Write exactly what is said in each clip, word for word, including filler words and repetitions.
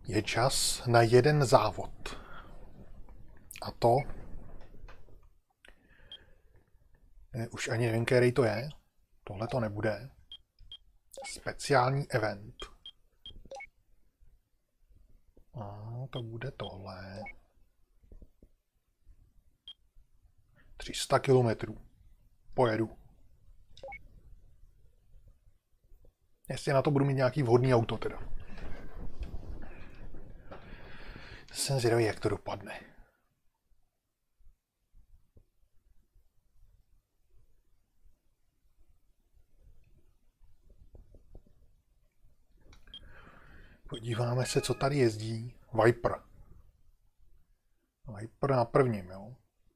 Je čas na jeden závod. A to... Je, už ani nevím, který to je. Tohle to nebude. Speciální event. A to bude tohle. tři sta kilometrů. Pojedu. Jestli na to budu mít nějaký vhodný auto teda. Jsem zvědavý, jak to dopadne. Podíváme se, co tady jezdí. Viper. Viper na prvním, jo.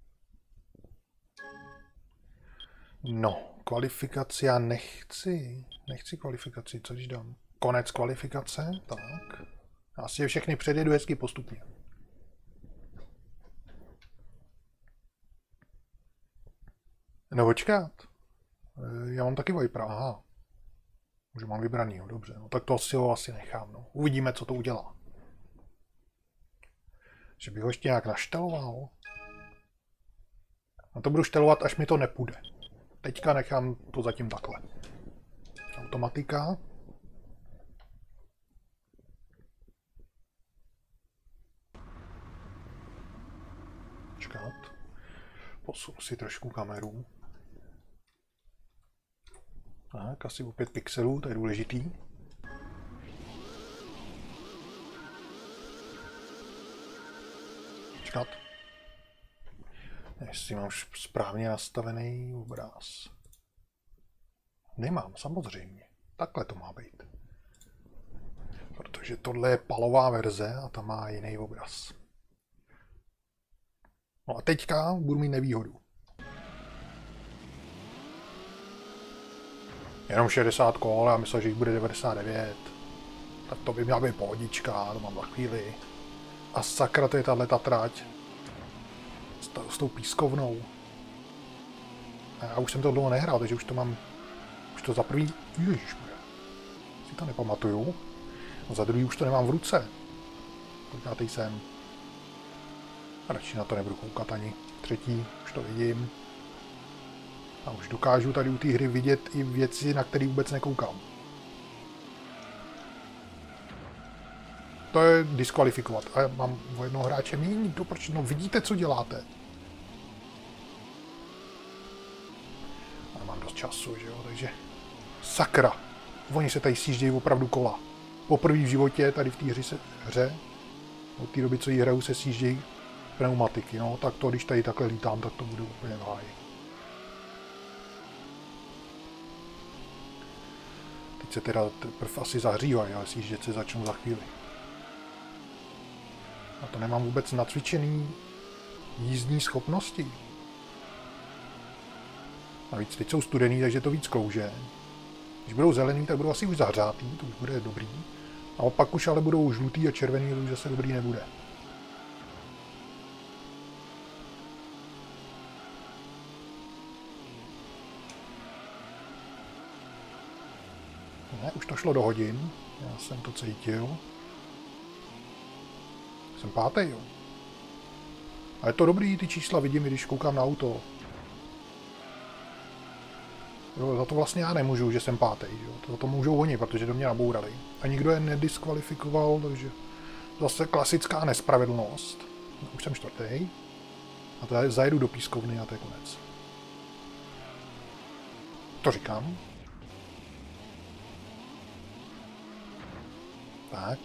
No, kvalifikaci já nechci. Nechci kvalifikaci, co když dám? Konec kvalifikace, tak. Já si je všechny předjedu hezky postupně. No počkat. Já mám taky Vipera, aha. Už mám vybranýho, dobře. No tak to asi ho asi nechám, no. Uvidíme, co to udělá. Že bych ho ještě nějak našteloval. A to budu štelovat, až mi to nepůjde. Teďka nechám to zatím takhle. Automatika. Počkat. Posunu si trošku kameru. Tak, asi o pět pixelů, to je důležitý. Počkat. Jestli mám správně nastavený obraz. Nemám, samozřejmě. Takhle to má být. Protože tohle je palová verze a ta má jiný obraz. No a teďka budu mít nevýhodu. Jenom šedesát kol, já myslel, že jich bude devadesát devět. Tak to by měla být pohodička, to mám za chvíli. A sakra, to je tato trať. S tou pískovnou. A já už jsem to dlouho nehrál, takže už to mám... Už to za prvý... Ježišmarja. Si to nepamatuju. A za druhý už to nemám v ruce. Kolikátej jsem. A radši na to nebudu koukat ani. Třetí, už to vidím. A už dokážu tady u té hry vidět i věci, na které vůbec nekoukám. To je diskvalifikovat. A já mám o jednoho hráče méně, to proč? No vidíte, co děláte. A mám dost času, že jo, takže... Sakra. Oni se tady sjíždějí opravdu kola. Poprvé v životě tady v té hře, se, hře, od té doby, co jí hraju, se sjíždějí pneumatiky. No, tak to, když tady takhle lítám, tak to budu úplně v háji. Teď se teda teprve asi zahřívají, ale sjíždět se začnu za chvíli. A to nemám vůbec nacvičený jízdní schopnosti. Navíc teď jsou studený, takže to víc klouže. Když budou zelený, tak budou asi už zahřátý, to už bude dobrý. A opak už ale budou žlutý a červený, to už zase dobrý nebude. Ne, už to šlo do hodin. Já jsem to cítil. Jsem pátý, jo. A je to dobrý, ty čísla vidím, i když koukám na auto. Jo, za to vlastně já nemůžu, že jsem pátý, jo. Za to můžou oni, protože do mě nabourali. A nikdo je nediskvalifikoval, takže zase klasická nespravedlnost. Už jsem čtvrtý. A to zajedu do pískovny a to je konec. To říkám. Tak.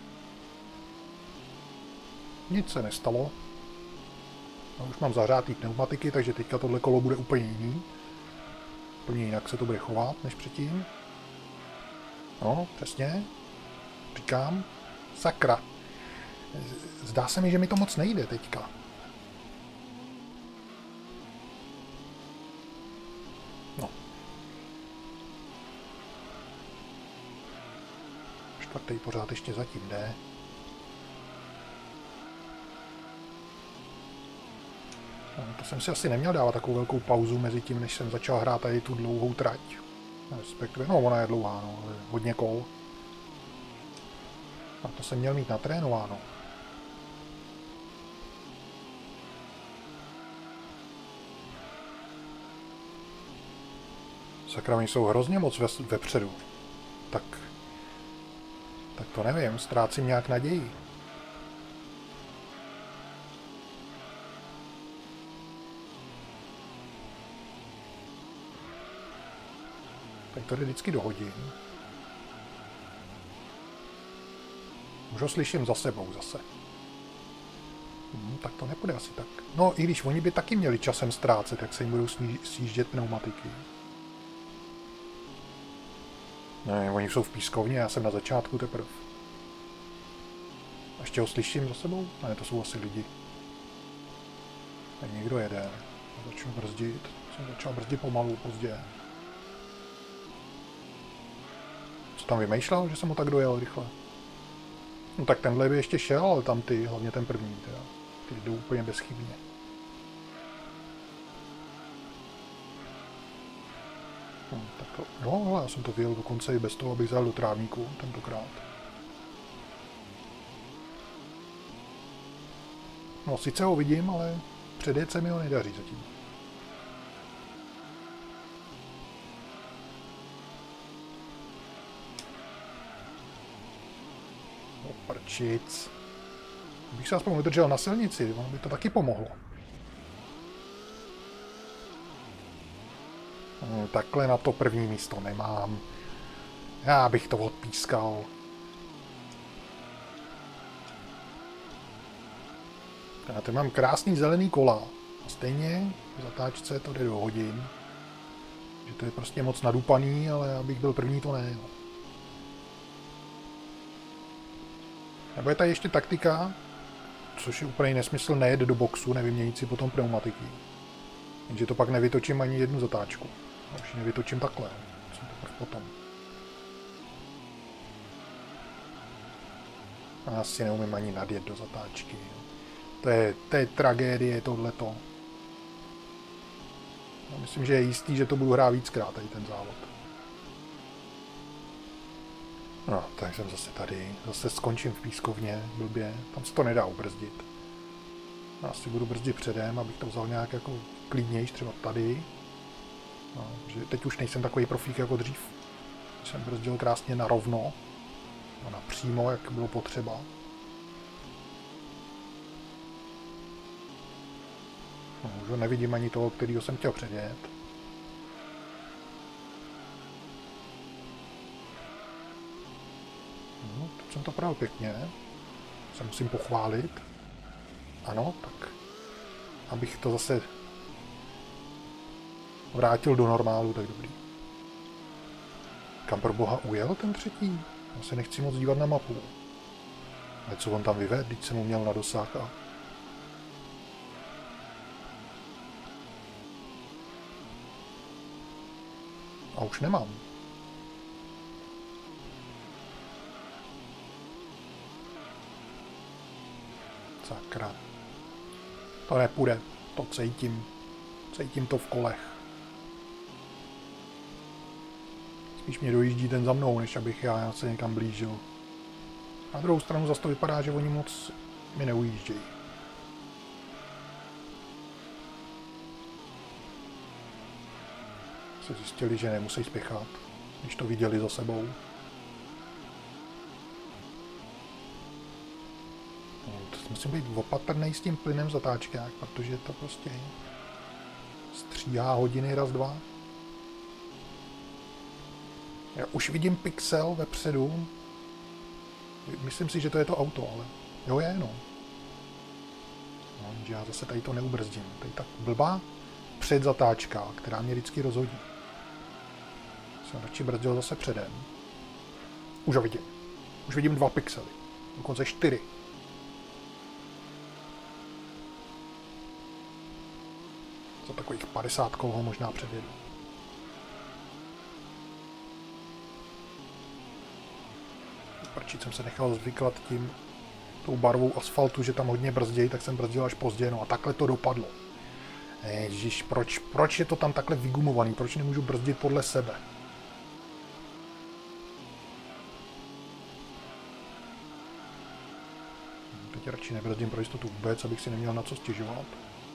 Nic se nestalo. A už mám zahřátý pneumatiky, takže teďka tohle kolo bude úplně jiný. Úplně jinak se to bude chovat než předtím. No, přesně. Říkám. Sakra. Zdá se mi, že mi to moc nejde teďka. No. Čtvrtý pořád ještě zatím jde. No, to jsem si asi neměl dávat takovou velkou pauzu mezi tím, než jsem začal hrát tady tu dlouhou trať. Respektive, no ona je dlouhá, no, ale hodně kol. A to jsem měl mít natrénováno. Sakra, oni jsou hrozně moc ve, vepředu. Tak... Tak to nevím, ztrácím nějak naději. Tak to jde vždycky dohodím. Už ho slyším za sebou zase. Hmm, tak to nepůjde asi tak. No, i když oni by taky měli časem ztrácet, jak se jim budou sjíždět pneumatiky. Ne, oni jsou v pískovně, já jsem na začátku teprve. A ještě ho slyším za sebou? Ne, to jsou asi lidi. A někdo jede. Začnu brzdit. Jsem začal brzdit pomalu, pozdě. Co tam vymýšlel, že jsem ho tak dojel rychle? No tak tenhle by ještě šel, ale tam ty, hlavně ten první, teda. Ty jdou úplně bezchybně. No, tak to, no, hele, já jsem to vyjel dokonce i bez toho, abych zajel do trávníku tentokrát. No, sice ho vidím, ale předjet se mi ho nedaří zatím. No, prčic. Kdybych se aspoň udržel na silnici, ono by to taky pomohlo. No, takhle na to první místo nemám. Já bych to odpískal. Já tady mám krásný zelený kola. A stejně v zatáčce to jde do hodin. Že to je prostě moc nadupaný, ale abych byl první, to ne. No. Nebo je tady ještě taktika, což je úplně nesmysl, nejet do boxu, nevyměnit si potom pneumatiky. Jenže to pak nevytočím ani jednu zatáčku. A už nevytočím takhle. Jsem to potom. A asi neumím ani nadjet do zatáčky. To je, to je tragédie tohleto. Já myslím, že je jistý, že to budu hrát víckrát, tady ten závod. No, tak jsem zase tady. Zase skončím v pískovně, blbě. Tam se to nedá ubrzdit. Já si budu brzdit předem, abych to vzal nějak jako klidnější, třeba tady. No, že teď už nejsem takový profík jako dřív. Jsem brzdil krásně na rovno. A napřímo, jak bylo potřeba. No, už nevidím ani toho, kterýho jsem chtěl předjet. No, teď jsem to pravil pěkně. Se musím pochválit. Ano, tak abych to zase vrátil do normálu, tak dobrý. Kam pro boha ujel ten třetí? Já se nechci moc dívat na mapu. Ale co on tam vyvedl, když jsem mu měl na dosah a... A už nemám. Sakra. To nepůjde. To cítím. Cítím to v kolech. Spíš mě dojíždí ten za mnou, než abych já se někam blížil. Na druhou stranu zase to vypadá, že oni moc mi neujíždějí. Se zjistili, že nemusí spěchat, když to viděli za sebou. No, to musím být opatrný s tím plynem v zatáčkách, protože to prostě stříhá hodiny raz, dva. Já už vidím pixel vepředu. Myslím si, že to je to auto, ale jo je, no. No, že já zase tady to neubrzdím. Tady tak blbá předzatáčka, která mě vždycky rozhodí. Jsem radši brzdil zase předem. Už ho vidím. Už vidím dva pixely. Dokonce čtyři. Za takových padesát kol ho možná předjedu. Prčit jsem se nechal zvyklat tím tou barvou asfaltu, že tam hodně brzdějí, tak jsem brzdil až pozdě, no a takhle to dopadlo. Ježiš, proč, proč je to tam takhle vygumovaný? Proč nemůžu brzdit podle sebe? Teď radši nebrzdím pro jistotu vůbec, abych si neměl na co stěžovat.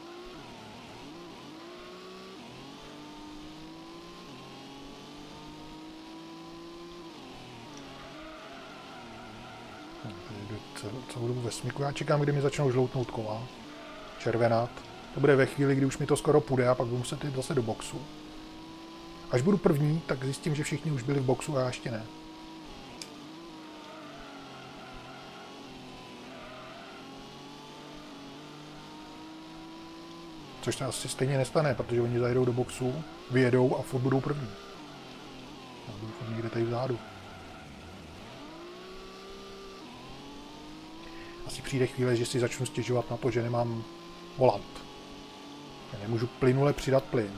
Celou dobu ve smyku. Já čekám, kdy mi začnou žloutnout kola. Červenat. To bude ve chvíli, kdy už mi to skoro půjde a pak budu muset jít zase do boxu. Až budu první, tak zjistím, že všichni už byli v boxu a já ještě ne. Což se asi stejně nestane, protože oni zajedou do boxu, vyjedou a furt budou první. Já budu furt někde tady vzadu. Asi přijde chvíle, že si začnu stěžovat na to, že nemám volant. Já nemůžu plynule přidat plyn.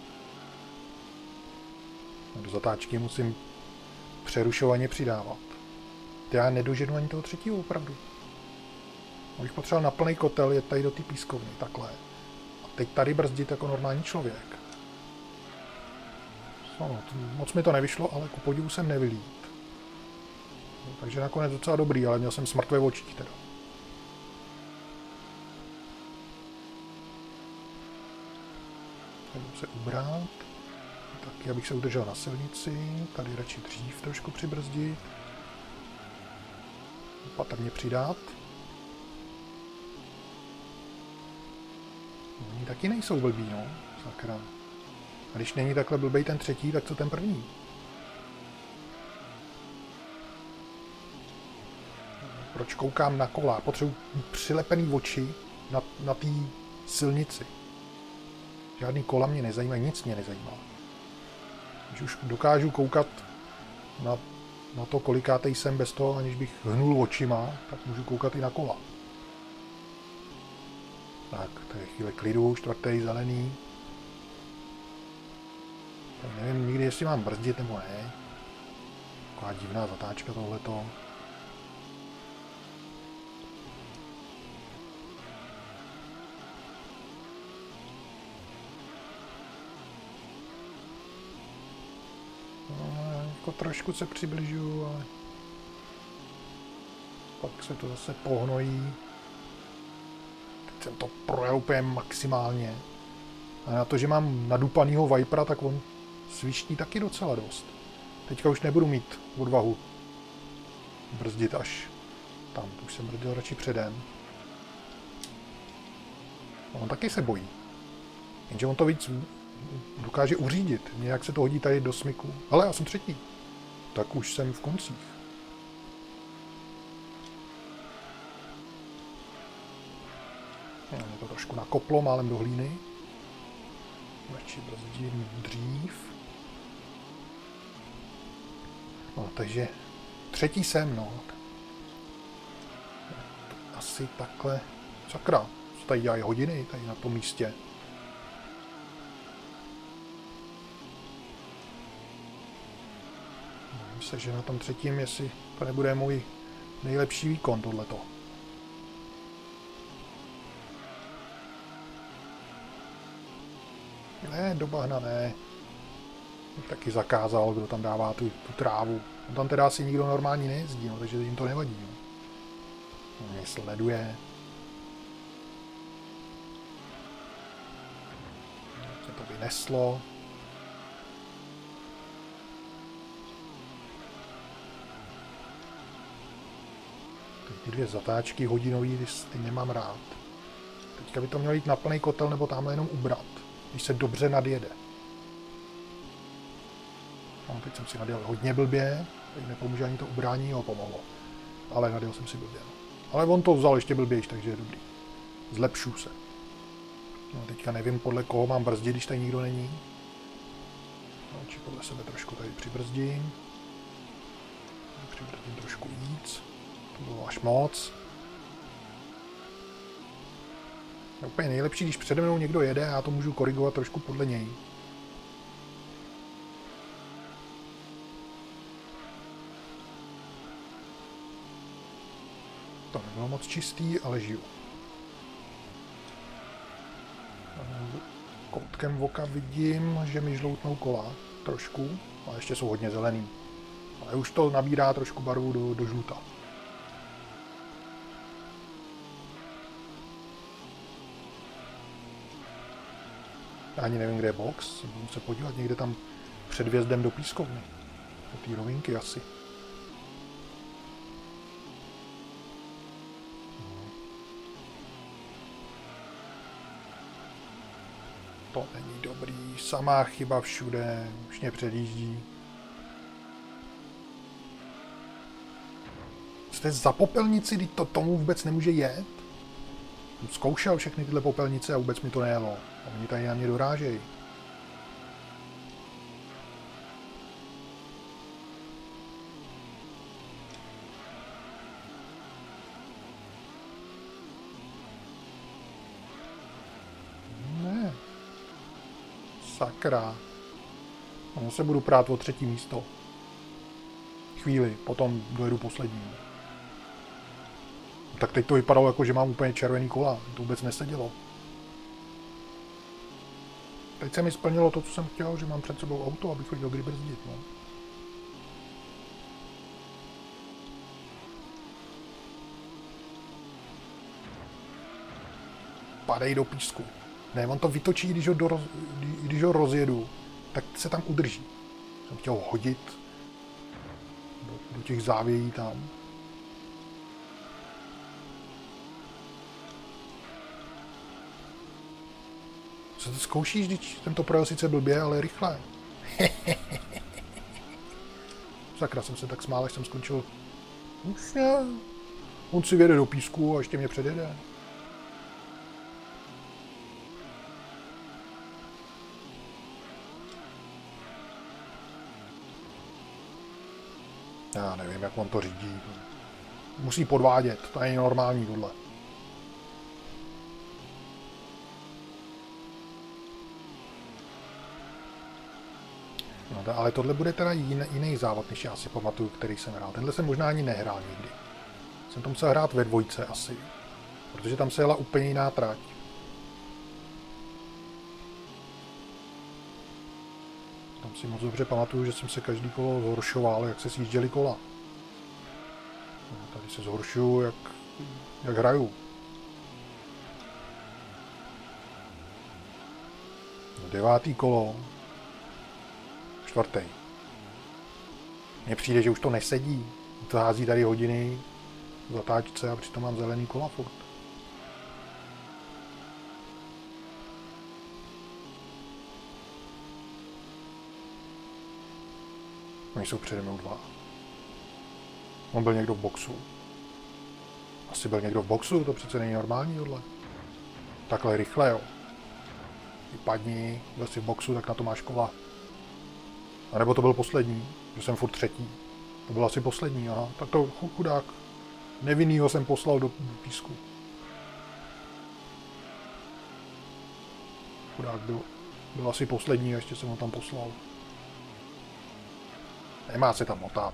Do zatáčky musím přerušovaně přidávat. Já nedoženu ani toho třetího opravdu. Abych potřeboval na plný kotel, je tady do té pískovny, takhle. A teď tady brzdit jako normální člověk. No, moc mi to nevyšlo, ale ku podivu jsem nevylít. Takže nakonec docela dobrý, ale měl jsem smrt ve očích teda. Tady se ubrat. Taky, abych se udržel na silnici. Tady radši dřív trošku přibrzdit. Patrně přidat. Oni taky nejsou blbí, no. Sakra. A když není takhle blbej ten třetí, tak co ten první? Proč koukám na kola? Potřebuji přilepený oči na, na té silnici. Žádný kola mě nezajímají, nic mě nezajímá. Když už dokážu koukat na, na to, kolikátej jsem bez toho, aniž bych hnul očima, tak můžu koukat i na kola. Tak, to je chvíle klidu, čtvrtý zelený. Tak nevím nikdy, jestli mám brzdit nebo ne. Taková divná zatáčka tohleto. Jako trošku se přibližuju, ale pak se to zase pohnojí. Teď jsem to projel úplně maximálně. A na to, že mám nadupanýho Vipera, tak on sviští taky docela dost. Teďka už nebudu mít odvahu brzdit až tam. To už jsem brzdil radši předem. A on taky se bojí. Jenže on to víc dokáže uřídit. Nějak se to hodí tady do smyku. Ale já jsem třetí. Tak už jsem v koncích. Je to trošku nakoplo, málem do hlíny. Radši brzdím dřív. No, takže třetí jsem, no. Asi takhle. Sakra, co tady dělají hodiny, tady na tom místě. Se, že na tom třetím, jestli to nebude můj nejlepší výkon tohleto. Ne, do bahna ne. Taky zakázal, kdo tam dává tu, tu trávu. On tam teda asi nikdo normální nejezdí, no, takže jim to nevadí. No. Mě sleduje. Se to vyneslo. Ty dvě zatáčky hodinový, ty nemám rád. Teďka by to mělo jít na plný kotel nebo tamhle jenom ubrat, když se dobře nadjede. No, teď jsem si nadjel hodně blbě, teď nepomůže ani to ubrání, ho pomohlo. Ale nadjel jsem si blbě. No. Ale on to vzal ještě blbějš, takže je dobrý. Zlepšu se. No, teďka nevím, podle koho mám brzdit, když tady nikdo není. No, či podle sebe trošku tady přibrzdím. Přibrzdím trošku víc. To bylo až moc. Je úplně nejlepší, když přede mnou někdo jede a já to můžu korigovat trošku podle něj. To nebylo moc čistý, ale žiju. Koutkem oka vidím, že mi žloutnou kola trošku, ale ještě jsou hodně zelený. Ale už to nabírá trošku barvu do, do žluta. Ani nevím, kde je box. Budu se podívat někde tam před vjezdem do pískovny. Do té rovinky asi. To není dobrý. Samá chyba všude. Už mě předjíždí. Jste za popelnici, když to tomu vůbec nemůže jet? Jsem zkoušel všechny tyhle popelnice a vůbec mi to nejelo. A oni tady na mě dorážejí. Ne. Sakra. No, se budu prát o třetí místo. Chvíli, potom dojedu poslední. Tak teď to vypadalo jako, že mám úplně červený kola. To vůbec nesedělo. Teď se mi splnilo to, co jsem chtěl, že mám před sebou auto, abych viděl, kdy brzdit. No. Padej do písku. Ne, on to vytočí, když ho, doroz, když ho rozjedu, tak se tam udrží. Jsem chtěl hodit do, do těch závějí tam. Co ty zkoušíš, když jsem to projel sice blbě, ale rychle. Sakra, jsem se tak smál, až jsem skončil. Už ne. On si vjede do písku a ještě mě předjede. Já nevím, jak on to řídí. Musí podvádět, to není normální tohle. No, ale tohle bude teda jiný, jiný závod, než já si pamatuju, který jsem hrál. Tenhle jsem možná ani nehrál nikdy. Jsem to musel hrát ve dvojce asi. Protože tam se jela úplně jiná trať. Tam si moc dobře pamatuju, že jsem se každý kolo zhoršoval, jak se sjížděly kola. No, tady se zhoršuju, jak, jak hraju. Devátý kolo. Čtvrtý. Mně přijde, že už to nesedí. To hází tady hodiny v zatáčce a přitom mám zelený kola furt. Oni jsou přede mnou dva. On byl někdo v boxu. Asi byl někdo v boxu, to přece není normální tohle. Takhle rychle, jo. Vypadni, byl jsi v boxu, tak na to máš kola. A nebo to byl poslední, že jsem furt třetí. To byl asi poslední, aha. Tak to chudák. Nevinnýho jsem poslal do písku. Chudák byl, byl asi poslední a ještě jsem ho tam poslal. Nemá se tam motat.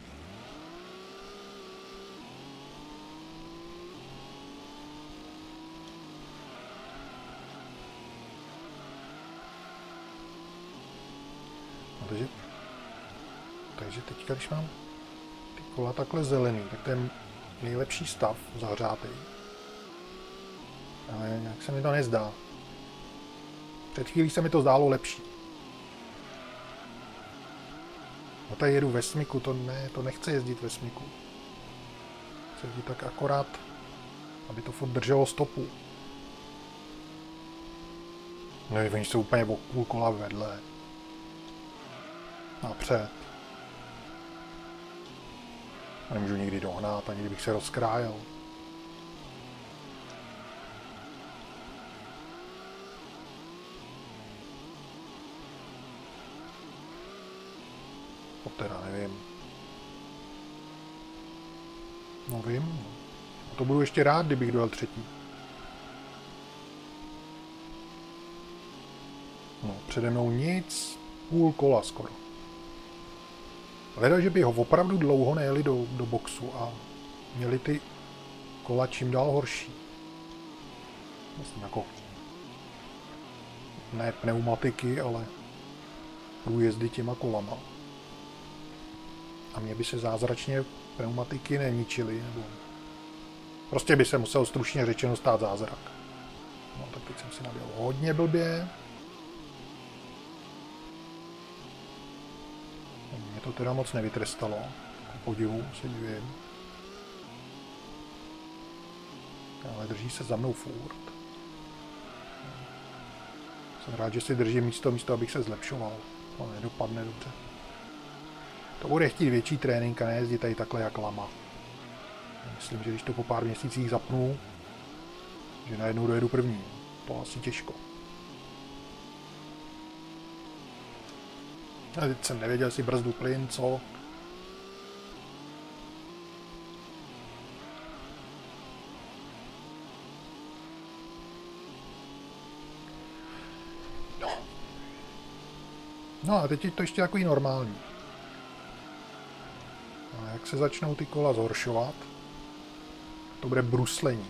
No, takže, takže teďka, když mám ty kola takhle zelený, tak to je nejlepší stav zahřátej. Ale nějak se mi to nezdá. Před chvílí se mi to zdálo lepší. No tady jedu ve smyku, to ne, to nechce jezdit ve smyku. Chce jezdit tak akorát, aby to furt drželo stopu. No, oni jsou úplně o půl kola vedle. Napřed. Nemůžu nikdy dohnat, ani kdybych se rozkrájel. To teda nevím. No vím. To budu ještě rád, kdybych dojel třetí. No, přede mnou nic, půl kola skoro. Leda, že by ho opravdu dlouho nejeli do, do boxu a měli ty kola čím dál horší. Myslím jako ne pneumatiky, ale průjezdy těma kolama. A mě by se zázračně pneumatiky neničily, nebo prostě by se musel stručně řečeno stát zázrak. No tak teď jsem si naběl hodně blbě. to teda moc nevytrestalo. Ku podivu se divím. Ale drží se za mnou furt. Jsem rád, že si držím místo, místo, abych se zlepšoval. To nedopadne dobře. To bude chtít větší trénink a nejezdit tady takhle jak lama. Myslím, že když to po pár měsících zapnu, že najednou dojedu první. To asi těžko. A teď jsem nevěděl, jestli brzdu plyn, co. No. No a teď je to ještě takový normální. A jak se začnou ty kola zhoršovat, to bude bruslení.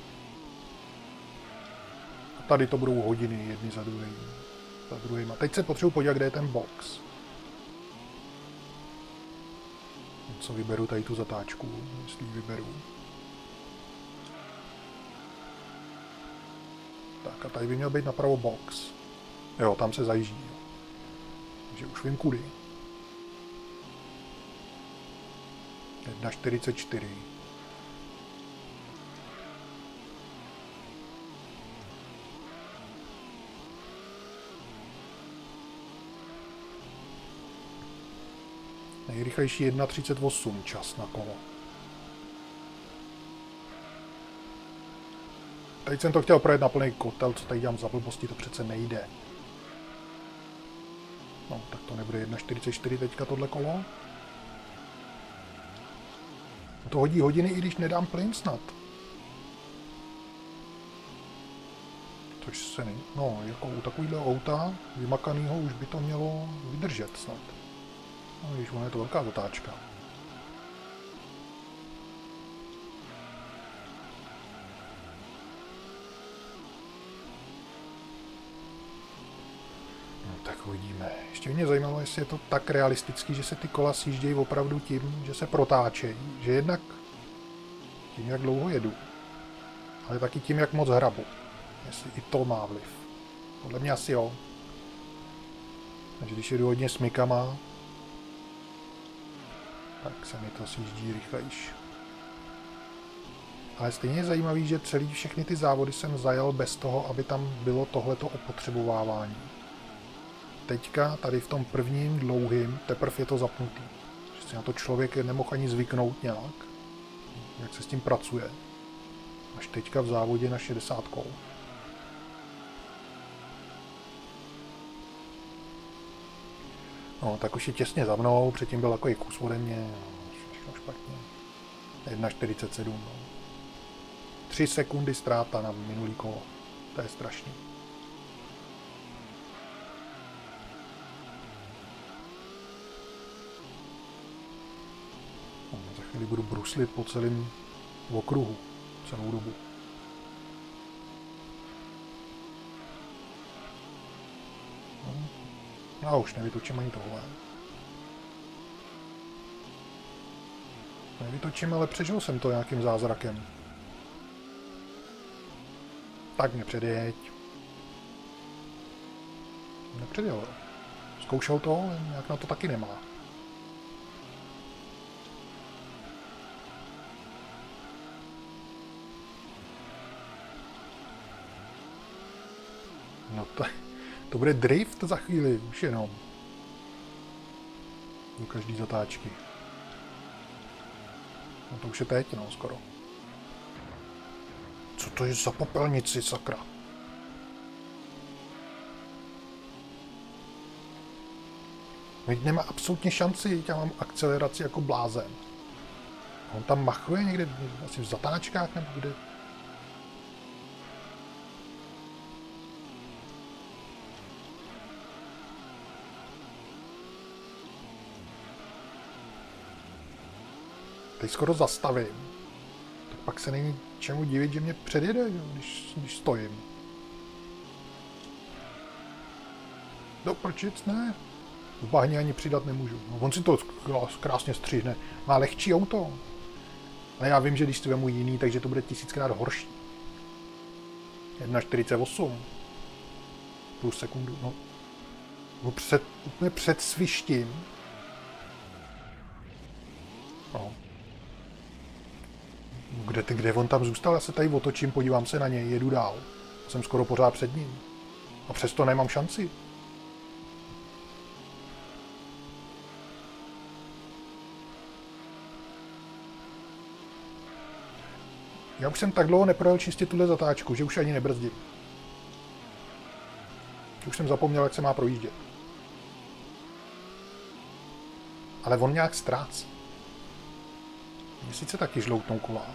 A tady to budou hodiny jedny za druhým. Za druhým. A teď se potřebuji podívat, kde je ten box. Co vyberu tady tu zatáčku, jestli ji vyberu. Tak a tady by měl být napravo box. Jo, tam se zajíždí. Takže už vím kudy. jedna čtyřicet čtyři. Nejrychlejší jedna třicet osm čas na kolo. Teď jsem to chtěl projet na plný kotel, co tady dělám za blbosti, to přece nejde. No, tak to nebude jedna čtyřicet čtyři teďka tohle kolo. To hodí hodiny, i když nedám plyn snad. Což se ne... No, jako u takovýhle auta vymakanýho už by to mělo vydržet snad. No, když ono je to velká zatáčka. No, tak uvidíme. Ještě mě zajímalo, jestli je to tak realistický, že se ty kola sjíždějí opravdu tím, že se protáčejí. Že jednak tím, jak dlouho jedu, ale taky tím, jak moc hrabu. Jestli i to má vliv. Podle mě asi jo. Takže když jedu hodně smykama, tak se mi to sjíždí rychlejš. Ale stejně je zajímavý, že celý všechny ty závody jsem zajel bez toho, aby tam bylo tohleto opotřebovávání. Teďka, tady v tom prvním dlouhým, teprve je to zapnutý. Že si na to člověk nemohl ani zvyknout nějak, jak se s tím pracuje. Až teďka v závodě na šedesát kol. No, tak už je těsně za mnou, předtím byl takový kus ode mě, všechno špatně. jedna čtyřicet sedm, no. Tři sekundy ztráta na minulý kolo, to je strašný. No, za chvíli budu bruslit po celém okruhu, celou dobu. No. Já už nevytočím ani tohle. Nevytočím, ale přežil jsem to nějakým zázrakem. Tak mě předjeď. Nepředjel. Zkoušel to, nějak na to taky nemá. No to... To bude drift za chvíli, už jenom. Do každý zatáčky. No to už je teď, no, skoro. Co to je za popelnici, sakra? Teď nemá absolutně šanci, já mám akceleraci jako blázen. On tam machuje někde, asi v zatáčkách nebo kde. Teď skoro zastavím. Tak pak se není čemu divit, že mě předjede, jo, když, když stojím. No proč ne? V bahně ani přidat nemůžu. No, on si to krásně stříhne. Má lehčí auto. A já vím, že když si vemu jiný, takže to bude tisíckrát horší. jedna čtyřicet osm. Plus sekundu. No. Před, úplně před svištím. No. Kde, ty, kde on tam zůstal? Já se tady otočím, podívám se na něj, jedu dál. Jsem skoro pořád před ním. A přesto nemám šanci. Já už jsem tak dlouho neprojel čistě tuhle zatáčku, že už ani nebrzdím. Už jsem zapomněl, jak se má projíždět. Ale on nějak ztrácí. Mě sice taky žloutnou kola.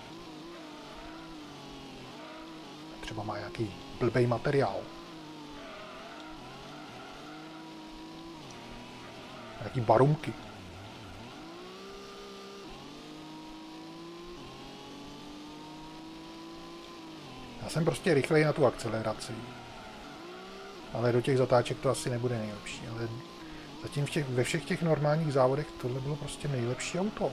Třeba má nějaký blbej materiál. Nějaký barumky. Já jsem prostě rychleji na tu akceleraci. Ale do těch zatáček to asi nebude nejlepší. Ale zatím v těch, ve všech těch normálních závodech tohle bylo prostě nejlepší auto.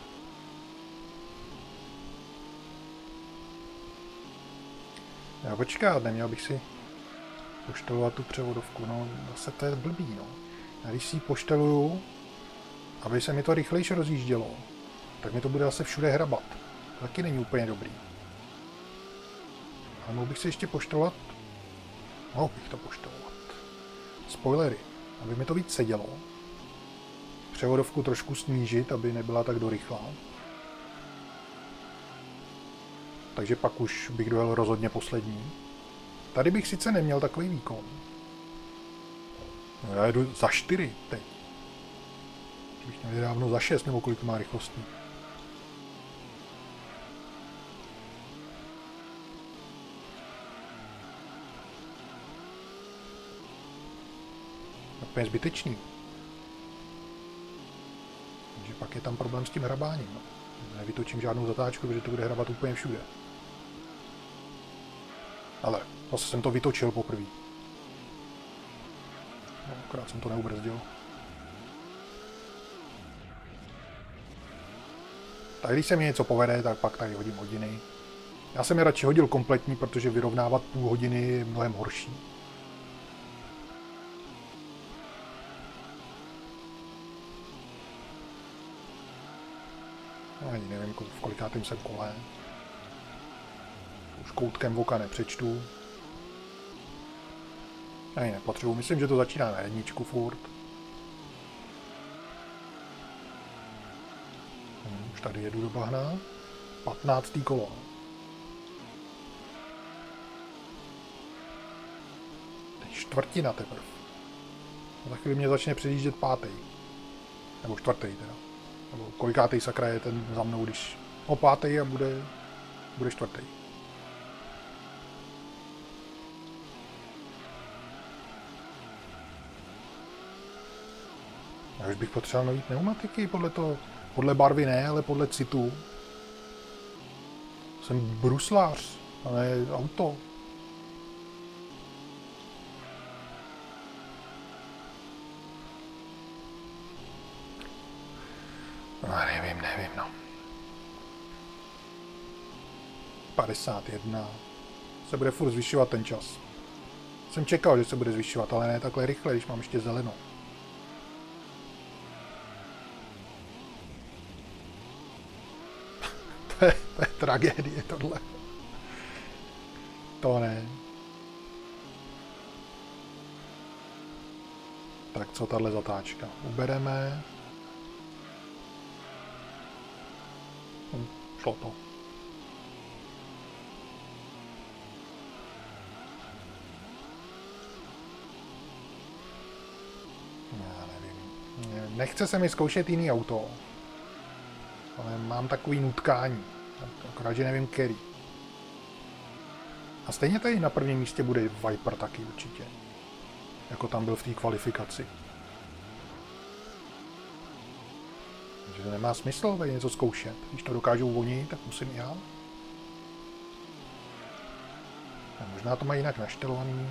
Já počkat, neměl bych si poštelovat tu převodovku. No, zase to je blbý, no. A když si ji pošteluju, aby se mi to rychlejš rozjíždělo, tak mi to bude zase všude hrabat. To taky není úplně dobrý. Ale mohl bych si ještě poštelovat. Mohl bych to poštelovat. Spoilery, aby mi to víc sedělo. Převodovku trošku snížit, aby nebyla tak dorychlá. Takže pak už bych dojel rozhodně poslední. Tady bych sice neměl takový výkon. No, já jedu za čtyři teď. Bych měl dávno za šest, nebo kolik to má rychlostí. Úplně zbytečný. Takže pak je tam problém s tím hrabáním. No. Nevytočím žádnou zatáčku, protože to bude hrabat úplně všude. Ale zase jsem to vytočil poprvé. No, akorát jsem to neubrzdil. Tak když se mi něco povede, tak pak tady hodím hodiny. Já jsem je radši hodil kompletní, protože vyrovnávat půl hodiny je mnohem horší. No, ani nevím, v kolikátém jsem kole. Už koutkem oka nepřečtu. Ani nepotřebuji. Myslím, že to začíná na jedničku furt. Hmm, už tady jedu do bahna. patnáctý kolo. Teď čtvrtina teprve. A za chvíli mě začne předjíždět pátý. Nebo čtvrtý teda. Nebo kolikátej sakra je ten za mnou, když o pátý a bude, bude čtvrtý. Já už bych potřeboval nový pneumatiky podle toho, podle barvy ne, ale podle citu. Jsem bruslář, ale auto. No, nevím, nevím, no. padesát jedna. Se bude furt zvyšovat ten čas. Jsem čekal, že se bude zvyšovat, ale ne takhle rychle, když mám ještě zelenou. to, je, to je tragédie tohle. To ne. Tak co tahle zatáčka? Ubereme. Hm, šlo to. Já nevím. Nechce se mi zkoušet jiný auto. Ale mám takový nutkání. Akorát, že nevím který. A stejně tady na prvním místě bude Viper taky určitě. Jako tam byl v té kvalifikaci. Takže nemá smysl tady něco zkoušet. Když to dokážou oni, tak musím já. A možná to mají jinak naštelovaný.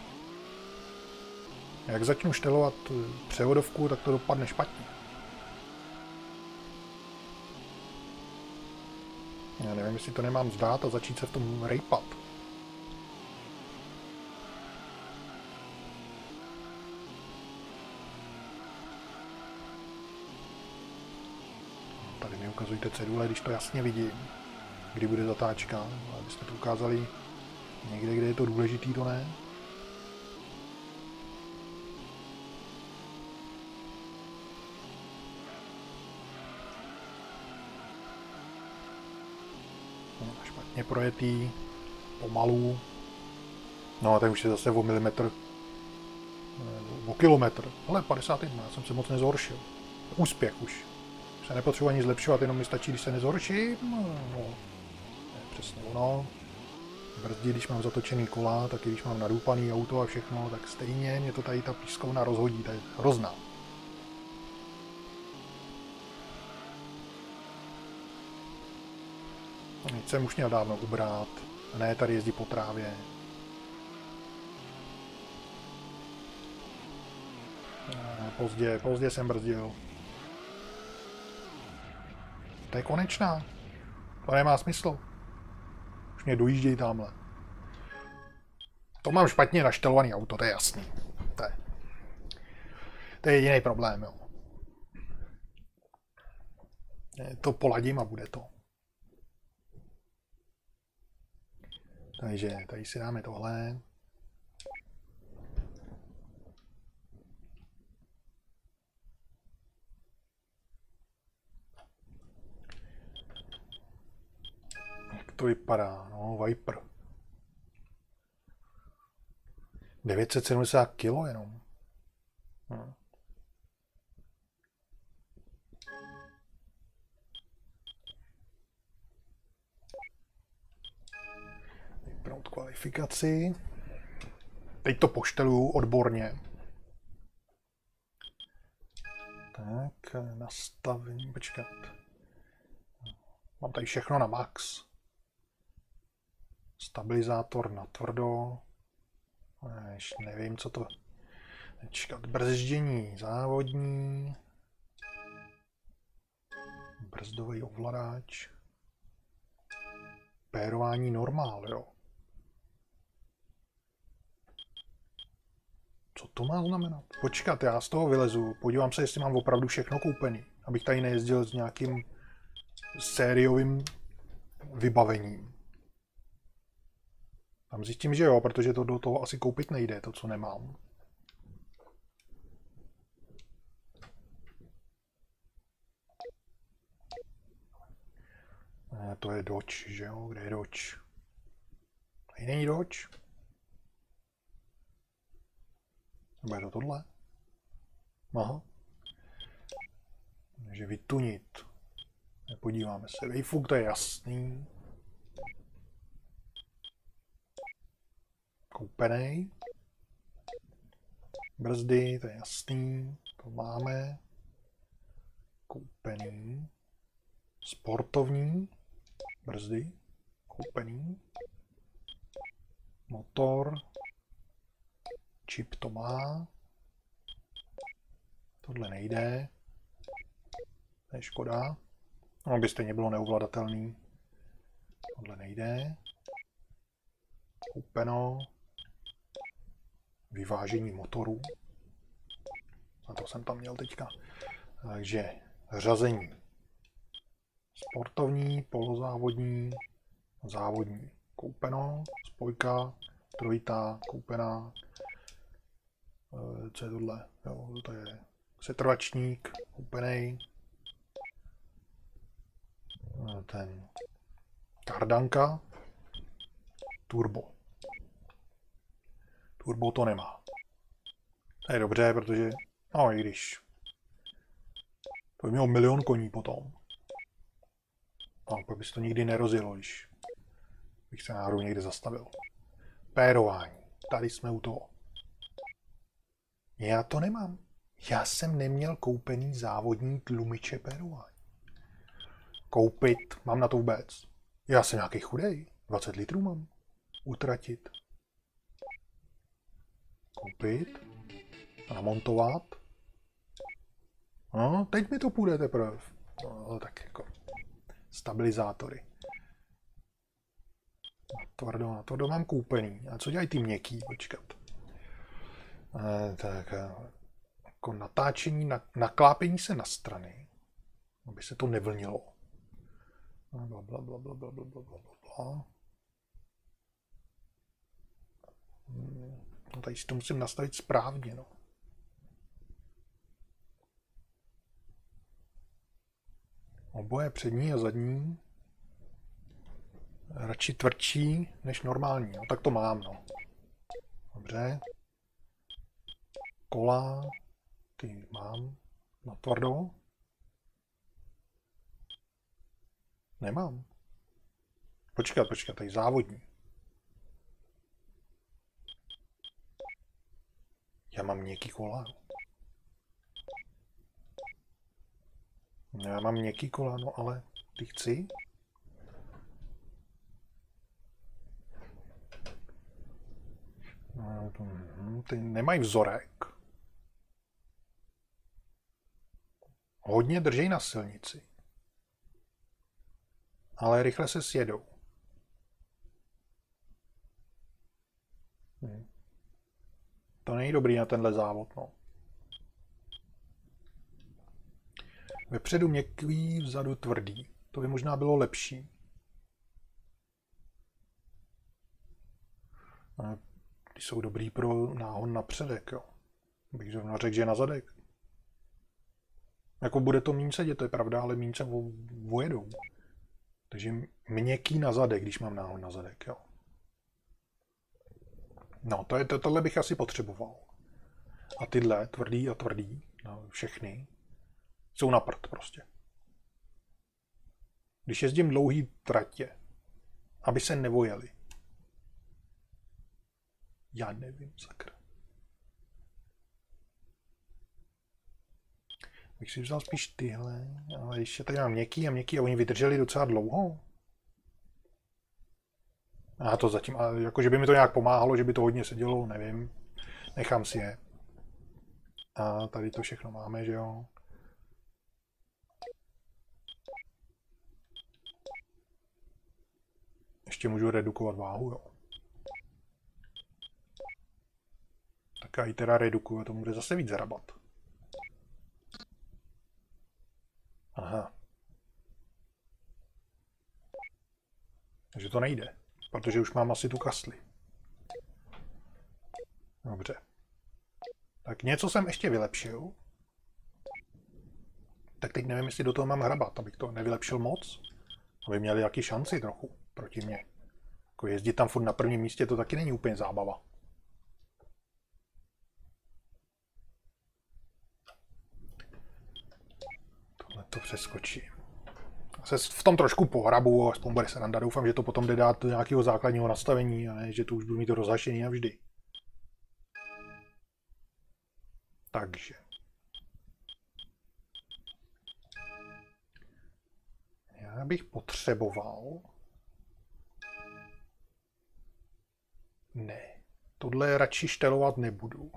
Jak začnu štelovat převodovku, tak to dopadne špatně. Já nevím, jestli to nemám zdát a začít se v tom rejpat. ukazujte cedule, když to jasně vidím, kdy bude zatáčka, abyste to ukázali někde, kde je to důležitý, to ne. No, špatně projetý, pomalu. No a teď už je zase o milimetr, o kilometr, ale padesát jedna, já jsem se moc nezhoršil. Úspěch už. Se nepotřebuji ani zlepšovat, jenom mi stačí, když se nezhorším. No, přesně ono. Brzdí, když mám zatočený kola, tak i když mám nadoupaný auto a všechno, tak stejně mě to tady ta pískovna rozhodí, to je hrozná. Nic jsem už měl dávno ubrat, a ne tady jezdí po trávě. Pozdě, pozdě jsem brzdil. To je konečná. To nemá smysl. Už mě dojíždějí tamhle. To mám špatně naštelovaný auto, to je jasný. To je, to je jediný problém, jo. To poladím a bude to. Takže tady si dáme tohle. Jak to vypadá? No, Viper. devět set sedmdesát kilo jenom. Hm. Vypnout kvalifikaci. Teď to pošteluju odborně. Tak, nastavení, počkat. Mám tady všechno na max. Stabilizátor na tvrdo. Ještě nevím, co to... Čekat, brzdění závodní. Brzdový ovladač. Pérování normál, jo. Co to má znamenat? Počkat, já z toho vylezu. Podívám se, jestli mám opravdu všechno koupený. Abych tady nejezdil s nějakým sériovým vybavením. Tam zjistím, že jo, protože to do toho asi koupit nejde, to, co nemám. Ne, to je Dodge, že jo? Kde je Dodge? Tady není Dodge. Nebo je to tohle? Aha. Takže vytunit. Podíváme se. Výfuk, to je jasný. Koupenej. Brzdy, to je jasný. To máme. Koupený. Sportovní. Brzdy. Koupený. Motor. Čip to má. Tohle nejde. To je škoda. No, by stejně bylo neovladatelný. Tohle nejde. Koupeno. Vyvážení motoru. A to jsem tam měl teďka. Takže řazení. Sportovní, polozávodní, závodní. Koupeno, spojka, trojitá, koupená. Co je tohle? Jo, to je setrvačník, koupenej. Ten kardanka. Turbo. Turbo to nemá. To je dobře, protože, no i když, to by mělo milion koní potom. No, pak by se to nikdy nerozjelo, když bych se náhodou někde zastavil. Pérování. Tady jsme u toho. Já to nemám. Já jsem neměl koupený závodní tlumiče pérování. Koupit, mám na to vůbec. Já jsem nějaký chudej. dvacet litrů mám. Utratit. Koupit. Namontovat. No, teď mi to půjde teprve. No, tak jako. Stabilizátory. Tvrdo, na tvrdo mám koupený. A co dělají ty měkký? Počkat. E, tak, jako natáčení, na, naklápění se na strany, aby se to nevlnilo. Bla, bla, bla, bla, bla, bla, bla, bla, bla. No, tady si to musím nastavit správně, no. Oboje přední a zadní. Radši tvrdší než normální, no tak to mám, no. Dobře. Kola, ty mám na tvrdo. Nemám. Počkat, počkat, tady závodní. Já mám měkký kola. Já mám měkký kola, no ale ty chci. Ty nemají vzorek. Hodně držej na silnici. Ale rychle se sjedou. Hm. To není dobrý na tenhle závod, no. Vepředu měkký, vzadu tvrdý. To by možná bylo lepší. Ty jsou dobrý pro náhon na předek, jo. Bych zrovna řekl, že na zadek. Jako bude to míň sedět, to je pravda, ale míň se vojedou. Takže měkký na zadek, když mám náhon na zadek, jo. No, to je, to, tohle bych asi potřeboval. A tyhle, tvrdý a tvrdý, no, všechny, jsou na prd prostě. Když jezdím dlouhý tratě, aby se nevojeli. Já nevím, sakra. Bych si vzal spíš tyhle, ale ještě tady mám měkký a měkký a oni vydrželi docela dlouho. A to zatím, jako že by mi to nějak pomáhalo, že by to hodně sedělo, nevím. Nechám si je. A tady to všechno máme, že jo. Ještě můžu redukovat váhu, jo. Tak a i teda redukuju, to bude zase víc zarabat. Aha. Takže to nejde, protože už mám asi tu kasli. Dobře. Tak něco jsem ještě vylepšil. Tak teď nevím, jestli do toho mám hrabat, abych to nevylepšil moc. Aby měli jaký šanci trochu proti mně. Jako jezdit tam furt na prvním místě, to taky není úplně zábava. Tohle to přeskočím. Se v tom trošku pohrabu, aspoň bude se randa. Doufám, že to potom jde dát do nějakého základního nastavení a ne, že to už budu mít to rozhašení navždy. Takže. Já bych potřeboval... Ne. Tohle radši štelovat nebudu.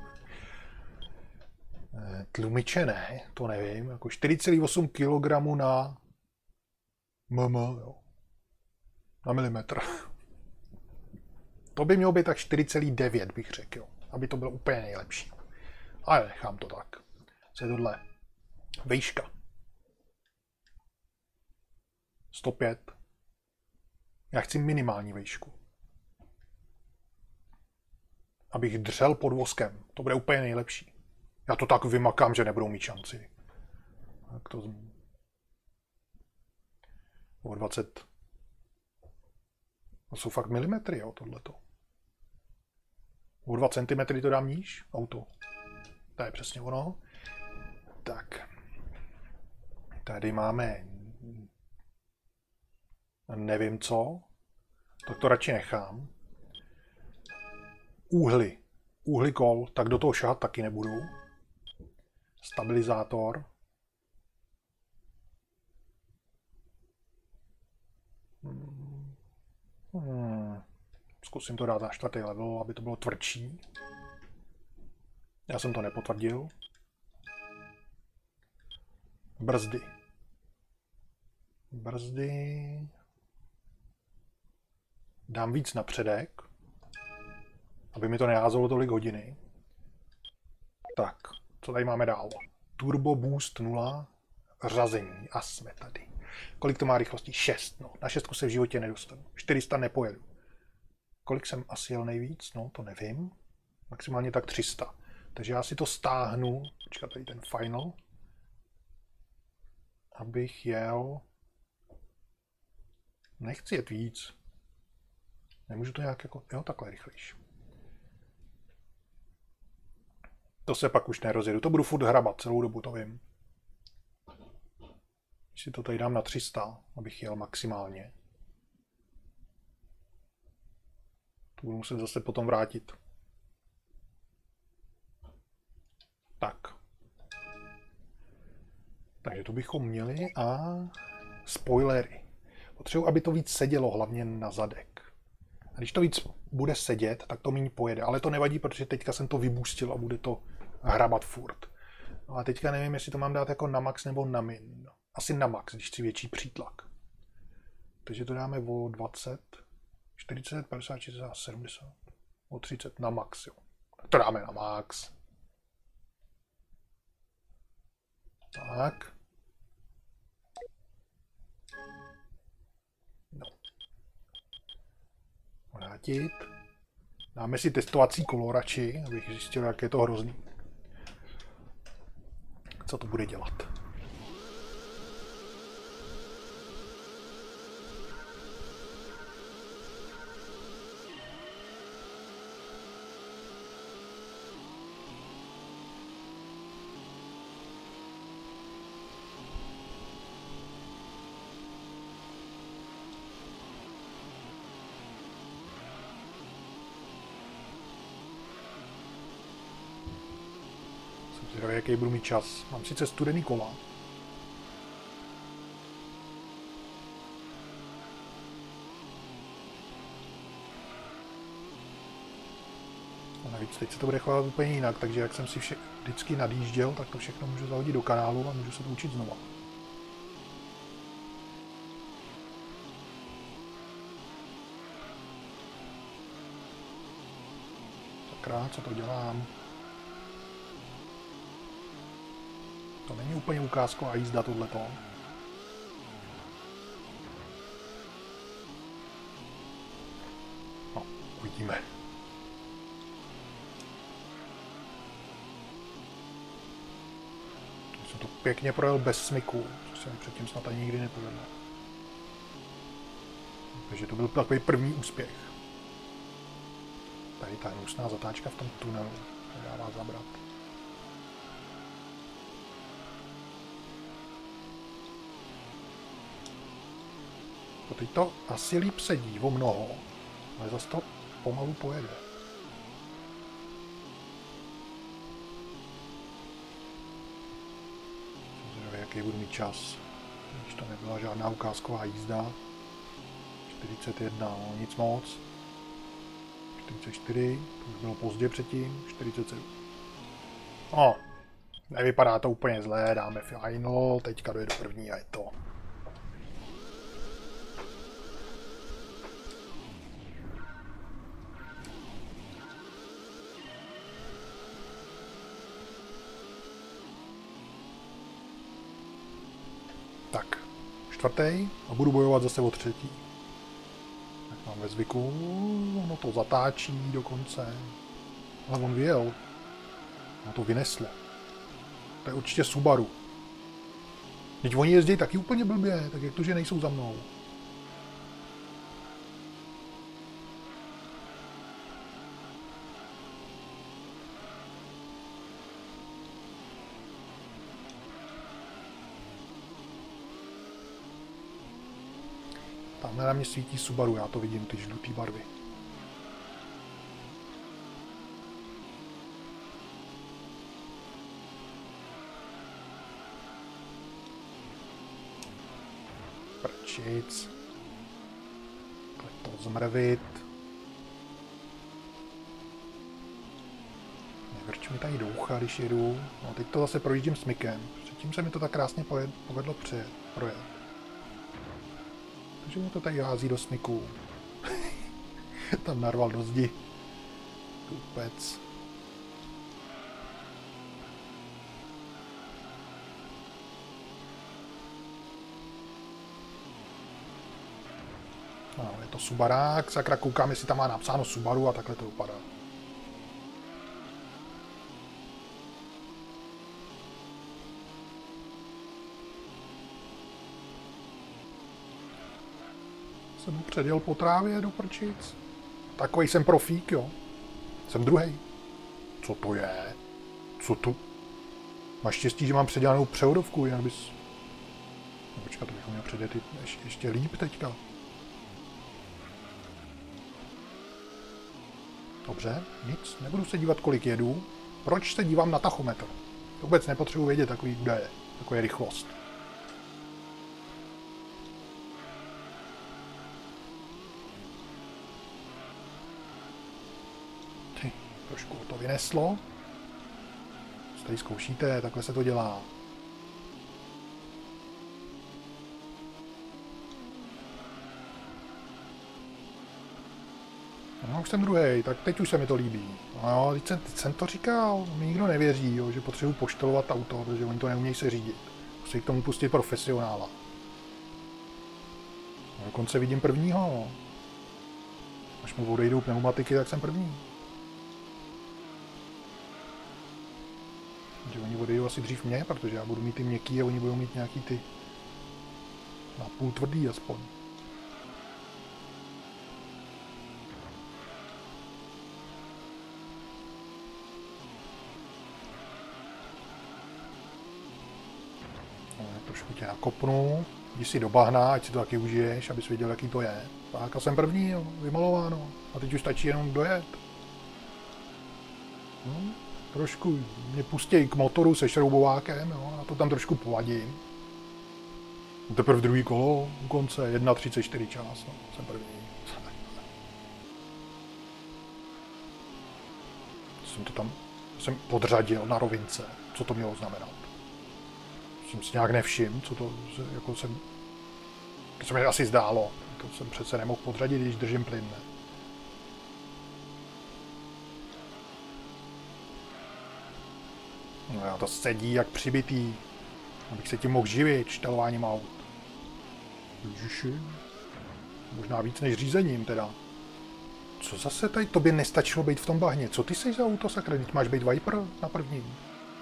Tlumiče ne, to nevím. Jako čtyři celá osm kilogramů na mm, jo. Na milimetr. To by mělo být tak čtyři celá devět, bych řekl, jo. Aby to bylo úplně nejlepší. Ale nechám to tak. Co je tohle? Vejška. sto pět. Já chci minimální vejšku. Abych dřel pod voskem. To bude úplně nejlepší. Já to tak vymakám, že nebudou mít šanci. Tak to z... O dvacet. To jsou fakt milimetry, jo, tohleto. O dva centimetry to dám níž, auto. To je přesně ono. Tak. Tady máme... Nevím co. Tak to radši nechám. Úhly. Úhly kol, tak do toho šahat taky nebudu. Stabilizátor. Hmm. Zkusím to dát na čtvrtý level, aby to bylo tvrdší. Já jsem to nepotvrdil. Brzdy. Brzdy. Dám víc na předek, aby mi to neházelo tolik hodiny. Tak, co tady máme dál? Turbo Boost nula, řazení a jsme tady. Kolik to má rychlosti? šest. No, na šestku se v životě nedostanu. čtyři sta nepojedu. Kolik jsem asi jel nejvíc? No, to nevím. Maximálně tak tři sta. Takže já si to stáhnu. Počkat, tady ten final. Abych jel... Nechci jet víc. Nemůžu to nějak jako... Jo, takhle rychlejš. To se pak už nerozjedu. To budu furt hrabat celou dobu, to vím. Když si to tady dám na tři sta, abych jel maximálně. To budu muset zase potom vrátit. Tak. Takže to bychom měli a spoilery. Potřebuji, aby to víc sedělo, hlavně na zadek. A když to víc bude sedět, tak to méně pojede. Ale to nevadí, protože teďka jsem to vybustil a bude to hrabat furt. No a teďka nevím, jestli to mám dát jako na max nebo na min. Asi na max, když chci větší přítlak. Takže to dáme o dvacet, čtyřicet, padesát, šedesát, sedmdesát, o třicet na max. Jo. Tak to dáme na max. Tak. No. Vrátit. Dáme si testovací kolo radši, abych zjistil, jak je to hrozný. Co to bude dělat? Jaký budu mít čas. Mám sice studený kola. A navíc teď se to bude chovat úplně jinak, takže jak jsem si vše, vždycky nadjížděl, tak to všechno můžu zahodit do kanálu a můžu se to učit znova. Sakra, co to dělám? To není úplně ukázková jízda tohleto. No, uvidíme. Já jsem to pěkně projel bez smyku, co jsem předtím snad ani nikdy neprovedl. Takže to byl takový první úspěch. Tady ta hnusná zatáčka v tom tunelu, která dává zabrat. Teď to asi líp sedí o mnoho, ale zase to pomalu pojede. Zvědavě, jaký budu mít čas, když to nebyla žádná ukázková jízda. čtyřicet jedna, no nic moc. čtyřicet čtyři, to už bylo pozdě předtím, čtyřicet sedm. No, nevypadá to úplně zlé, dáme final, teďka dojde do první a je to. Tak, čtvrtý a budu bojovat zase o třetí. Tak mám ve zvyku, ono to zatáčí dokonce. Ale on vyjel. Ono to vyneslo. To je určitě Subaru. Teď oni jezdí taky úplně blbě, tak jak to, že nejsou za mnou. Tamhle na mě svítí Subaru, já to vidím, ty žlutý barvy. Prčic. Takhle to zmrvit. Nevrč mi tady do ucha, když jedu. No, teď to zase projíždím smykem. Předtím se mi to tak krásně povedlo přejet, projet. Takže mu to tady hází do smyku. Tam narval do zdi. Tupec. No, je to Subarák, sakra, koukám, jestli tam má napsáno Subaru a takhle to vypadá. Jsem mu předjel po trávě do prčic. Takový jsem profík, jo. Jsem druhý. Co to je? Co tu? Máš štěstí, že mám předělanou převodovku, jinak bys... No, počkat, to bychom měl předjet ještě, ještě líp teďka. Dobře, nic, nebudu se dívat, kolik jedu. Proč se dívám na tachometr? Vůbec nepotřebuji vědět takový údaje, takový rychlost. Ty, trošku to vyneslo. Co tady zkoušíte, takhle se to dělá. No, už jsem druhý, tak teď už se mi to líbí. No, teď jsem, teď jsem to říkal, mi nikdo nevěří, jo, že potřebuji poštelovat auto, protože oni to neumějí se řídit. Musí k tomu pustit profesionála. No, dokonce vidím prvního. No. Až mu odejdou pneumatiky, tak jsem první. Že oni odejdou asi dřív mě, protože já budu mít ty měkký a oni budou mít nějaký ty na půl tvrdý aspoň. Trošku tě nakopnu, jdi si do bahna, ať si to taky užiješ, abys věděl, jaký to je. Tak a jsem první, jo, vymalováno. A teď už stačí jenom dojet. No, trošku mě pustěj k motoru se šroubovákem, jo, a to tam trošku povadím. Teprve druhý kolo, u konce, jedna třicet čtyři čas, no, jsem první. Jsem to tam, jsem podřadil na rovince, co to mělo znamenat. Jsem si nějak nevšiml, co to jako jsem... To se mi asi zdálo. To jsem přece nemohl podřadit, když držím plyn, ne? No já to sedí jak přibitý. Abych se tím mohl živit, štelováním aut. Ježiši. Možná víc než řízením teda. Co zase tady tobě nestačilo být v tom bahně? Co ty jsi za auto, sakra? Teď máš být Viper na prvním.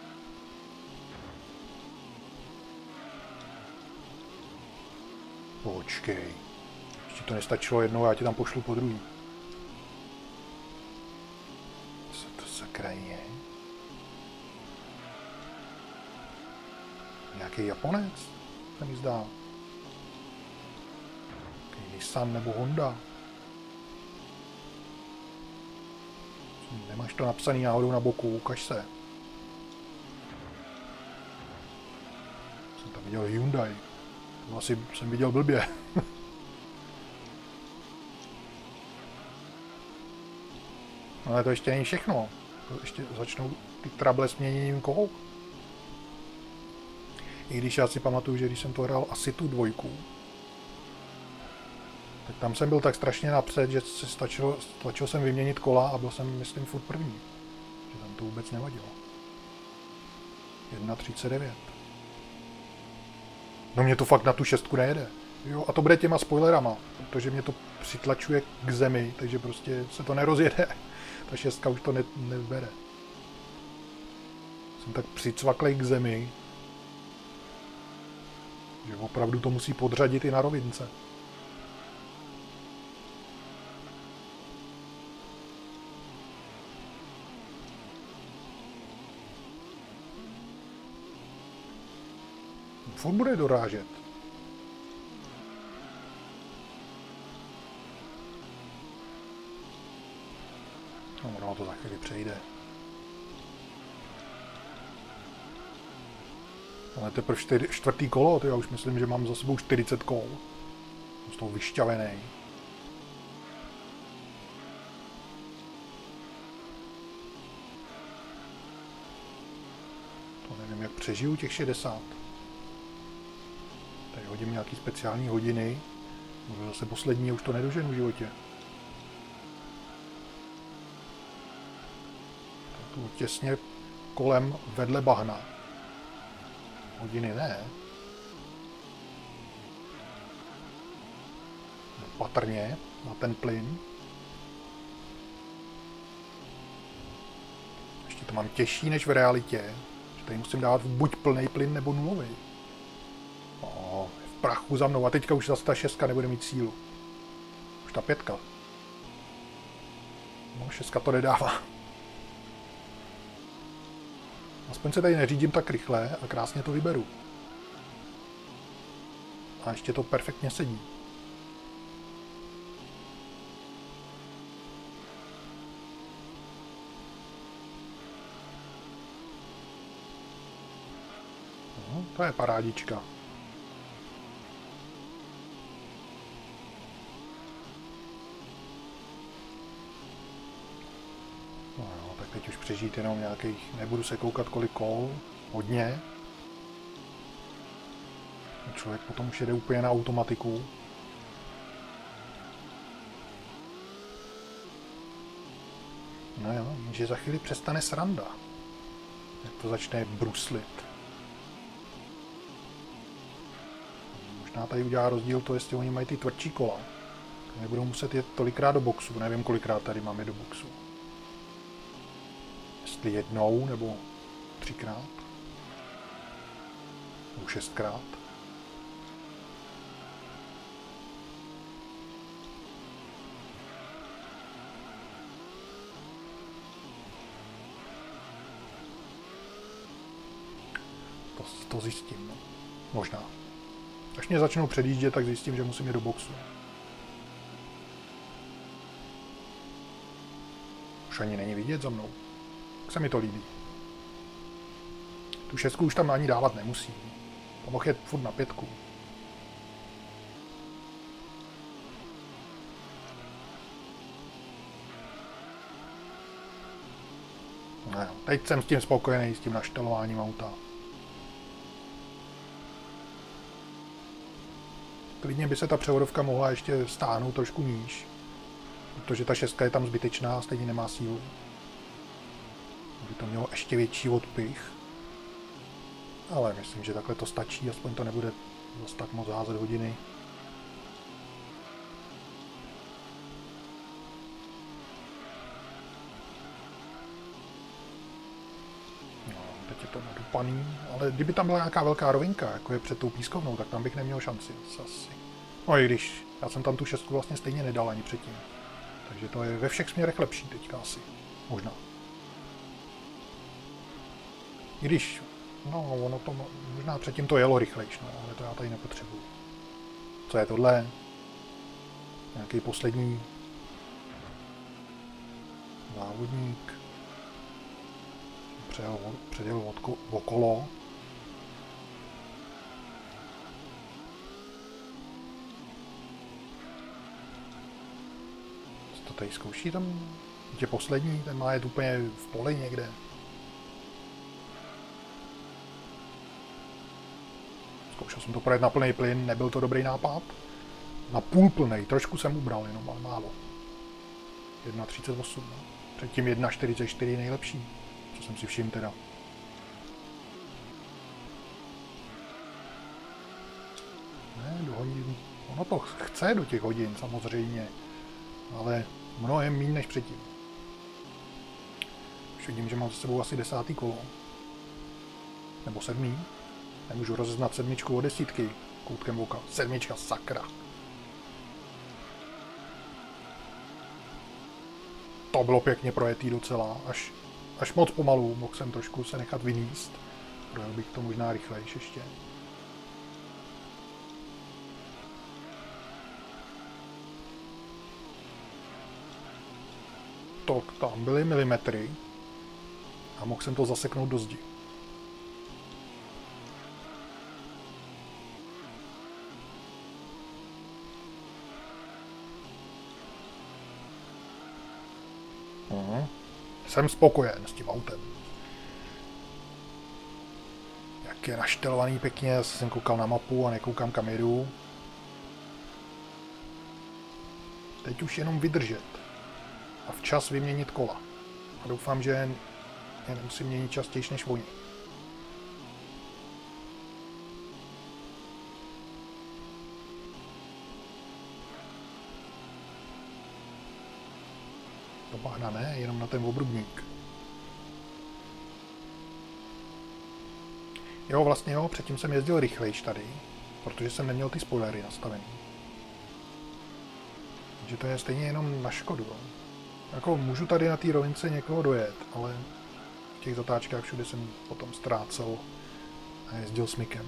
Počkej. Ještě to nestačilo jednou, já ti tam pošlu po druhý. Co to sakra je? Nějaký Japonec? Se mi zdá. Nějaký Nissan nebo Honda. Nemáš to napsaný náhodou na boku, ukaž se. Jsem tam viděl Hyundai. To asi jsem viděl blbě. Ale to ještě není všechno. To ještě začnou ty trable s měněním kol. I když já si pamatuju, že když jsem to hrál asi tu dvojku, tak tam jsem byl tak strašně napřed, že se stačilo, stačilo jsem vyměnit kola a byl jsem, myslím, furt první. Že tam to vůbec nevadilo. jedna třicet devět. No mě to fakt na tu šestku nejede. Jo, a to bude těma spoilerama, protože mě to přitlačuje k zemi, takže prostě se to nerozjede. Ta šestka už to ne, nebere. Jsem tak přicvaklej k zemi, že opravdu to musí podřadit i na rovince. Furt bude dorážet. No, no to za chvíli přejde. Ale teprve čtyři, čtvrtý kolo, to já už myslím, že mám za sebou čtyřicet kol. Jsem z toho vyšťavený. To nevím, jak přežiju těch šedesát. Tady hodím nějaký speciální hodiny. Můžu zase poslední, už to nedoženu v životě. Tu těsně kolem vedle bahna. Hodiny ne. opatrně na ten plyn. Ještě to mám těžší než v realitě. Že tady musím dávat buď plný plyn, nebo nulový. O, v prachu za mnou. A teďka už zase ta šestka nebude mít sílu. Už ta pětka. No, šestka to nedává. Aspoň se tady neřídím tak rychle a krásně to vyberu. A ještě to perfektně sedí. No, to je parádička. No jo, tak teď už přežít jenom nějakých, nebudu se koukat kolik kol, hodně. Člověk potom už jede úplně na automatiku. No jo, že za chvíli přestane sranda. Jak to začne bruslit. Možná tady udělá rozdíl to, jestli oni mají ty tvrdší kola. Nebudou muset jet tolikrát do boxu. Nevím, kolikrát tady máme do boxu. Jestli jednou, nebo třikrát. Nebo šestkrát. To, to zjistím, no. Možná. Až mě začnou předjíždět, tak zjistím, že musím jít do boxu. Už ani není vidět za mnou. Tak se mi to líbí. Tu šestku už tam ani dávat nemusí. To mohl jet furt na pětku. No jo, teď jsem s tím spokojený, s tím naštelováním auta. Klidně by se ta převodovka mohla ještě stáhnout trošku níž. Protože ta šestka je tam zbytečná a stejně nemá sílu. By to mělo ještě větší odpich. Ale myslím, že takhle to stačí, aspoň to nebude zase tak moc házet hodiny. No, teď je to nadupaný, ale kdyby tam byla nějaká velká rovinka, jako je před tou pískovnou, tak tam bych neměl šanci asi. No i když, já jsem tam tu šestku vlastně stejně nedal ani předtím. Takže to je ve všech směrech lepší teďka asi. Možná. I když, no ono to, možná předtím to jelo rychlejš, no, ale to já tady nepotřebuji. Co je tohle? Nějaký poslední závodník. Přejel, předjel odko, okolo. Co to tady zkouší tam? Je poslední, ten má jet úplně v poli někde. Zkoušel jsem to projet na plný plyn, nebyl to dobrý nápad. Na půl plnej, trošku jsem ubral jenom, ale málo. jedna třicet osm, no. Předtím jedna čtyřicet čtyři nejlepší, co jsem si všiml teda. Ne, do hodin, ono to chce do těch hodin samozřejmě, ale mnohem méně než předtím. Už vidím, že mám za sebou asi desátý kolo. Nebo sedmý. Nemůžu rozeznat sedmičku od desítky koutkem oka. Sedmička, sakra. To bylo pěkně projetý docela. Až, až moc pomalu. Mohl jsem trošku se nechat vyníst. Projel bych to možná rychlejš ještě. To tam byly milimetry. A mohl jsem to zaseknout do zdi. Uhum. Jsem spokojen s tím autem. Jak je naštelovaný pěkně, zase jsem koukal na mapu a nekoukám kam jedu. Teď už jenom vydržet. A včas vyměnit kola. A doufám, že je nemusím měnit častěji než oni. Do bahna ne, jenom na ten obrubník. Jo, vlastně jo, předtím jsem jezdil rychlejš tady, protože jsem neměl ty spoilery nastavený. Takže to je stejně jenom na škodu. Jo. Jako můžu tady na té rovince někoho dojet, ale v těch zatáčkách všude jsem potom ztrácel a jezdil s Mikem.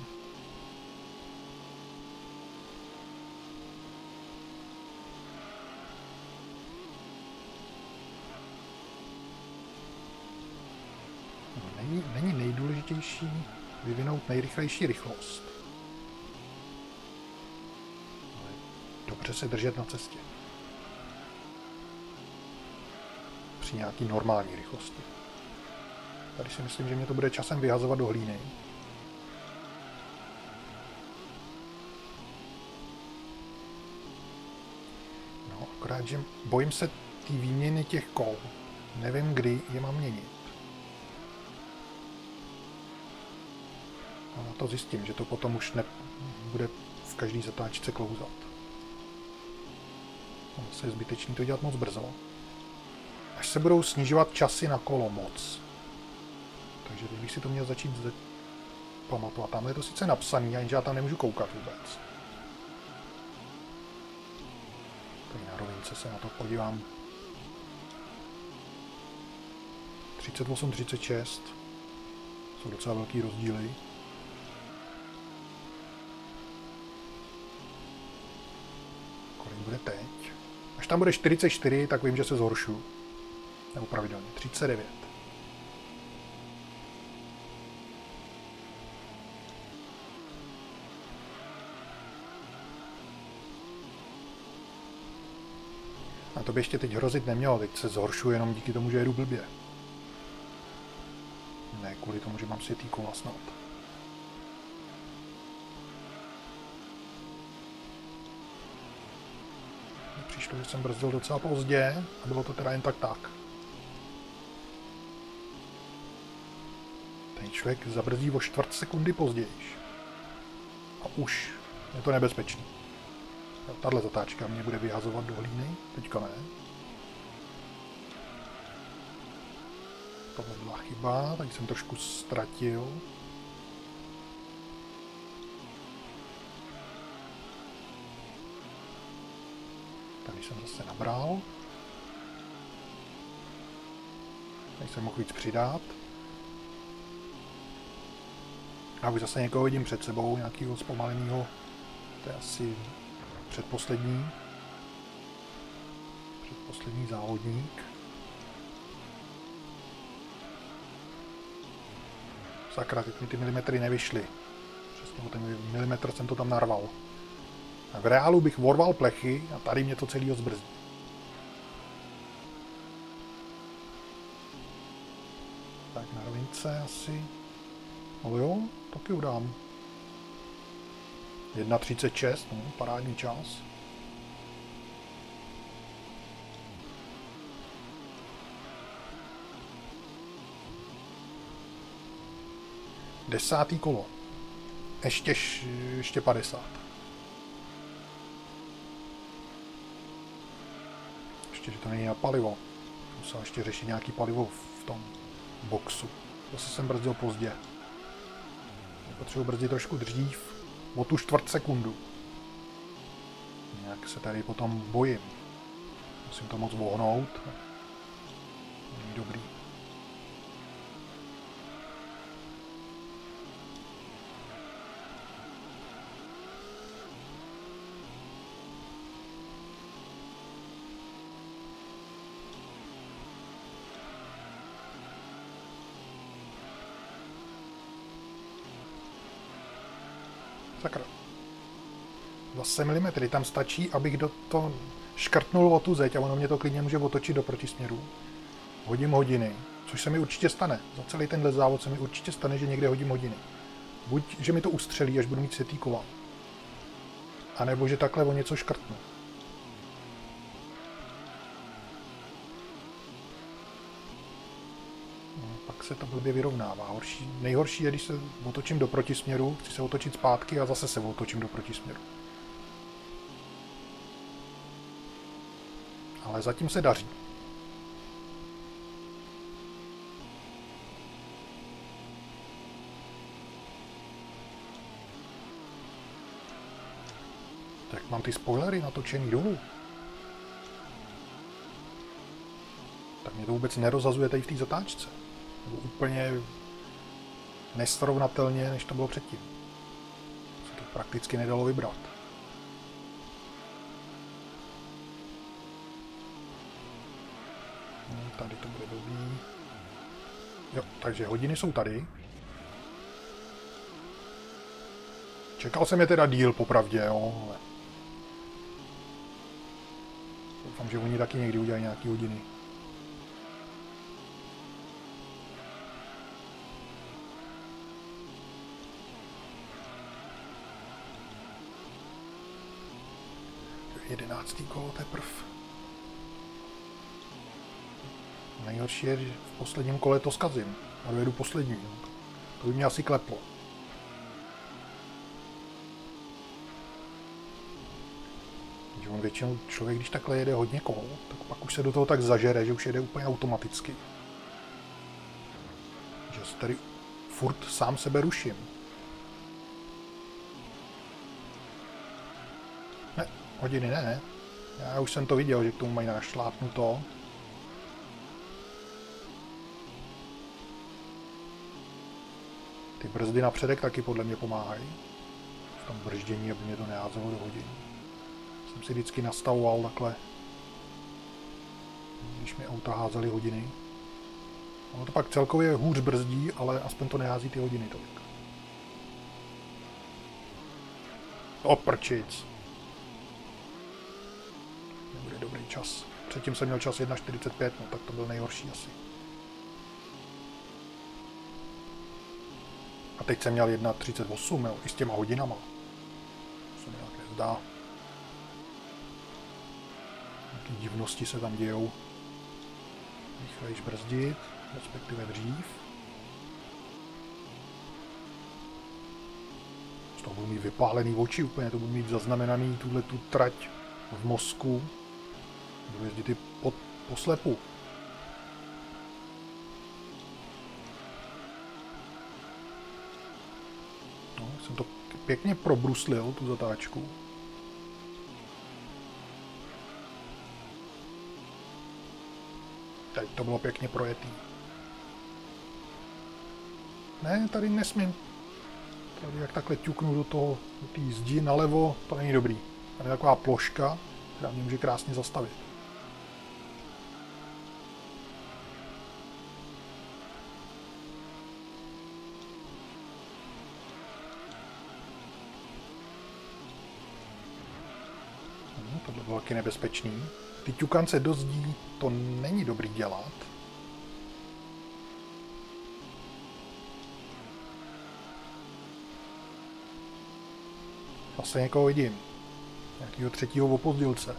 Není, není nejdůležitější vyvinout nejrychlejší rychlost. Ale dobře se držet na cestě. Při nějaký normální rychlosti. Tady si myslím, že mě to bude časem vyhazovat do hlíny. No, akorát, že bojím se té výměny těch kol. Nevím, kdy je mám měnit. A na to zjistím, že to potom už nebude v každý zatáčce klouzat. Zase je zbytečný to dělat moc brzo. Až se budou snižovat časy na kolo moc. Takže teď bych si to měl začít pamatovat. Tamhle je to sice napsaný, jenže já tam nemůžu koukat vůbec. Tady na rovince se na to podívám. třicet osm třicet šest. Jsou docela velký rozdíly. Kolik bude teď? Až tam bude čtyřicet čtyři, tak vím, že se zhoršuju. Nebo pravidelně. třicet devět. A to by ještě teď hrozit nemělo, teď se zhoršuje jenom díky tomu, že jedu blbě. Ne kvůli tomu, že mám světý kola snad. Přišlo, že jsem brzdil docela pozdě a bylo to teda jen tak tak. Ten člověk zabrzdí o čtvrt sekundy později. A už je to nebezpečný. Tahle zatáčka mě bude vyhazovat do hlíny, teďka ne. To byla chyba, tady jsem trošku ztratil. Tady jsem zase nabral. Tady jsem mohl víc přidat. A už zase někoho vidím před sebou, nějakého zpomaleného. To je asi předposlední. Předposlední závodník. Sakra, teď mi ty milimetry nevyšly. Přesně o ten milimetr jsem to tam narval. A v reálu bych vorval plechy a tady mě to celý zbrzdí. Tak na rovince asi. No jo, taky udám. jedna třicet šest, no, parádní čas. Desátý kolo. Ještě, ještě padesát. Ještě, že to není na palivo. Musel ještě řešit nějaký palivo v tom boxu. Zase jsem brzdil pozdě. Potřebuji brzdit trošku dřív. O tu čtvrt sekundu. Nějak se tady potom bojím. Musím to moc vohnout. Není dobrý. Sakra. Zase milimetry, tam stačí, abych do to škrtnul o tu zeď a ono mě to klidně může otočit do protisměru. Hodím hodiny, což se mi určitě stane. Za celý tenhle závod se mi určitě stane, že někde hodím hodiny. Buď, že mi to ustřelí, až budu mít světý kola. A nebo, že takhle o něco škrtnu. No, pak se to blbě vyrovnává. Horší, nejhorší je, když se otočím do protisměru, chci se otočit zpátky a zase se otočím do protisměru. Ale zatím se daří. mám ty spoilery natočený dolů. Tak mě to vůbec nerozhazuje tady v té zatáčce. Nebo úplně nesrovnatelně, než to bylo předtím. Se to prakticky nedalo vybrat. No, tady to bude dobrý. Jo, takže hodiny jsou tady. Čekal jsem je teda díl, popravdě, jo. Ale... doufám, že oni taky někdy udělají nějaký hodiny. Jedenáctý kolo teprv. Nejhorší je, že v posledním kole to zkazím. A dojedu poslední. To by mě asi kleplo. Že on většinou člověk, když takhle jede hodně kol, tak pak už se do toho tak zažere, že už jede úplně automaticky. Že se tady furt sám sebe ruším. Ne, hodiny ne, ne. Já už jsem to viděl, že k tomu mají našlápnuto. Ty brzdy na předek taky podle mě pomáhají. V tom brždění, aby mě to neházelo do hodin. Jsem si vždycky nastavoval takhle, když mi auta házely hodiny. Ono to pak celkově hůř brzdí, ale aspoň to nehází ty hodiny tolik. Oprčic. Nebude dobrý čas. Předtím jsem měl čas jedna čtyřicet pět, no tak to byl nejhorší asi. A teď jsem měl jedna třicet osm, jo, i s těma hodinama. To se mi nějak nezdá. Nějaké divnosti se tam dějou. Rychlejš brzdit, respektive dřív. Z toho budu mít vypálený oči úplně, to budu mít zaznamenaný tuhle tu trať v mozku. Budu jezdit i po, po slepu. No, jsem to pěkně probruslil, tu zatáčku. Teď to bylo pěkně projetý. Ne, tady nesmím. Tady jak takhle ťuknu do toho, do té zdi nalevo, to není dobrý. Tady je taková ploška, která mě může krásně zastavit. No, tohle bylo taky nebezpečný. Ty ťukance do zdí to není dobrý dělat. Zase někoho vidím. Nějakýho třetího opozdilce.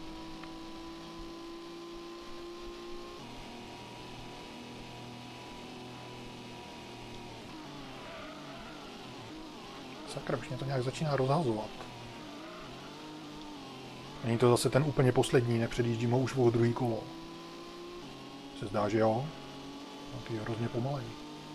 Sakra, už mě to nějak začíná rozhazovat. Není to zase ten úplně poslední, nepředjíždím ho už o druhý kolo. Se zdá, že jo? Taky hrozně pomalej.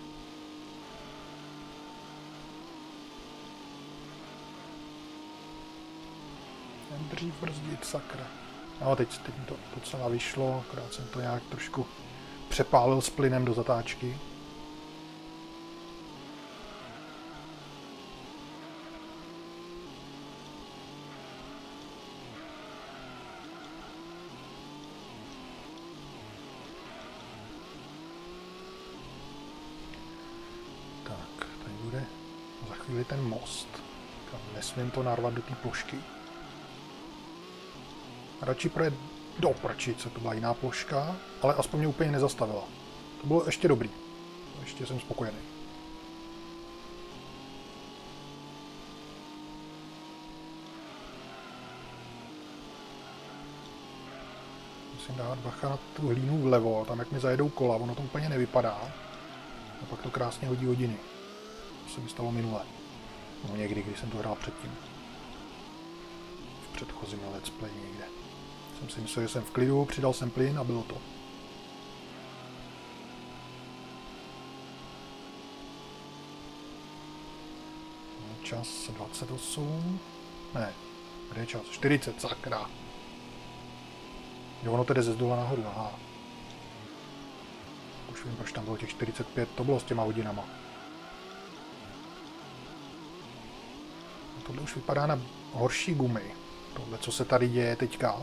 Jen dřív brzdit, sakra. No teď, teď mi to docela vyšlo, akorát jsem to nějak trošku přepálil s plynem do zatáčky. Ten most. Nesmím to narvat do té plošky. Radši projet do prčice, to byla jiná ploška, ale aspoň mě úplně nezastavila. To bylo ještě dobrý. Ještě jsem spokojený. Musím dát bacha na tu hlínu vlevo, tam jak mi zajedou kola, ono to úplně nevypadá. A pak to krásně hodí hodiny. To se mi stalo minule. No někdy, když jsem to hrál předtím. V předchozím let's play někde. Jsem si myslel, že jsem v klidu, přidal jsem plyn a bylo to. No, čas dvacet osm. Ne, Kde je čas? čtyřicet, sakra. Jo, ono tedy ze zdola nahoru, aha. Už vím, proč tam bylo těch čtyřicet pět, to bylo s těma hodinama. Tohle už vypadá na horší gumy. Tohle, co se tady děje teďka.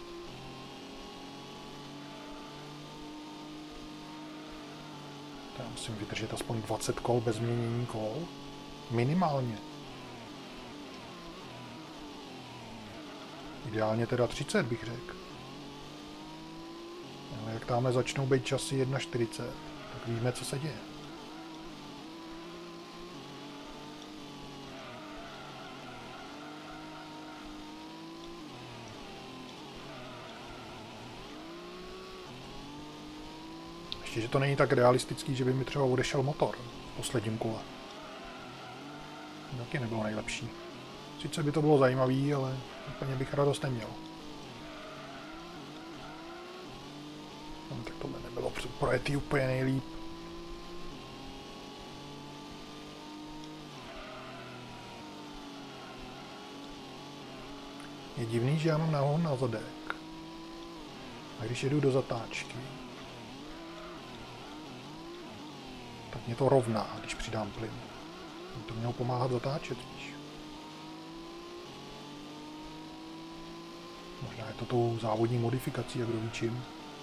Já musím vydržet aspoň dvacet kol bez měnění kol. Minimálně. Ideálně teda třicet bych řekl. Ale jak tamhle začnou být časy jedna čtyřicet, tak víme, co se děje. Ještě, že to není tak realistický, že by mi třeba odešel motor v posledním kole. Taky nebylo nejlepší. Sice by to bylo zajímavý, ale úplně bych radost neměl. No, tak tohle nebylo projetý úplně nejlíp. Je divný, že já mám nahon na zadek. A když jedu do zatáčky, tak mě to rovná, když přidám plyn. To mělo pomáhat zatáčet spíš. Možná je to tou závodní modifikací, jak kdo ví čím.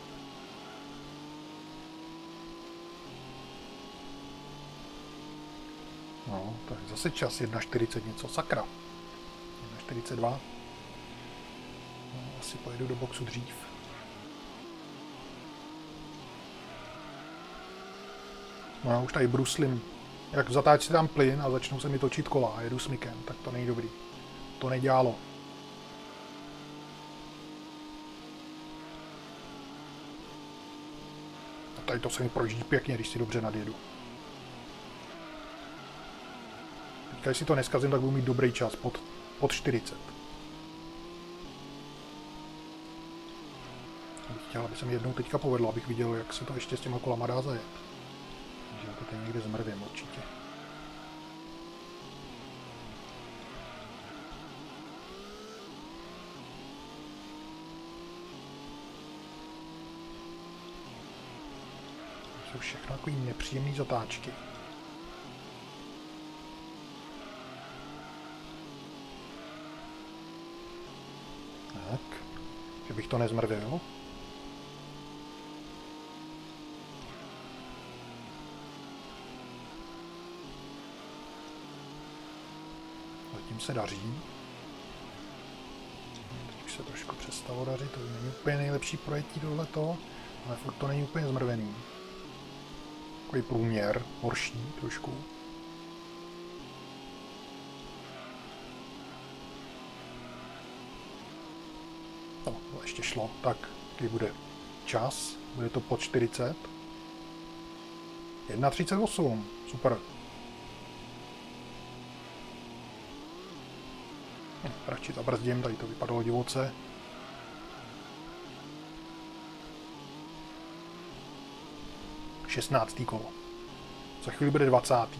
No, tak zase čas jedna čtyřicet něco, sakra. jedna čtyřicet dva. No, asi pojedu do boxu dřív. No já už tady bruslím. Jak v zatáčce dám plyn a začnou se mi točit kola a jedu smykem, tak to není dobrý. To nedělalo. A tady to se mi projíždí pěkně, když si dobře nadjedu. Teďka, jestli to neskazím, tak budu mít dobrý čas pod, pod čtyřicet. Bych chtěl, aby se mi jednou teďka povedlo, abych viděl, jak se to ještě s těma kolama dá zajet. Takže já to tady někde zmrvím určitě. To jsou všechno takový nepříjemný zatáčky. Tak, že bych to nezmrvil. Zatím se daří. Teď už se trošku přestalo dařit, to není úplně nejlepší projetí tohleto, ale furt to není úplně zmrvený. Takový průměr, horší trošku. No, to ještě šlo. Tak, když bude čas, bude to pod čtyřicet. jedna třicet osm, super. Hm, radši zabrzdím, tady to vypadalo divoce. šestnáctý kolo. Za chvíli bude dvacátý.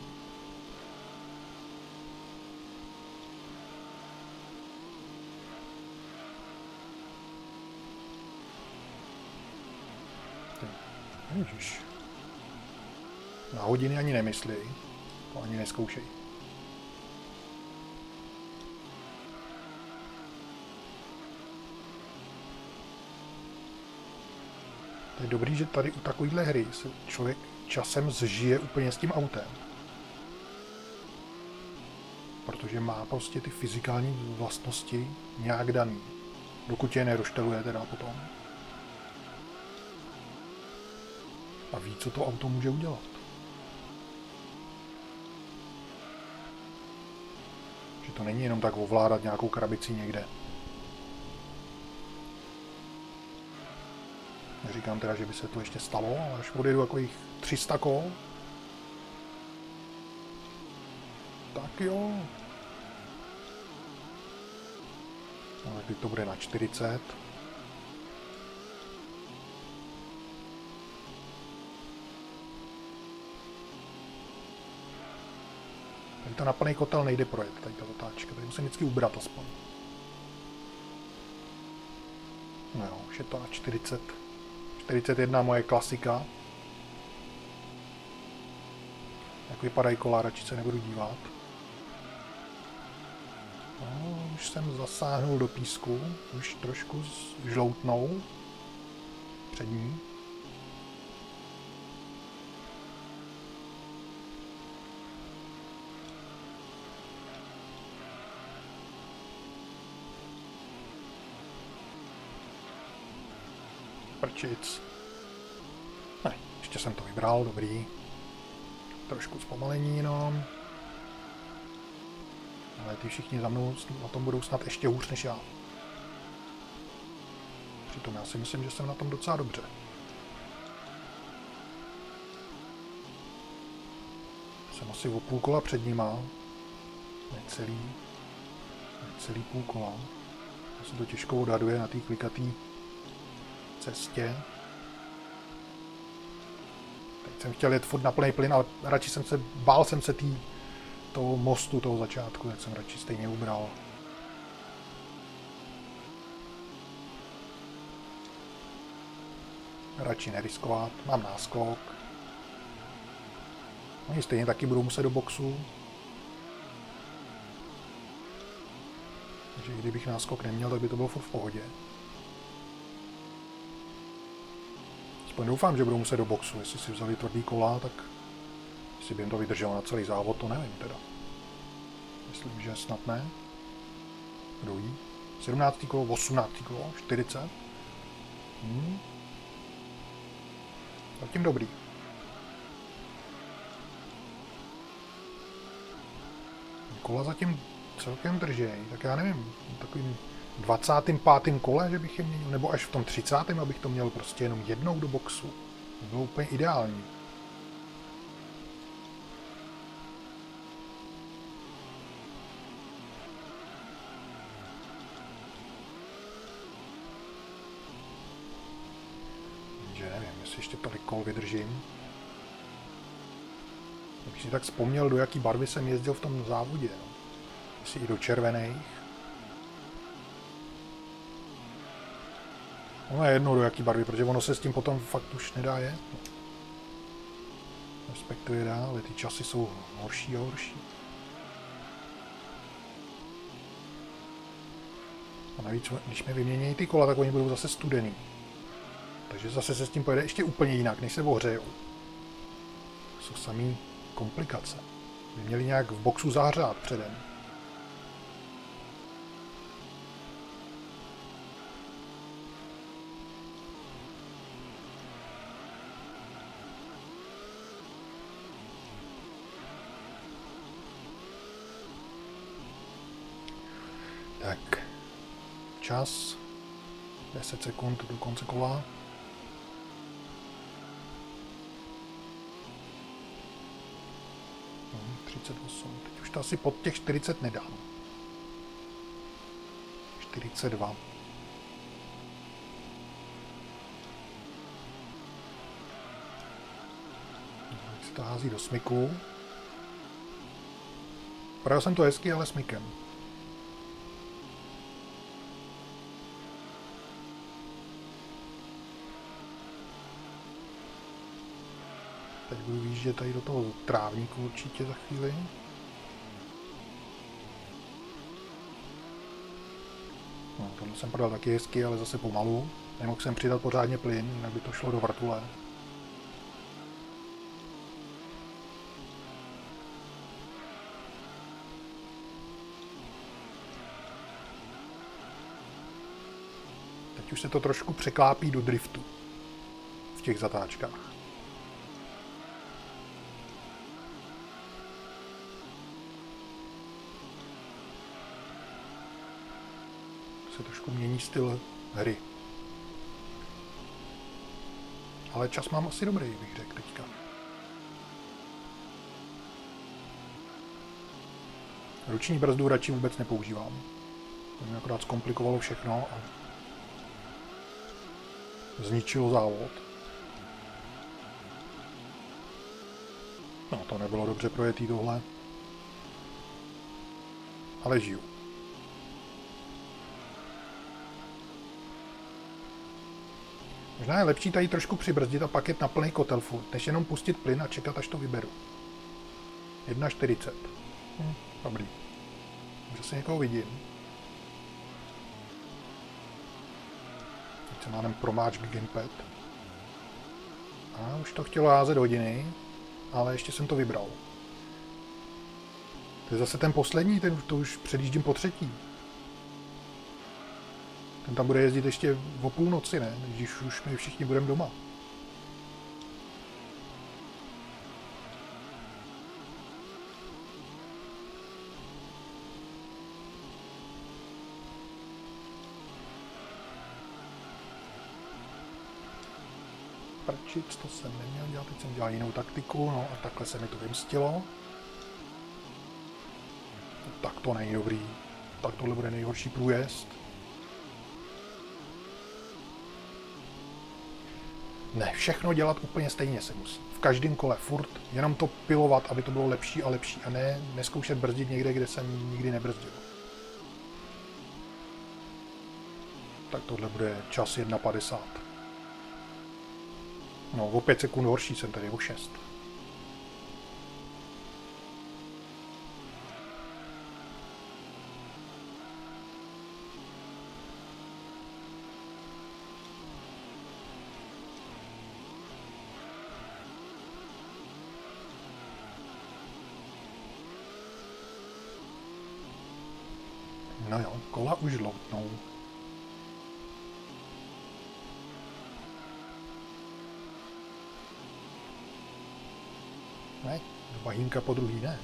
Ježiš. Na hodiny ani nemyslí. To ani neskoušej. To je dobrý, že tady u takovýhle hry se člověk časem zžije úplně s tím autem. Protože má prostě ty fyzikální vlastnosti nějak daný. Dokud je nerošteluje teda potom. A ví, co to auto může udělat. Že to není jenom tak ovládat nějakou krabici někde. Neříkám teda, že by se to ještě stalo, ale až odjedu takových tři sta kol. Tak jo. Ale teď to bude na čtyřicet. Tady to na plný kotel nejde projet, tady ta zatáčka, tady musím vždycky ubrat aspoň. No jo, už je to na čtyřicet. čtyřicet jedna moje klasika. Jak vypadají kola, radši se nebudu dívat. No, už jsem zasáhnul do písku, už trošku žloutnou přední. Prčic. Ne, ještě jsem to vybral, dobrý. Trošku zpomalení jenom. Ale ty všichni za mnou na tom budou snad ještě hůř než já. Přitom já si myslím, že jsem na tom docela dobře. Jsem asi o půl kola před nima. Necelý. Necelý půl kola. Já se to těžko odhaduje na té klikatý cestě. Teď jsem chtěl jet furt na plný plyn, ale radši jsem se, bál jsem se tý, toho mostu, toho začátku, tak jsem radši stejně ubral. Radši neriskovat, mám náskok. Oni stejně taky budou muset do boxu. Takže kdybych náskok neměl, tak by to bylo furt v pohodě. Aspoň doufám, že budou muset do boxu. Jestli si vzali tvrdý kola, tak jestli by jim to vydrželo na celý závod, to nevím teda. Myslím, že snad ne. Kdo ví? sedmnácté kolo, osmnácté kolo, čtyřicet. Hmm. Zatím dobrý. Kola zatím celkem držej, tak já nevím, takovým dvacátém pátém kole, že bych je měl, nebo až v tom třicátém abych to měl prostě jenom jednou do boxu. To bylo úplně ideální. Takže nevím, jestli ještě tolik kol vydržím. Kdybych si tak vzpomněl, do jaký barvy jsem jezdil v tom závodě. No. Jestli i do červených. Ono je jedno do jaký barvy, protože ono se s tím potom fakt už nedá jet. No. Respektive dá, ale ty časy jsou horší a horší. A navíc, když mi vyměnějí ty kola, tak oni budou zase studený. Takže zase se s tím pojede ještě úplně jinak, než se ohřejou. To jsou samý komplikace. By měli nějak v boxu zahřát předem. Tak, čas, deset sekund do konce kola. třicet osm, teď už to asi pod těch čtyřicet nedám. čtyřicet dva. Tak se to hází do smyku. Projel jsem to hezky, ale smykem. Teď budu výjíždět tady do toho trávníku určitě za chvíli. No, tohle jsem prodal taky hezky, ale zase pomalu. Nemohl jsem přidat pořádně plyn, jinak by to šlo do vrtule. Teď už se to trošku překlápí do driftu v těch zatáčkách. Se trošku mění styl hry. Ale čas mám asi dobrý, bych řekl teďka. Ruční brzdu radši vůbec nepoužívám. To mi akorát zkomplikovalo všechno a zničilo závod. No, to nebylo dobře projetý tohle. Ale žiju. Možná je lepší tady trošku přibrzdit a pak jet na plný kotel furt, než jenom pustit plyn a čekat, až to vyberu. jedna čtyřicet. Hm, dobrý. Zase někoho vidím. Teď se máme promáč gamepad. A už to chtělo házet hodiny, ale ještě jsem to vybral. To je zase ten poslední, ten to už předjíždím po třetí. Ten tam bude jezdit ještě o půlnoci, ne? Když už my všichni budeme doma. Prčic, to jsem neměl dělat, teď jsem dělal jinou taktiku, no a takhle se mi to vymstilo. Tak to není dobrý. Tak tohle bude nejhorší průjezd. Ne, všechno dělat úplně stejně se musí. V každém kole furt, jenom to pilovat, aby to bylo lepší a lepší a ne neskoušet brzdit někde, kde jsem nikdy nebrzdil. Tak tohle bude čas jedna padesát. No, o pět sekund horší jsem tady, o šest. No jo, kola už loutnou. Ne, bahínka po druhý ne.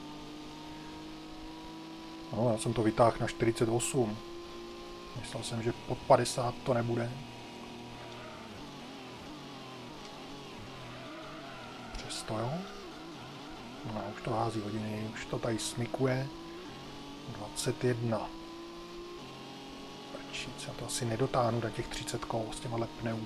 No, já jsem to vytáhl na čtyřicet osm. Myslel jsem, že pod padesát to nebude. Přesto jo. No, už to hází hodiny, už to tady smykuje. dvacet jedna. Prčíc, já to asi nedotáhnu na těch třicet kol s těma pneu.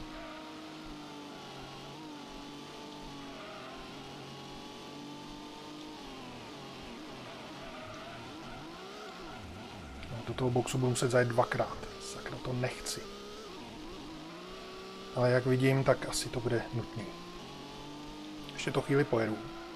Do toho boxu budu muset zajet dvakrát. Sakra, to nechci. Ale jak vidím, tak asi to bude nutný. Ještě to chvíli pojedu.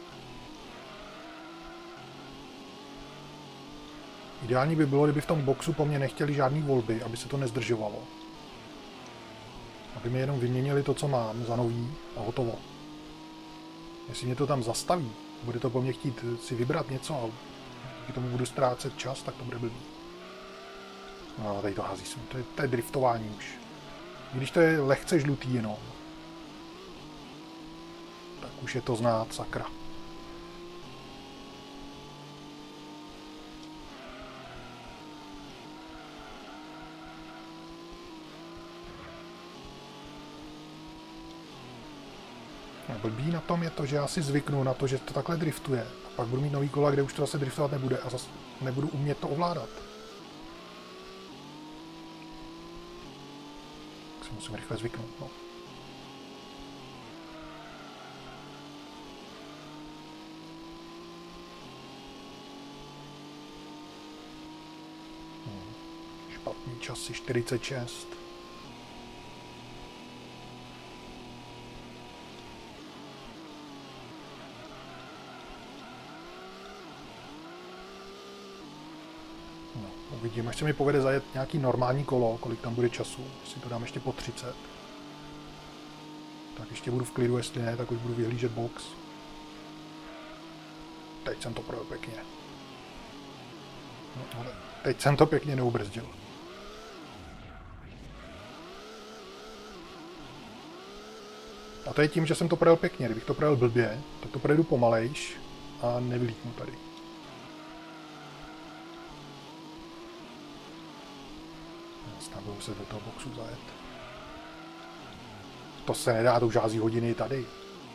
Ideální by bylo, kdyby v tom boxu po mně nechtěli žádný volby, aby se to nezdržovalo. Aby mi jenom vyměnili to, co mám, za nový a hotovo. Jestli mě to tam zastaví, bude to po mně chtít si vybrat něco a díky tomu budu ztrácet čas, tak to bude blbý. No, tady to hází sem. To je, to je driftování už. Když to je lehce žlutý jenom, tak už je to znát, sakra. A blbý na tom je to, že já si zvyknu na to, že to takhle driftuje. A pak budu mít nový kola, kde už to zase driftovat nebude a zase nebudu umět to ovládat. Tak si musím rychle zvyknout, no. Hmm. Špatný časy čtyřicet šest. Uvidím, až se mi povede zajet nějaký normální kolo, kolik tam bude času, jestli to dám ještě po třicet. Tak ještě budu v klidu, jestli ne, tak už budu vyhlížet box. Teď jsem to projel pěkně. No, ale teď jsem to pěkně neubrzdil. A to je tím, že jsem to projel pěkně. Kdybych to projel blbě, tak to projedu pomalejš a nevylítnu tady. Budu se do toho boxu zajet. To se nedá, to už hází hodiny tady.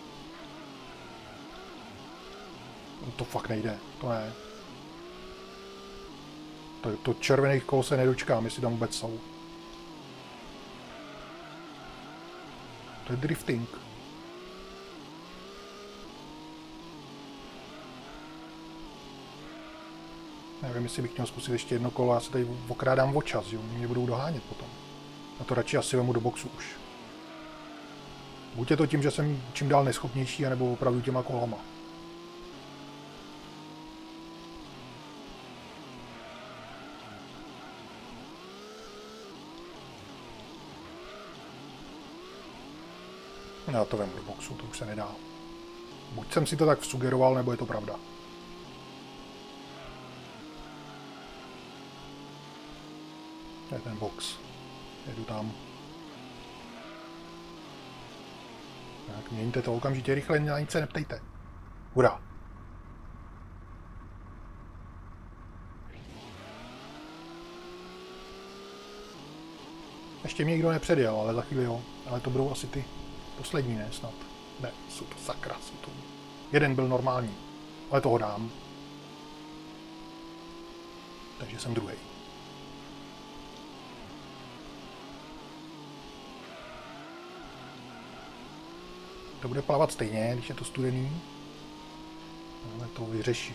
To fakt nejde, to ne. To, to červených kol se nedočkám, jestli tam vůbec jsou. To je drifting. Nevím, jestli bych měl zkusit ještě jedno kolo, já se tady okrádám o čas, jo, mě budou dohánět potom. A to radši asi vemu do boxu už. Buď je to tím, že jsem čím dál neschopnější, anebo opravdu těma kolama. Já to vem do boxu, to už se nedá. Buď jsem si to tak vsugeroval, nebo je to pravda. To je ten box. Jedu tam. Tak měňte to okamžitě rychle, na nic se neptejte. Hurá. Ještě mě nikdo nepředjel, ale za chvíli jo. Ale to budou asi ty poslední, ne snad. Ne, jsou to sakra, jsou to... Jeden byl normální, ale toho dám. Takže jsem druhý. To bude plavat stejně, když je to studený. Ale to vyřeším.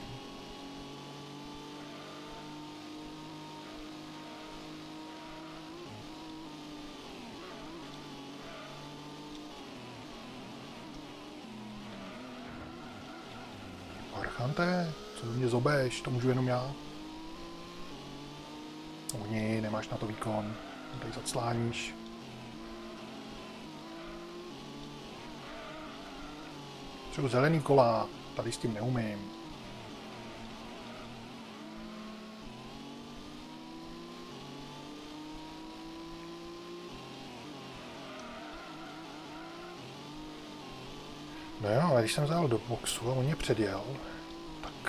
Archante, co mě zobeš, to můžu jenom já. Oni, nemáš na to výkon, tady zacláníš. Třeba zelený kola, tady s tím neumím. No jo, ale když jsem zajel do boxu a on mě předjel, tak...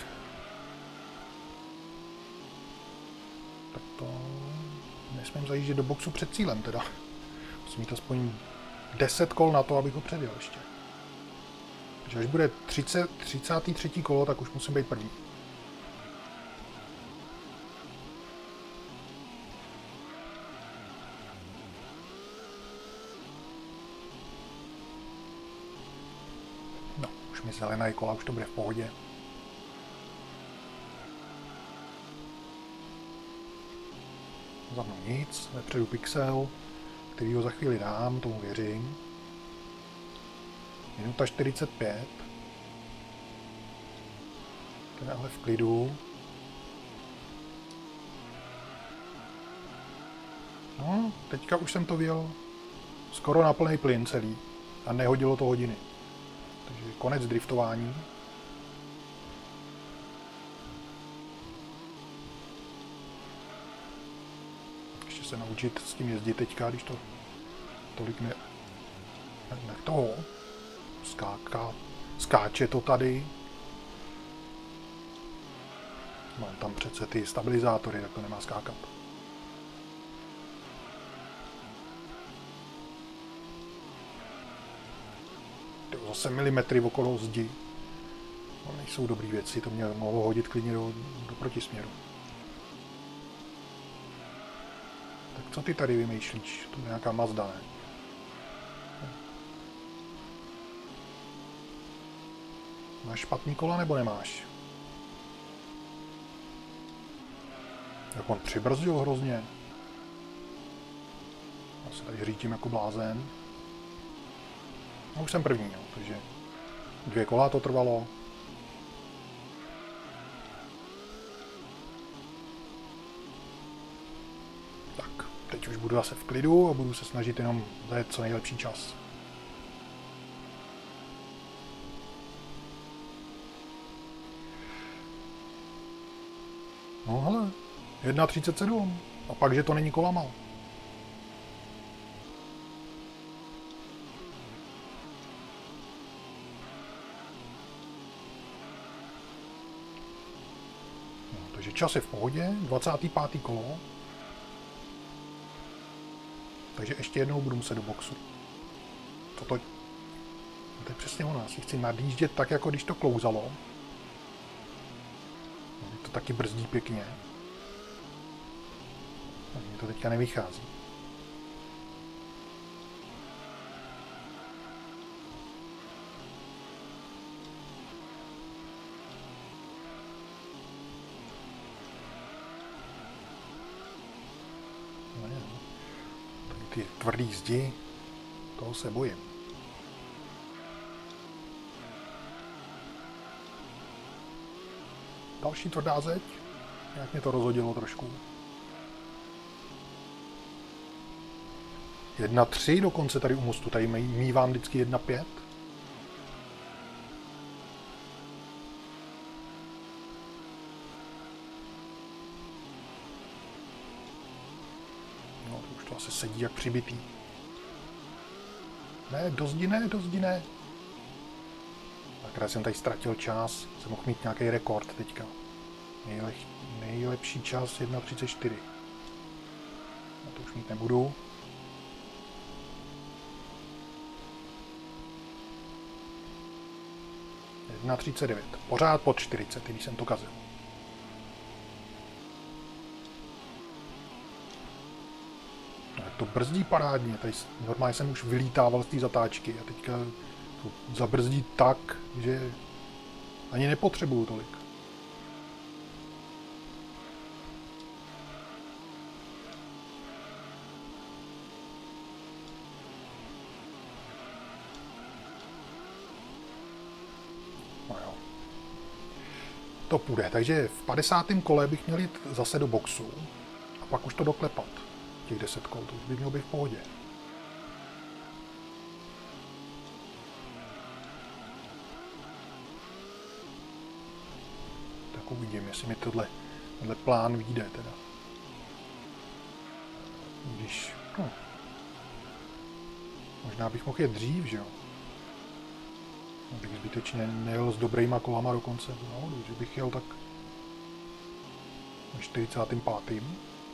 Tak to... Nesmím zajíždět do boxu před cílem teda. Musím mít aspoň deset kol na to, abych ho předjel ještě. Takže až bude třicet, třicáté třetí kolo, tak už musím být první. No, už mi zelená kola, už to bude v pohodě. Za mnou nic, vepředu pixel, který ho za chvíli dám, tomu věřím. Minuta čtyřicet pět. Ten ale v klidu. No, teďka už jsem to vyjel skoro na plný plyn celý. A nehodilo to hodiny. Takže konec driftování. Ještě se naučit s tím jezdit teďka, když to tolik ne... Nech toho. Skáka, skáče to tady. Mám tam přece ty stabilizátory, tak to nemá skákat. Zase milimetry okolo zdi. No, nejsou dobrý věci, to mě mohlo hodit klidně do, do protisměru. Tak co ty tady vymýšlíš? To je nějaká Mazda, ne? Máš špatný kola nebo nemáš? Jak on přibrzdil hrozně. Já se tady řítím jako blázen. No, už jsem první, jo, takže dvě kola to trvalo. Tak, teď už budu zase v klidu a budu se snažit jenom zajet co nejlepší čas. No hele, jedna třicet sedm. A pak, že to není kolama. No, takže čas je v pohodě, dvacáté páté kolo. Takže ještě jednou budu muset do boxu. Toto, to je přesně ono, já si chci nadjíždět tak, jako když to klouzalo. To taky brzdí pěkně. A mně to teďka nevychází. No, tady ty tvrdý zdi, toho se bojím. Další tvrdá zeď. Jak mě to rozhodilo trošku. jedna tři dokonce tady u mostu. Tady mívám vždycky jedna pět. No, to už to asi sedí jak přibitý. Ne, do zdi ne, do zdi ne. Tak jsem tady ztratil čas. Jsem mohl mít nějaký rekord teďka. Nejlep, nejlepší čas jedna třicet čtyři. No to už mít nebudu. jedna třicet devět. Pořád pod čtyřicet, když jsem to kazil. Tak to brzdí parádně. Tady normálně jsem už vylítával z té zatáčky a teďka to zabrzdí tak, že ani nepotřebuju tolik. To půjde, takže v padesátém kole bych měl jít zase do boxu a pak už to doklepat, těch deset kol, to už by mělo být v pohodě. Tak uvidím, jestli mi tohle, tohle plán vyjde teda. Když, no, možná bych mohl jet dřív, že jo? Bych zbytečně nejel s dobrýma kolama dokonce náhodou, že bych jel tak na čtyřicátém pátém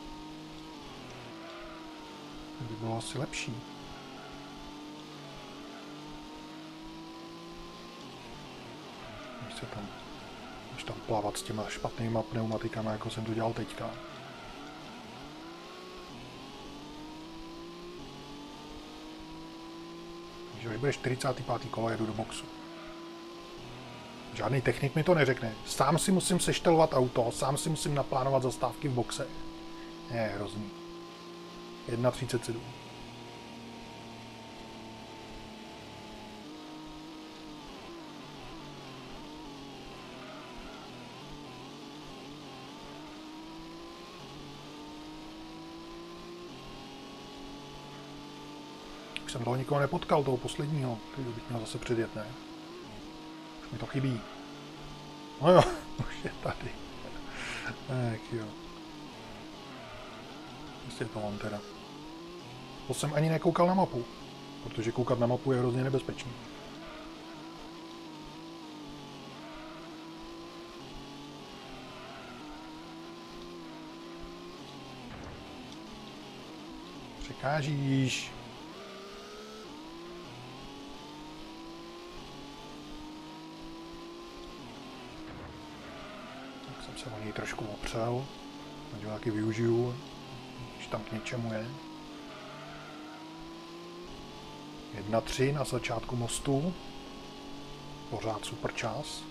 To by bylo asi lepší. Když se tam, když tam plavat s těma špatnýma pneumatikama, jako jsem to dělal teďka. Takže až bude čtyřicáté páté kolo, jedu do boxu. Žádný technik mi to neřekne. Sám si musím seštelovat auto, sám si musím naplánovat zastávky v boxe. Je hrozný. jedna třicet sedm. Už jsem toho nikoho nepotkal, toho posledního, který bych měl zase předjet, ne? Už mi to chybí. No jo, už je tady. Tak jo. Prostě to mám teda. To jsem ani nekoukal na mapu, protože koukat na mapu je hrozně nebezpečný. Překážíš. Tak jsem se o něj trošku opřel. Takže taky využiju, když tam k něčemu je. jedna tři na začátku mostu. Pořád super čas.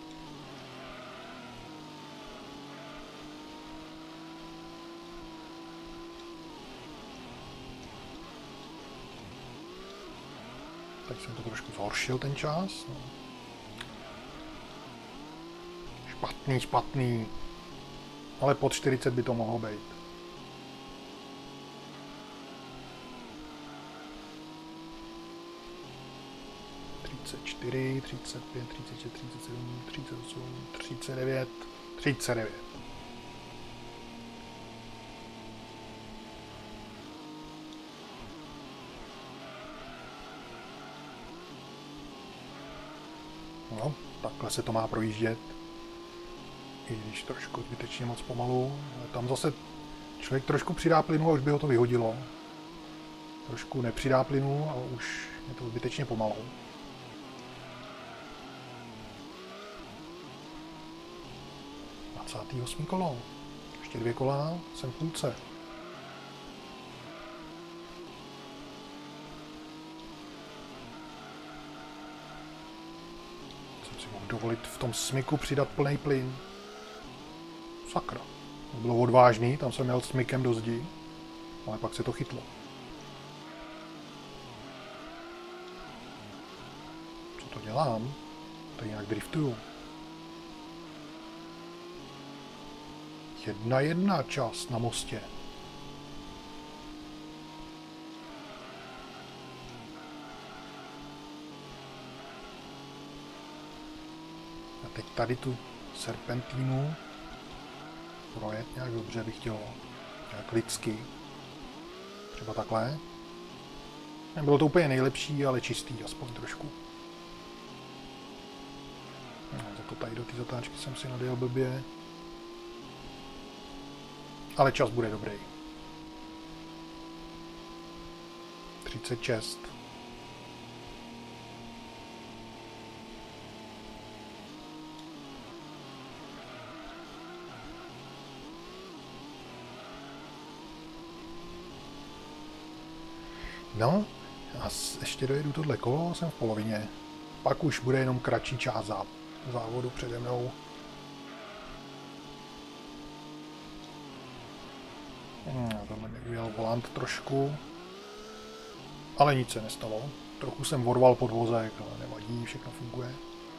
Tak jsem to trošku zhoršil ten čas. No. Špatný, špatný. Ale pod čtyřicet by to mohlo být. třicet čtyři, třicet pět, třicet šest, třicet sedm, třicet osm, třicet devět, třicet devět. No, takhle se to má projíždět. I když trošku zbytečně moc pomalu. Ale tam zase člověk trošku přidá plynu a už by ho to vyhodilo. Trošku nepřidá plynu a už je to zbytečně pomalu. dvacáté osmé kolo. Ještě dvě kola, jsem v půlce. Jsem si mohl dovolit v tom smyku přidat plný plyn. Sakra. To bylo odvážný, tam jsem jel smykem do zdi, ale pak se to chytlo. Co to dělám? To jinak driftuju. Jedna jedna čas na mostě. A teď tady tu serpentínu projet nějak dobře bych chtěl. Nějak lidsky. Třeba takhle. Nebylo to úplně nejlepší, ale čistý aspoň trošku. No, za to tady do té zatáčky jsem si nadjel blbě. Ale čas bude dobrý. třicet šest. No, a ještě dojedu tohle kolo, jsem v polovině. Pak už bude jenom kratší část závodu přede mnou. Hmm, tam mi ujel volant trošku. Ale nic se nestalo. Trochu jsem orval podvozek, ale nevadí, všechno funguje.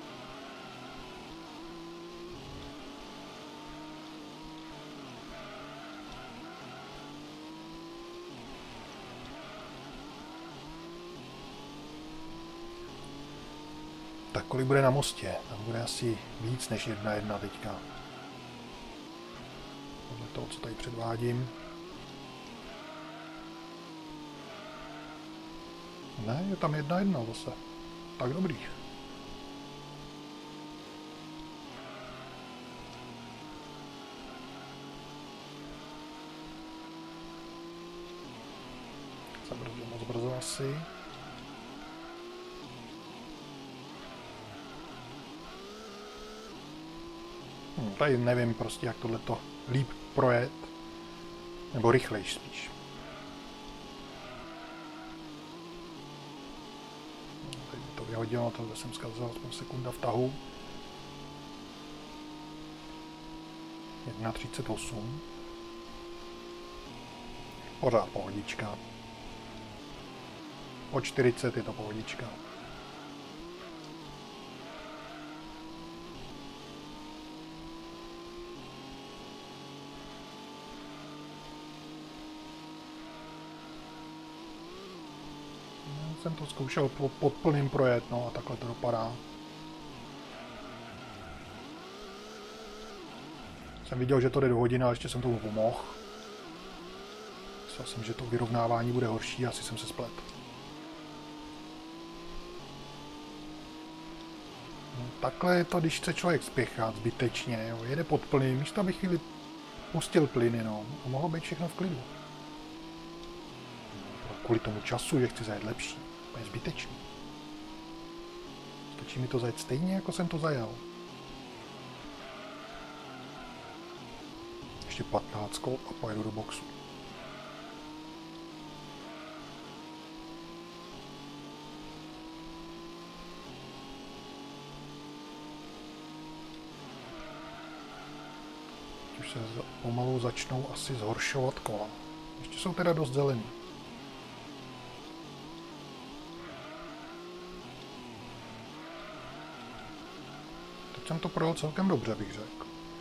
Tak kolik bude na mostě? Tam bude asi víc než jedna jedna teďka. Podle toho, co tady předvádím. Ne, je tam jedna jedna zase. Tak dobrý. Zabrzdil moc brzo asi. Hm, tady nevím prostě, jak tohleto líp projet. Nebo rychlejš spíš. Teď to vyhodilo, tohle jsem zkazil aspoň sekunda v tahu. jedna třicet osm. Pořád pohodička. O čtyřicet je to pohodička. Jsem to zkoušel po, pod plným projet, no a takhle to dopadá. Jsem viděl, že to jde do hodiny, ale ještě jsem tomu pomohl. Myslel jsem, že to vyrovnávání bude horší, asi jsem se splet. No, takhle je to, když chce člověk spěchat zbytečně, jo, jede pod plným, místo aby chvíli pustil plyn jenom a mohlo být všechno v klidu. Kvůli tomu času, že chci zajet lepší. To je zbytečný. Stačí mi to zajet stejně, jako jsem to zajel. Ještě patnáct kol a pojedu do boxu. Už se pomalu začnou asi zhoršovat kola. Ještě jsou teda dost zelený. Jsem to projel celkem dobře, bych řekl.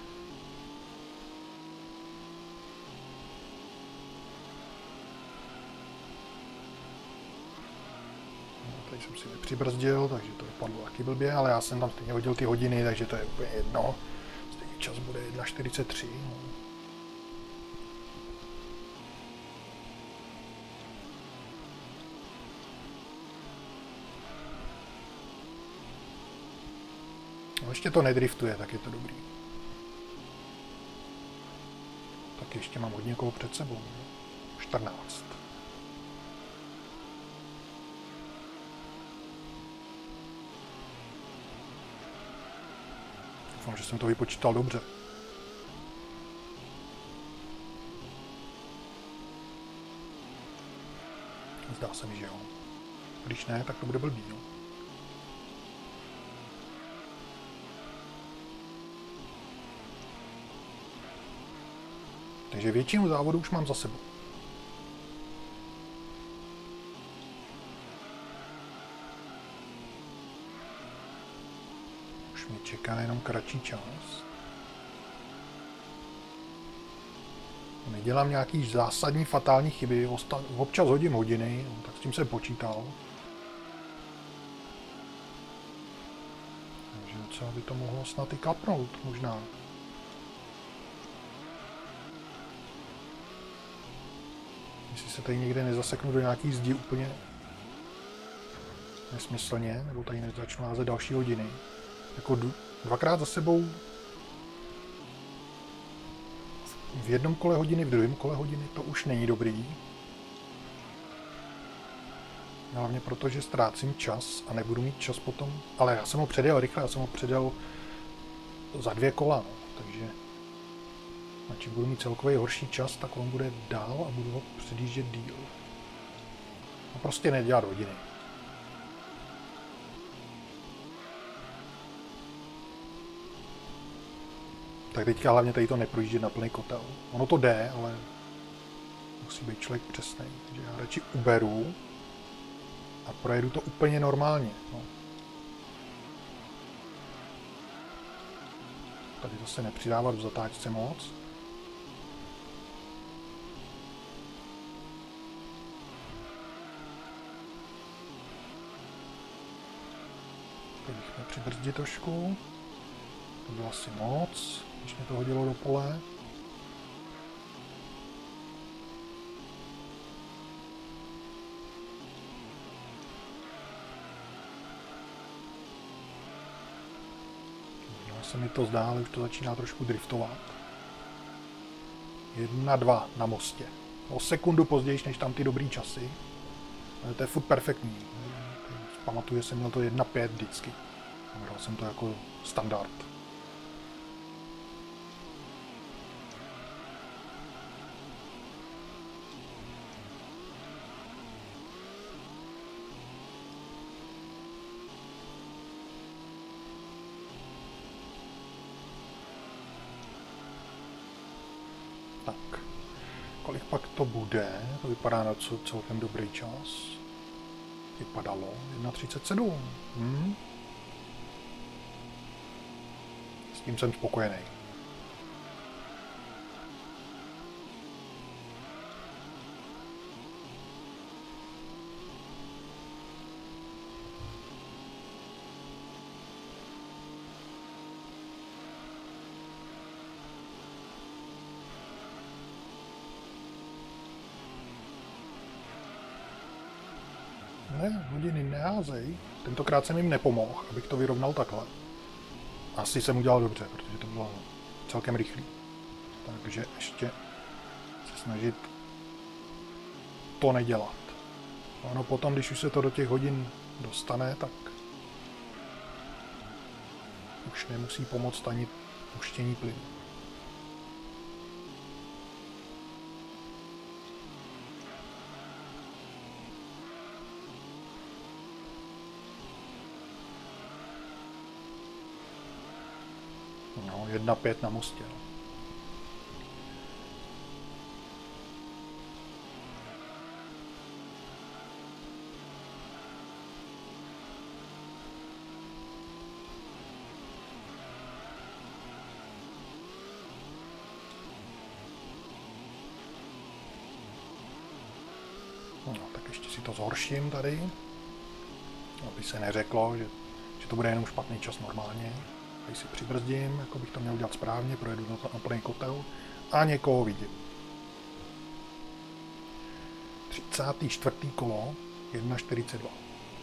No, tady jsem si nepřibrzdil, takže to vypadlo taky blbě, ale já jsem tam stejně hodil ty hodiny, takže to je úplně jedno. Stejný čas bude jedna čtyřicet tři. No. No, ještě to nedriftuje, tak je to dobrý. Tak ještě mám hodně kolo před sebou. čtrnáct. Doufám, že jsem to vypočítal dobře. Zdá se mi, že jo. Když ne, tak to bude blbý, no. Takže většinu závodu už mám za sebou. Už mě čeká jenom kratší čas. nedělám nějaký zásadní fatální chyby, občas hodím hodiny, no, tak s tím jsem počítal. Takže docela by to mohlo snad i klapnout, možná. Jestli se tady někde nezaseknu do nějaký zdi úplně nesmyslně, nebo tady nezačnu házet další hodiny. Jako dvakrát za sebou v jednom kole hodiny, v druhém kole hodiny, to už není dobrý. Hlavně proto, že ztrácím čas a nebudu mít čas potom. Ale já jsem ho předjel rychle, já jsem ho předjel za dvě kola, no. Takže čím budu mít celkový horší čas, tak on bude dál a budu ho předjíždět díl. A prostě nedělat hodiny. Tak teďka hlavně tady to neprojíždět na plný kotel. Ono to jde, ale musí být člověk přesný. Takže já radši uberu a projedu to úplně normálně. No. Tady zase nepřidávat v zatáčce moc. Teď bych měl přibrzdit trošku. To bylo asi moc, když mě to hodilo do pole. Možná se mi to zdá, ale už to začíná trošku driftovat. Jedna, dva na mostě. O sekundu později, než tam ty dobrý časy. Ale to je furt perfektní. Pamatuju, že jsem měl to jedna pět vždycky. Bral jsem to jako standard. Tak, kolik pak to bude? To vypadá na co celkem dobrý čas. Vypadalo jedna třicet sedm. Hmm. S tím jsem spokojený. Ne, hodiny neházej. Tentokrát jsem jim nepomohl, abych to vyrovnal takhle. Asi jsem udělal dobře, protože to bylo celkem rychlý. Takže ještě se snažit to nedělat. Ono potom, když už se to do těch hodin dostane, tak už nemusí pomoct ani puštění plynu. No, jedna pět na mostě. No. No, tak ještě si to zhorším tady, aby se neřeklo, že, že to bude jenom špatný čas normálně. Tady si přibrzdím, jako bych to měl udělat správně, projedu na to na plný kotel a někoho vidím. třicáté čtvrté kolo, jedna čtyřicet dva.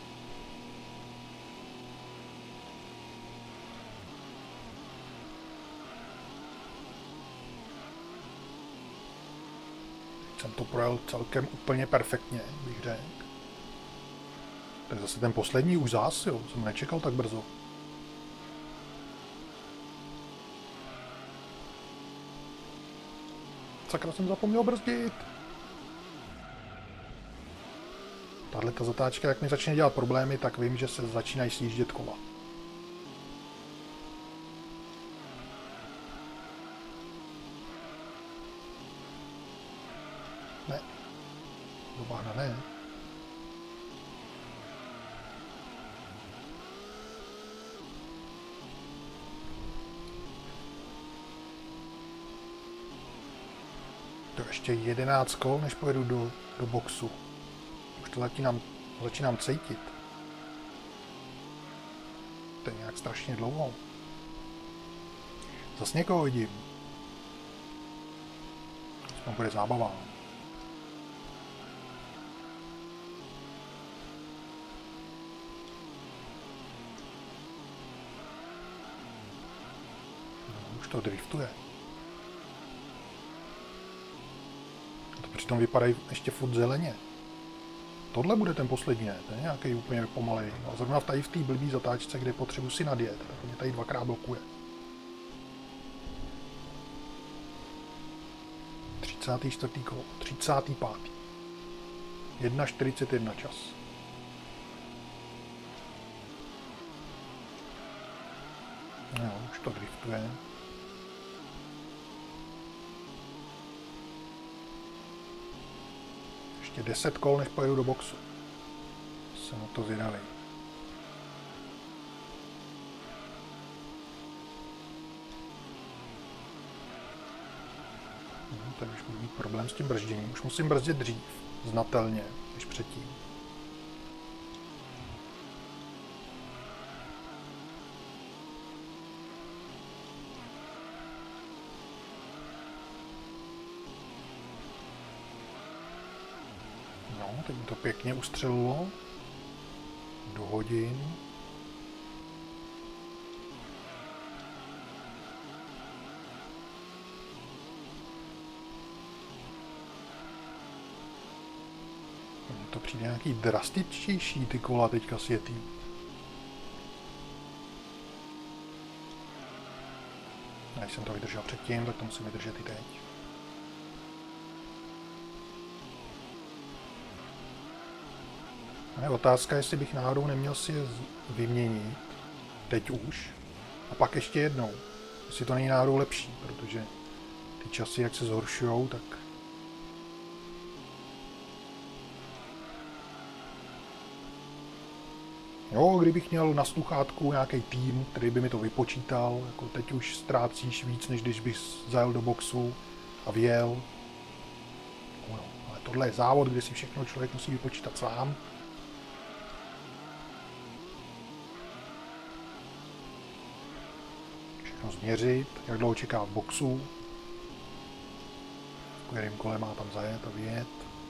Teď jsem to projel celkem úplně perfektně, bych řekl. To je zase ten poslední už zás, jo, jsem nečekal tak brzo. Sakra, jsem zapomněl brzdit. Tahle ta zatáčka, jak mi začne dělat problémy, tak vím, že se začínají sjíždět kola. Ne. Do bahna ne. To ještě jedenáct kol, než pojedu do, do boxu. Už to začínám, začínám cítit. To je nějak strašně dlouho. Zas někoho vidím. To bude zábava. No, už to driftuje. A to přitom vypadají ještě furt zeleně. Tohle bude ten poslední, ne? Ten je nějaký úplně pomalej. A zrovna tady v té blbý zatáčce, kde potřebuji si nadjet, tak mě tady dvakrát blokuje. třicátý čtvrtý kolo, třicátý pátý jedna čtyřicet jedna čas. No, už to driftuje. Ještě deset kol, než pojedu do boxu. Jsem na to zvědavý. No, tady už budu mít problém s tím bržděním. Už musím brzdit dřív, znatelně, než předtím. No, teď mi to pěkně ustřelilo. Do hodin. To přijde nějaký drastičtější ty kola teďka světý. A když jsem to vydržel předtím, tak to musím vydržet i teď. A je otázka, jestli bych náhodou neměl si je vyměnit, teď už, a pak ještě jednou. Jestli to není náhodou lepší, protože ty časy, jak se zhoršujou, tak jo, kdybych měl na sluchátku nějaký tým, který by mi to vypočítal, jako teď už ztrácíš víc, než když bys zajel do boxu a vyjel. No, ale tohle je závod, kde si všechno člověk musí vypočítat sám. Všechno změřit, jak dlouho čeká v boxu, v kterém kole má tam zajet a vyjet.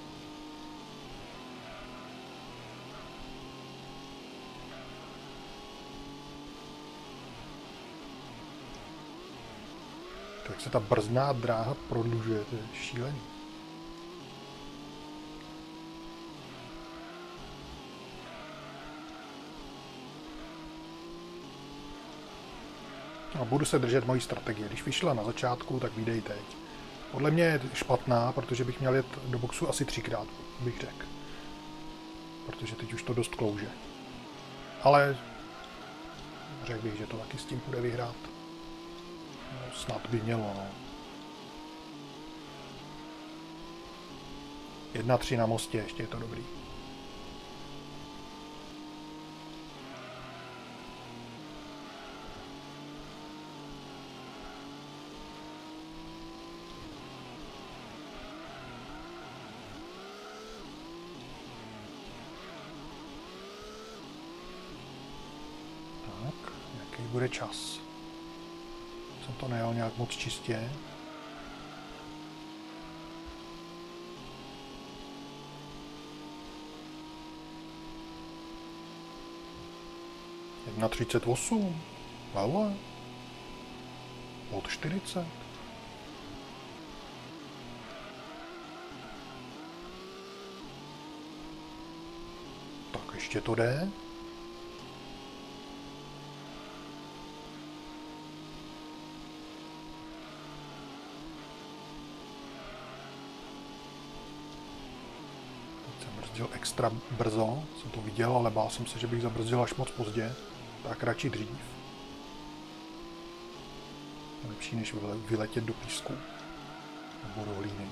Tak se ta brzdná dráha prodlužuje, to je šílený. A budu se držet mojí strategie. Když vyšla na začátku, tak vyjdej teď. Podle mě je špatná, protože bych měl jet do boxu asi třikrát, bych řekl. Protože teď už to dost klouže. Ale řekl bych, že to taky s tím bude vyhrát. No, snad by mělo, no. jedna tři na mostě, ještě je to dobrý. Tak, jaký bude čas? Jsem to nejel nějak moc čistě. jedna třicet osm. Ale. Od čtyřicet. Tak ještě to jde. Brzdil extra brzo, jsem to viděl, ale bál jsem se, že bych zabrzdil až moc pozdě, tak radši dřív. Lepší, než vyletět do písku nebo do hlíny.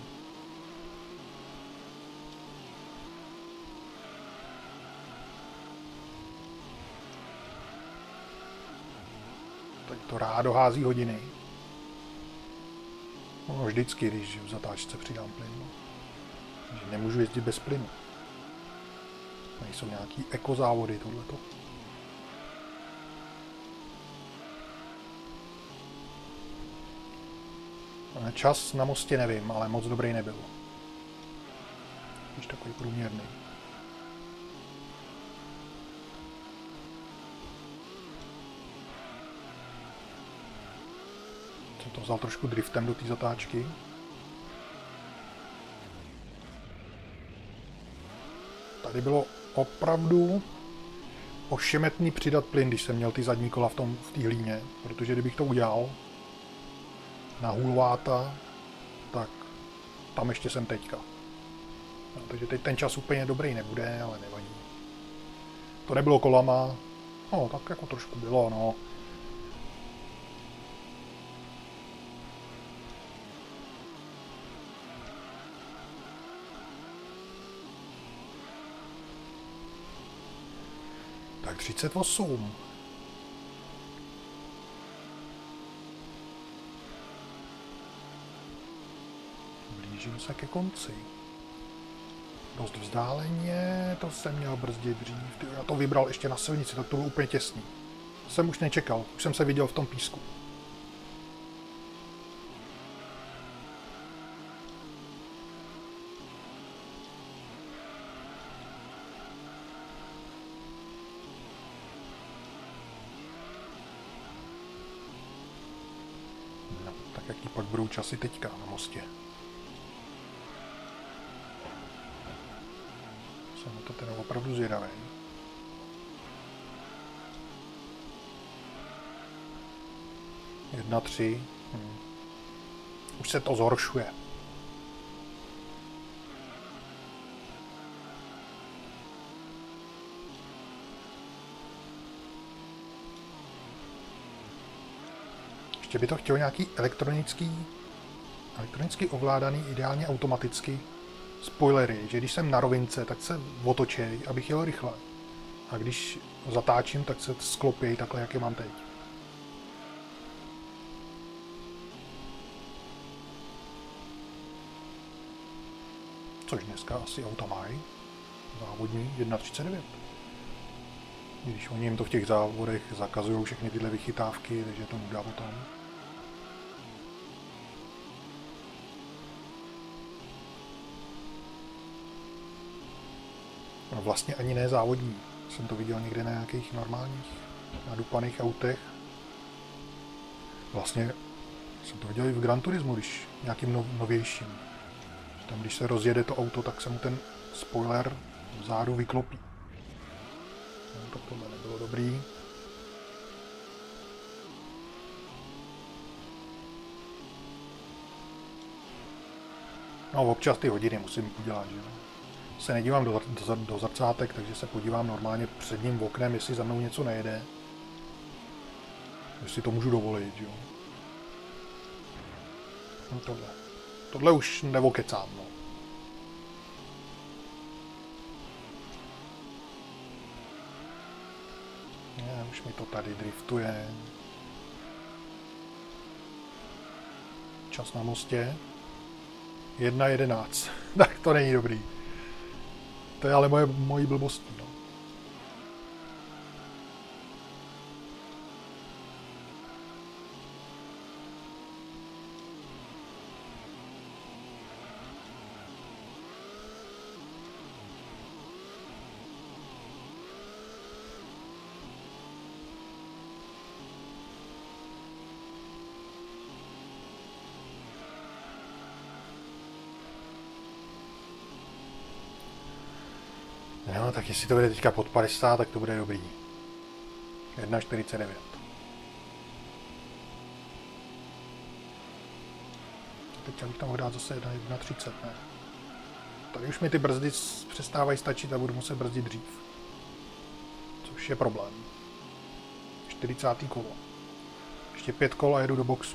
Tak to rádo hází hodiny. No, vždycky, když v zatáčce přidám plyn. No. Takže nemůžu jezdit bez plynu. Nejsou nějaký ekozávody tohleto. Čas na mostě nevím, ale moc dobrý nebyl. Když takový průměrný. Jsem to vzal trošku driftem do té zatáčky. Tady bylo opravdu ošemetný přidat plyn, když jsem měl ty zadní kola v tom, v té hlíně, protože kdybych to udělal na hulváta, tak tam ještě jsem teďka. No, takže teď ten čas úplně dobrý nebude, ale nevadí. To nebylo kolama, no tak jako trošku bylo, no. Tak třicet osm. Blížím se ke konci. Dost vzdáleně, to jsem měl brzdit dřív. Já to vybral ještě na silnici, tak to bylo úplně těsný. To jsem už nečekal, už jsem se viděl v tom písku. No, tak jaký pak budou časy teďka na mostě? Jsem na to teda opravdu zvědavý. Jedna, tři. Hm. Už se to zhoršuje. Ještě by to chtělo nějaký elektronický, elektronicky ovládaný, ideálně automaticky spoilery, že když jsem na rovince, tak se otočej, abych jel rychle. A když zatáčím, tak se sklopěj takhle, jak je mám teď. Což dneska asi auta mají. Závodní jedna třicet devět. Když oni jim to v těch závodech zakazují všechny tyhle vychytávky, takže to nuda potom. No vlastně ani ne závodní. Jsem to viděl někde na nějakých normálních nadupaných autech. Vlastně jsem to viděl i v Gran Turismu, když nějakým nov, novějším. Tam když se rozjede to auto, tak se mu ten spoiler vzadu vyklopí. No, tak tohle nebylo dobrý. No občas ty hodiny musím udělat, že jo. Se nedívám do, do, do zrcátek, takže se podívám normálně předním oknem, jestli za mnou něco nejede. Jestli to můžu dovolit, jo. No tohle. Tohle už nevokecám, no. Ne, už mi to tady driftuje. Čas na mostě. jedna jedenáct. Tak to není dobrý. To je ale moje, mojí blbostí, no. No, tak jestli to bude teďka pod padesát, tak to bude dobrý. jedna čtyřicet devět. Teď bych tam mohl dát zase jedna třicet, ne? Tady už mi ty brzdy přestávají stačit a budu muset brzdit dřív. Což je problém. čtyřicátý kolo. Ještě pět kol a jedu do boxu.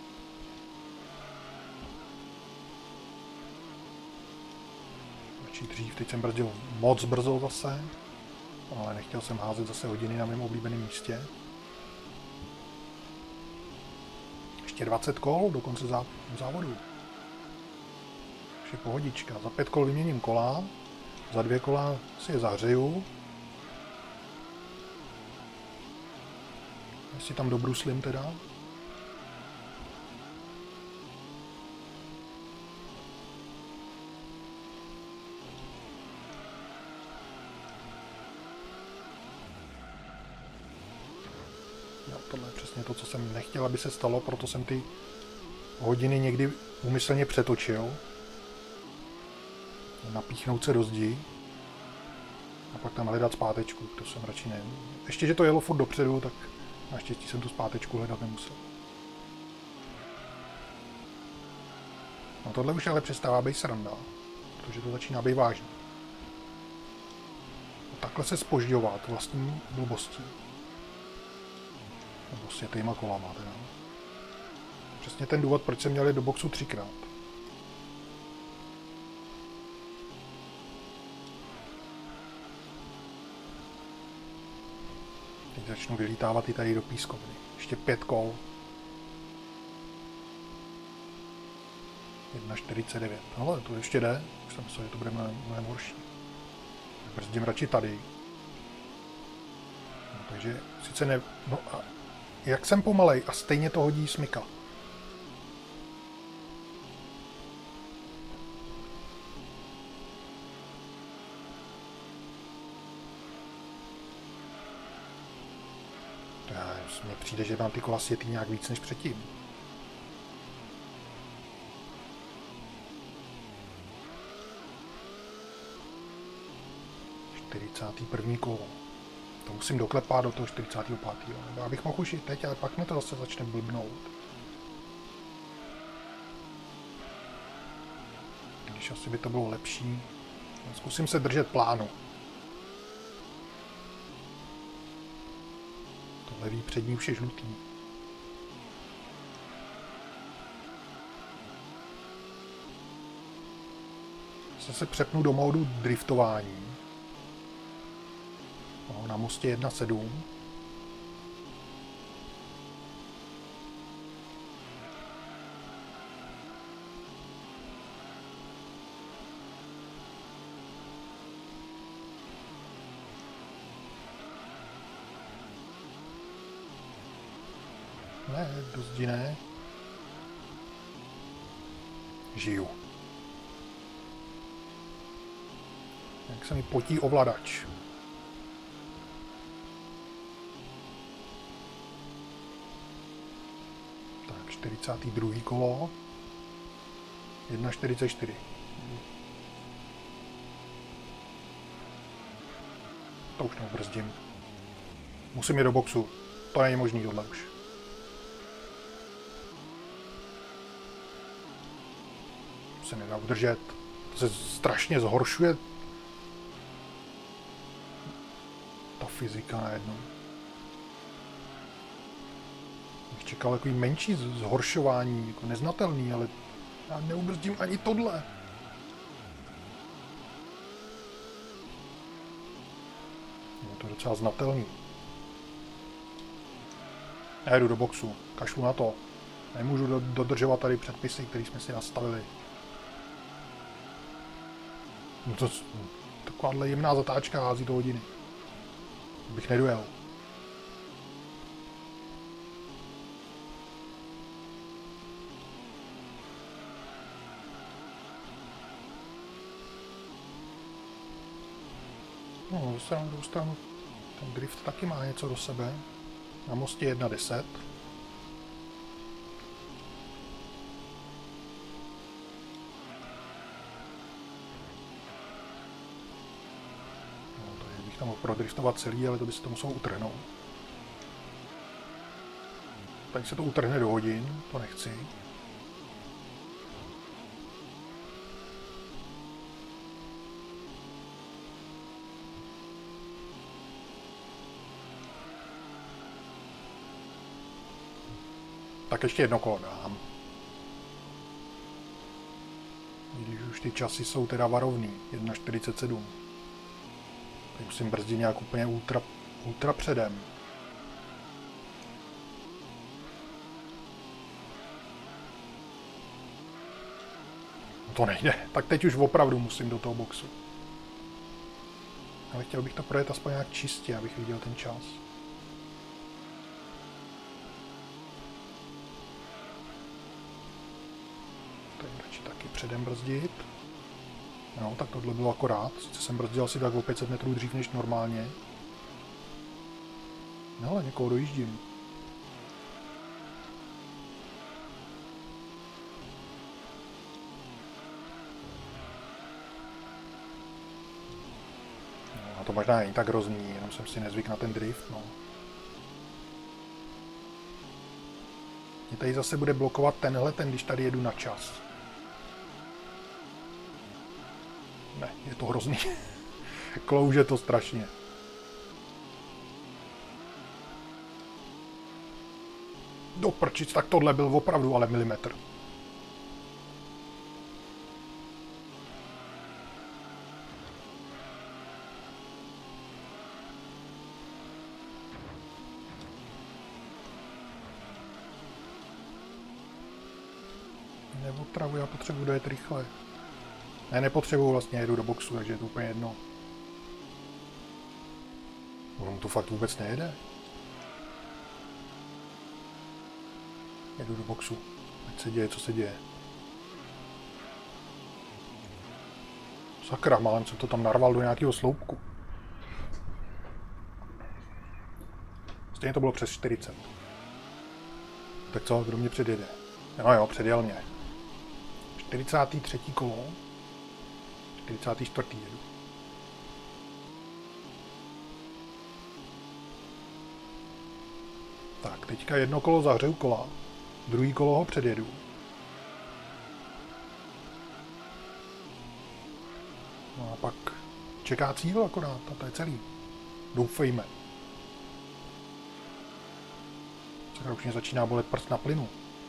Dřív, teď jsem brzdil moc brzo zase, ale nechtěl jsem házet zase hodiny na mém oblíbeném místě. Ještě dvacet kol do konce závodu. Už je pohodička. Za pět kol vyměním kola. Za dvě kola si je zahřeju. Jestli tam dobruslím teda. Jo, tohle je přesně to, co jsem nechtěl, aby se stalo, proto jsem ty hodiny někdy úmyslně přetočil. Napíchnout se do zdi. A pak tam hledat zpátečku, to jsem radši ne. Ještě, že to jelo furt dopředu, tak naštěstí jsem tu zpátečku hledat nemusel. No tohle už ale přestává být sranda, protože to začíná být vážný. A takhle se zpožďovat vlastní blbostí. Nebo světýma kolama teda. Přesně ten důvod, proč jsem měl jít do boxu třikrát. Teď začnu vylítávat i tady do pískovny. Ještě pět kol. jedna čtyřicet devět. Ale to ještě jde. Už jsem myslel, že to bude mnohem, mnohem horší. Brzdím radši tady. No, takže sice ne... No a jak jsem pomalej a stejně to hodí smyka. Mně přijde, že vám ty kola světí nějak víc než předtím. čtyřicáté první kolo. To musím doklepat do toho čtyřicátého pátého Nebo abych mohl už i teď, ale pak mi to zase začne blbnout. Když asi by to bylo lepší. Zkusím se držet plánu. Levý přední už je žlutý. Zase se přepnu do módu driftování. No, na mostě jedna sedm. Ne, do zdi ne. Žiju. Jak se mi potí ovladač. Tak, čtyřicáté druhé kolo. jedna čtyřicet čtyři. To už neobrzdím. Musím jít do boxu. To není možný tohle už. Se nedá udržet. To se strašně zhoršuje ta fyzika najednou. Bych čekal takový menší zhoršování, jako neznatelný, ale já neubrzdím ani tohle. Je to docela znatelný. Já jdu do boxu, kašlu na to. Nemůžu dodržovat tady předpisy, které jsme si nastavili. No to, takováhle jemná zatáčka hází do hodiny. Bych nedojel. No, dostanu, dostanu. Ten drift taky má něco do sebe. Na mostě jedna deset. Tam mohl prodriftovat celý, ale to by se to muselo utrhnout. Tady se to utrhne do hodin, to nechci. Tak ještě jedno kolo dám. Když už ty časy jsou teda varovný, jedna čtyřicet sedm. Tak musím brzdit nějak úplně ultra, ultra předem. To nejde. Tak teď už opravdu musím do toho boxu. Ale chtěl bych to projet aspoň nějak čistě, abych viděl ten čas. Tady radši taky předem brzdit. No, tak tohle bylo akorát. Sice jsem brzdil asi tak o pět set metrů dřív než normálně. No, ale někoho dojíždím. No, a to možná není tak hrozný, jenom jsem si nezvyk na ten drift, no. Mě tady zase bude blokovat tenhle, ten, když tady jedu na čas. Ne, je to hrozný. Klouže to strašně. Do prčic, tak tohle byl opravdu ale milimetr. Neotravu, já potřebuji dojet rychle. Ne, nepotřebuji vlastně, jedu do boxu, takže je to úplně jedno. Ono to fakt vůbec nejede. Jedu do boxu. Ať se děje, co se děje. Sakra, málem jsem to tam narval do nějakého sloupku. Stejně to bylo přes čtyřicet. Tak co, kdo mě předjede? No jo, předjel mě. čtyřicáté třetí kolo. čtyřicáté čtvrté jedu. Tak, teďka jedno kolo zahřeju kola. Druhý kolo ho předjedu. No a pak čeká cíl akorát, a to je celý. Doufejme. Sakra, už mě začíná bolet prst na plynu.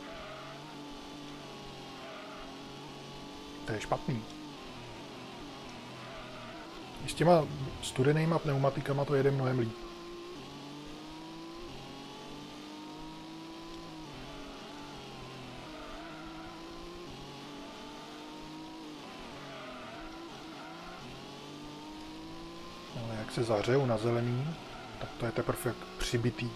To je špatný. I s těma studenýma pneumatikama to jede mnohem líp. Ale jak se zahřejou na zelený, tak to je teprve jak přibitý.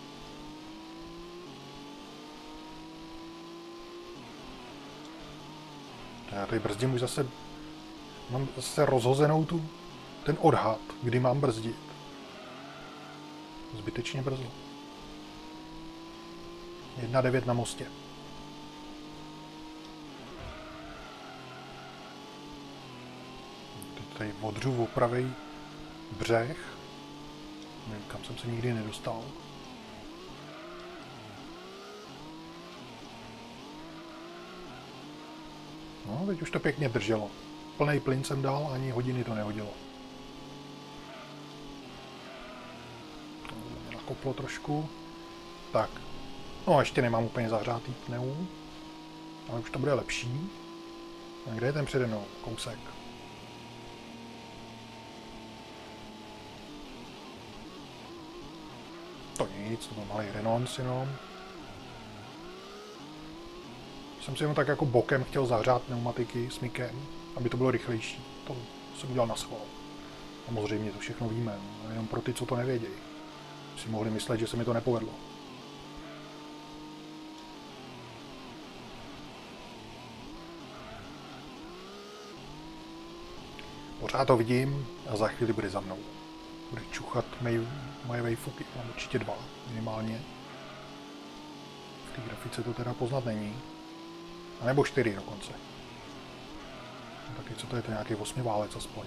Já tady brzdím už zase, mám zase rozhozenou tu, ten odhad, kdy mám brzdit. Zbytečně brzo. jedna devět na mostě. Teď tady odřu o pravej břeh, kam jsem se nikdy nedostal. No, teď už to pěkně drželo. Plnej plyn jsem dal, ani hodiny to nehodilo. Mě nakoplo trošku. Tak. No, ještě nemám úplně zahřátý pneu. Ale už to bude lepší. A kde je ten přede mnou? Kousek. To nic, to byl malý renonc jenom. Jsem si jenom tak jako bokem chtěl zahřát pneumatiky s mikem, aby to bylo rychlejší. To jsem udělal na schvál. Samozřejmě to všechno víme, no, jenom pro ty, co to nevědějí. Si mohli myslet, že se mi to nepovedlo. Pořád to vidím a za chvíli bude za mnou. Bude čuchat moje, moje vejfuky, mám určitě dva, minimálně. V té grafice to teda poznat není. A nebo čtyři dokonce. No, taky co to je, to nějaký osmiválec aspoň.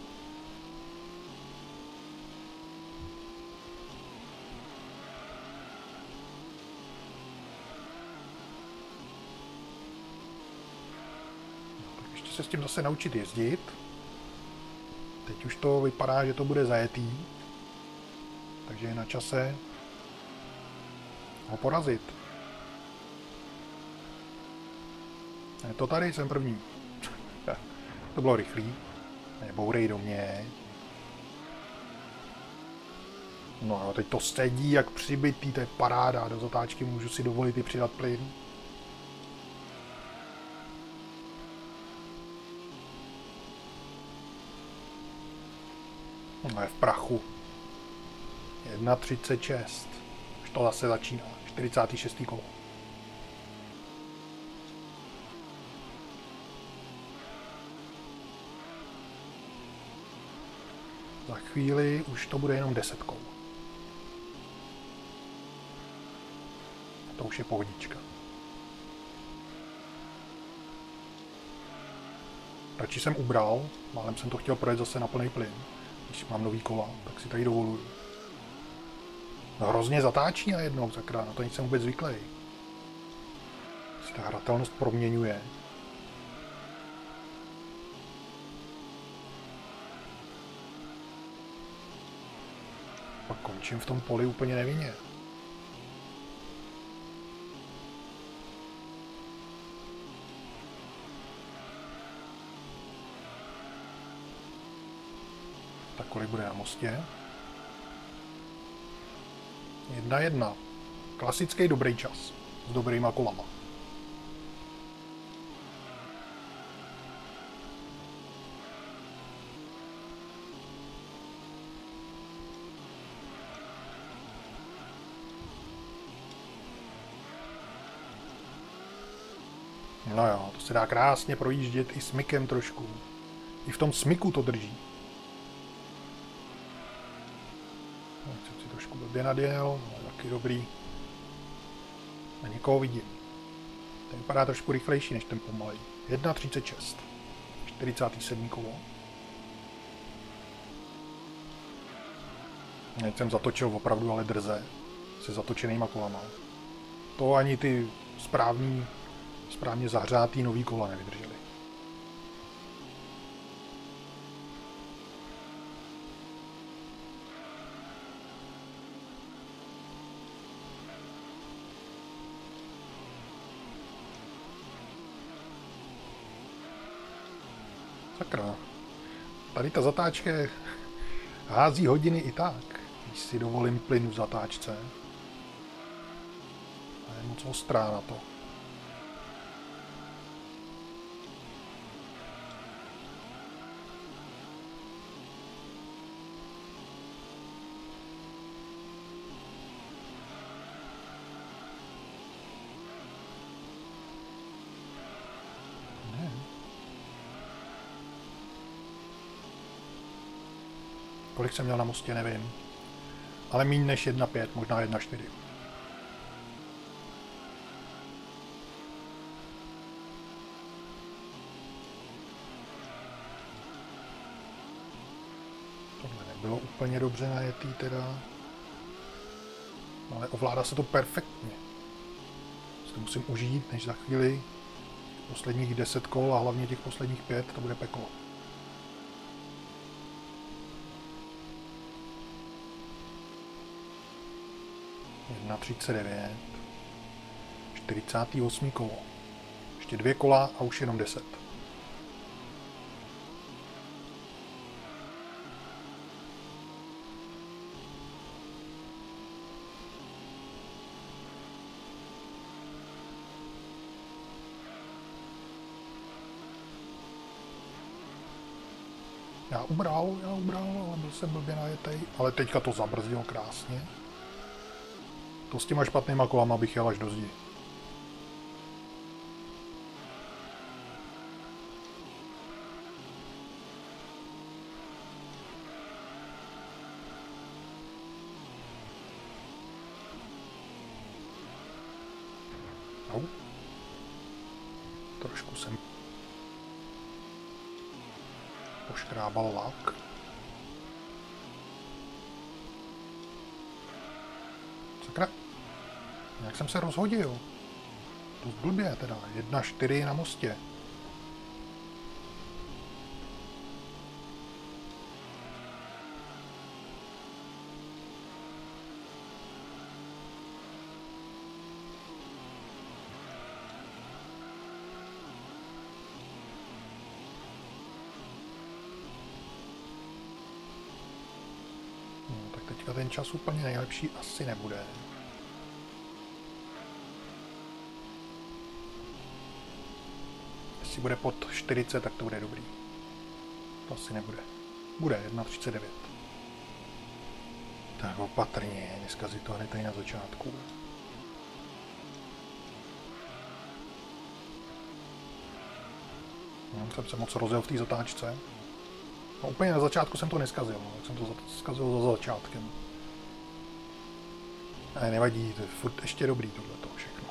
No, tak ještě se s tím zase naučit jezdit. Teď už to vypadá, že to bude zajetý. Takže je na čase ho porazit. Ne, to tady jsem první. To bylo rychlý. Nebourej do mě. No a teď to sedí jak přibitý, to je paráda. Do zatáčky můžu si dovolit i přidat plyn. No je v prachu. jedna třicet šest. Už to zase začíná. čtyřicáté šesté kolo. Za chvíli už to bude jenom deset kol. To už je pohodička. Radši jsem ubral, málem jsem to chtěl projet zase na plný plyn. Když mám nový kola, tak si tady dovoluju. No, hrozně zatáčí najednou, sakra, na to nejsem vůbec zvyklý. Si ta hratelnost proměňuje. Pak končím v tom poli úplně nevinně. Tak kolik bude na mostě? Jedna jedna. Klasický dobrý čas. S dobrýma kolama. No jo, to se dá krásně projíždět i smykem trošku. I v tom smyku to drží. No, jsem si trošku blbě nadjel, no, taky dobrý. A někoho vidím. Ten vypadá trošku rychlejší než ten pomalej. jedna třicet šest. čtyřicáté sedmé kolo. Teď jsem zatočil opravdu ale drze. Se zatočenýma kolama. To ani ty správný, správně zahřátý nový kola nevydržely. Sakra. Tady ta zatáčka hází hodiny i tak, když si dovolím plyn v zatáčce. A je moc ostrá na to. Kolik jsem měl na mostě, nevím. Ale méně než jedna pět, možná jedna čtyři. Tohle nebylo úplně dobře najetý teda. Ale ovládá se to perfektně. Si to musím užít, než za chvíli posledních deset kol a hlavně těch posledních pět, to bude peklo. jedna třicet devět. čtyřicáté osmé kolo. Ještě dvě kola a už jenom deset. Já ubral, já ubral, ale byl jsem blbě najetej. Ale teďka to zabrzdilo krásně. To s těma špatnýma kolama bych jel až do zdi. Au. Trošku jsem poškrábal lak. Sakra. Jak jsem se rozhodil. To blbě teda. jedna čtyři na mostě. No, tak teďka ten čas úplně nejlepší asi nebude. Jestli bude pod čtyřicet, tak to bude dobrý. To asi nebude. Bude jedna třicet devět. Tak opatrně, neskazit to hned tady na začátku. No, jsem se moc rozjel v té zatáčce. No, úplně na začátku jsem to neskazil, no, jsem to zkazil za začátkem. Ne, nevadí, to je furt ještě dobrý tohleto všechno.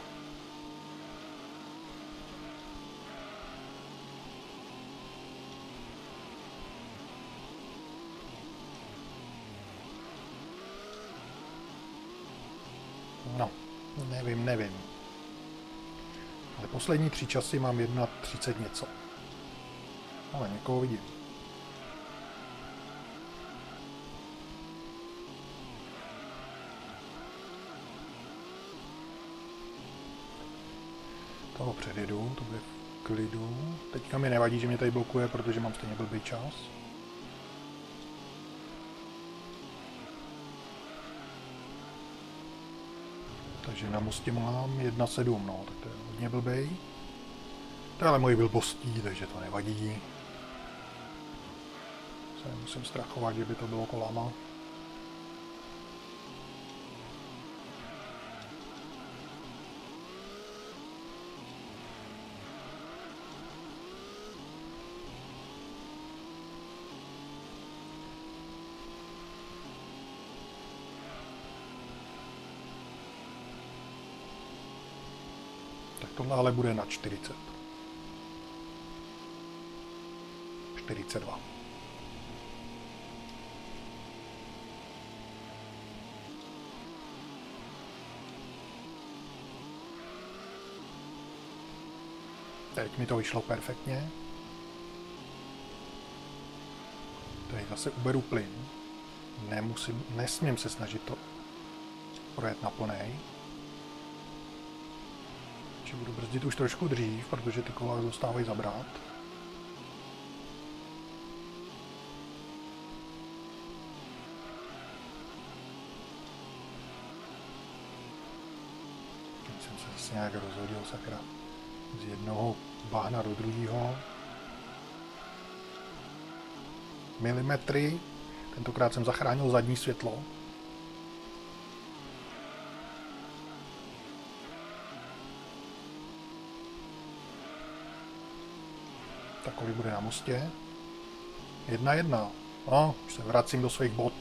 No, nevím, nevím. Ale poslední tři časy mám jedna třicet něco. Ale někoho vidím. Toho předjedu, to bude v klidu. Teďka mi nevadí, že mě tady blokuje, protože mám stejně blbý čas. Takže na mostě mám jedna sedm, no, tak to je hodně blbej. To je ale moje blbostí, takže to nevadí. Se musím strachovat, že by to bylo kolama. Tak tohle ale bude na čtyřicet. čtyřicet dva. Teď mi to vyšlo perfektně. Tady zase uberu plyn. Nemusím, nesmím se snažit to projet na plnej. Či budu brzdit už trošku dřív, protože ty kola dostávají zabrat. Teď jsem se zase nějak rozhodil, sakra. Z jednoho bahna do druhého. Milimetry. Tentokrát jsem zachránil zadní světlo. Tak kolik bude na mostě? Jedna jedna. No, už se vracím do svých bod.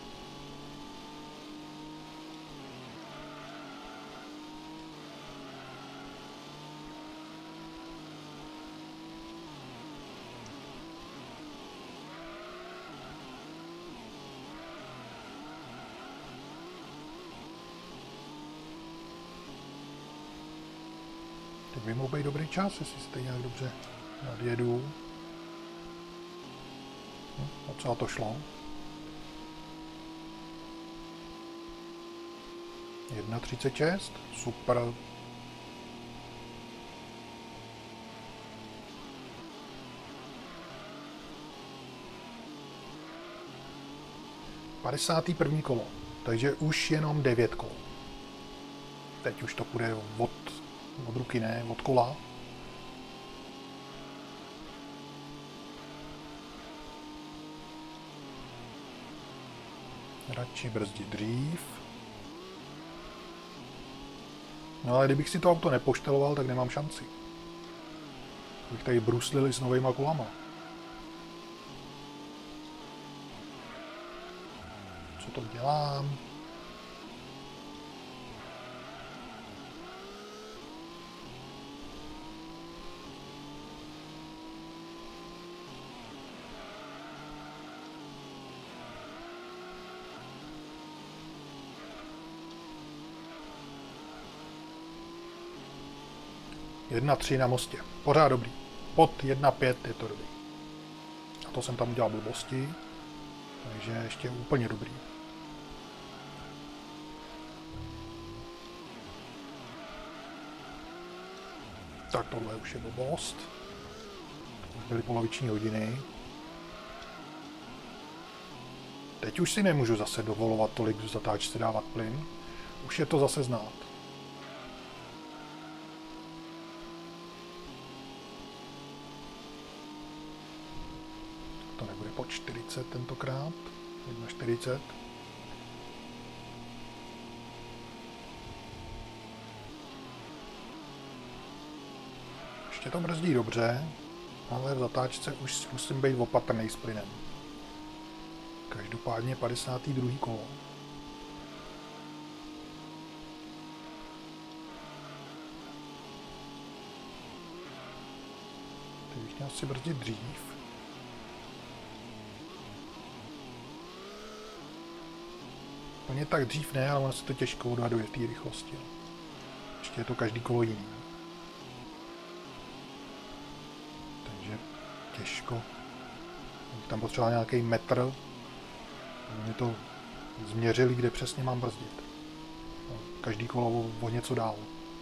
Teď by mohl být dobrý čas, jestli se tady nějak dobře nadjedu. Hm, docela to šlo. jedna třicet šest, super. padesátý první kolo, takže už jenom devět kol. Teď už to půjde od, od ruky, ne, od kola. Radši brzdit dřív. No ale kdybych si to auto nepošteloval, tak nemám šanci. Bych tady bruslili s novejma kolama. Co to dělám? jedna tři na mostě. Pořád dobrý. Pod jedna pět je to dobrý. A to jsem tam udělal blbosti. Takže ještě úplně dobrý. Tak tohle už je blbost. To už byly poloviční hodiny. Teď už si nemůžu zase dovolovat tolik v zatáčce dávat plyn. Už je to zase znát. To nebude po čtyřicet tentokrát. jedna čtyřicet. Ještě to brzdí dobře, ale v zatáčce už musím být opatrný s plynem. Každopádně padesátý druhý kolo. Teď bych měl si brzdit dřív. Plně tak dřív ne, ale ono se to těžko odhaduje v té rychlosti. Ještě je to každý kolo jiný. Takže těžko. Tam potřeboval nějaký metr. Oni to změřili, kde přesně mám brzdit. Každý kolo o, o něco dál.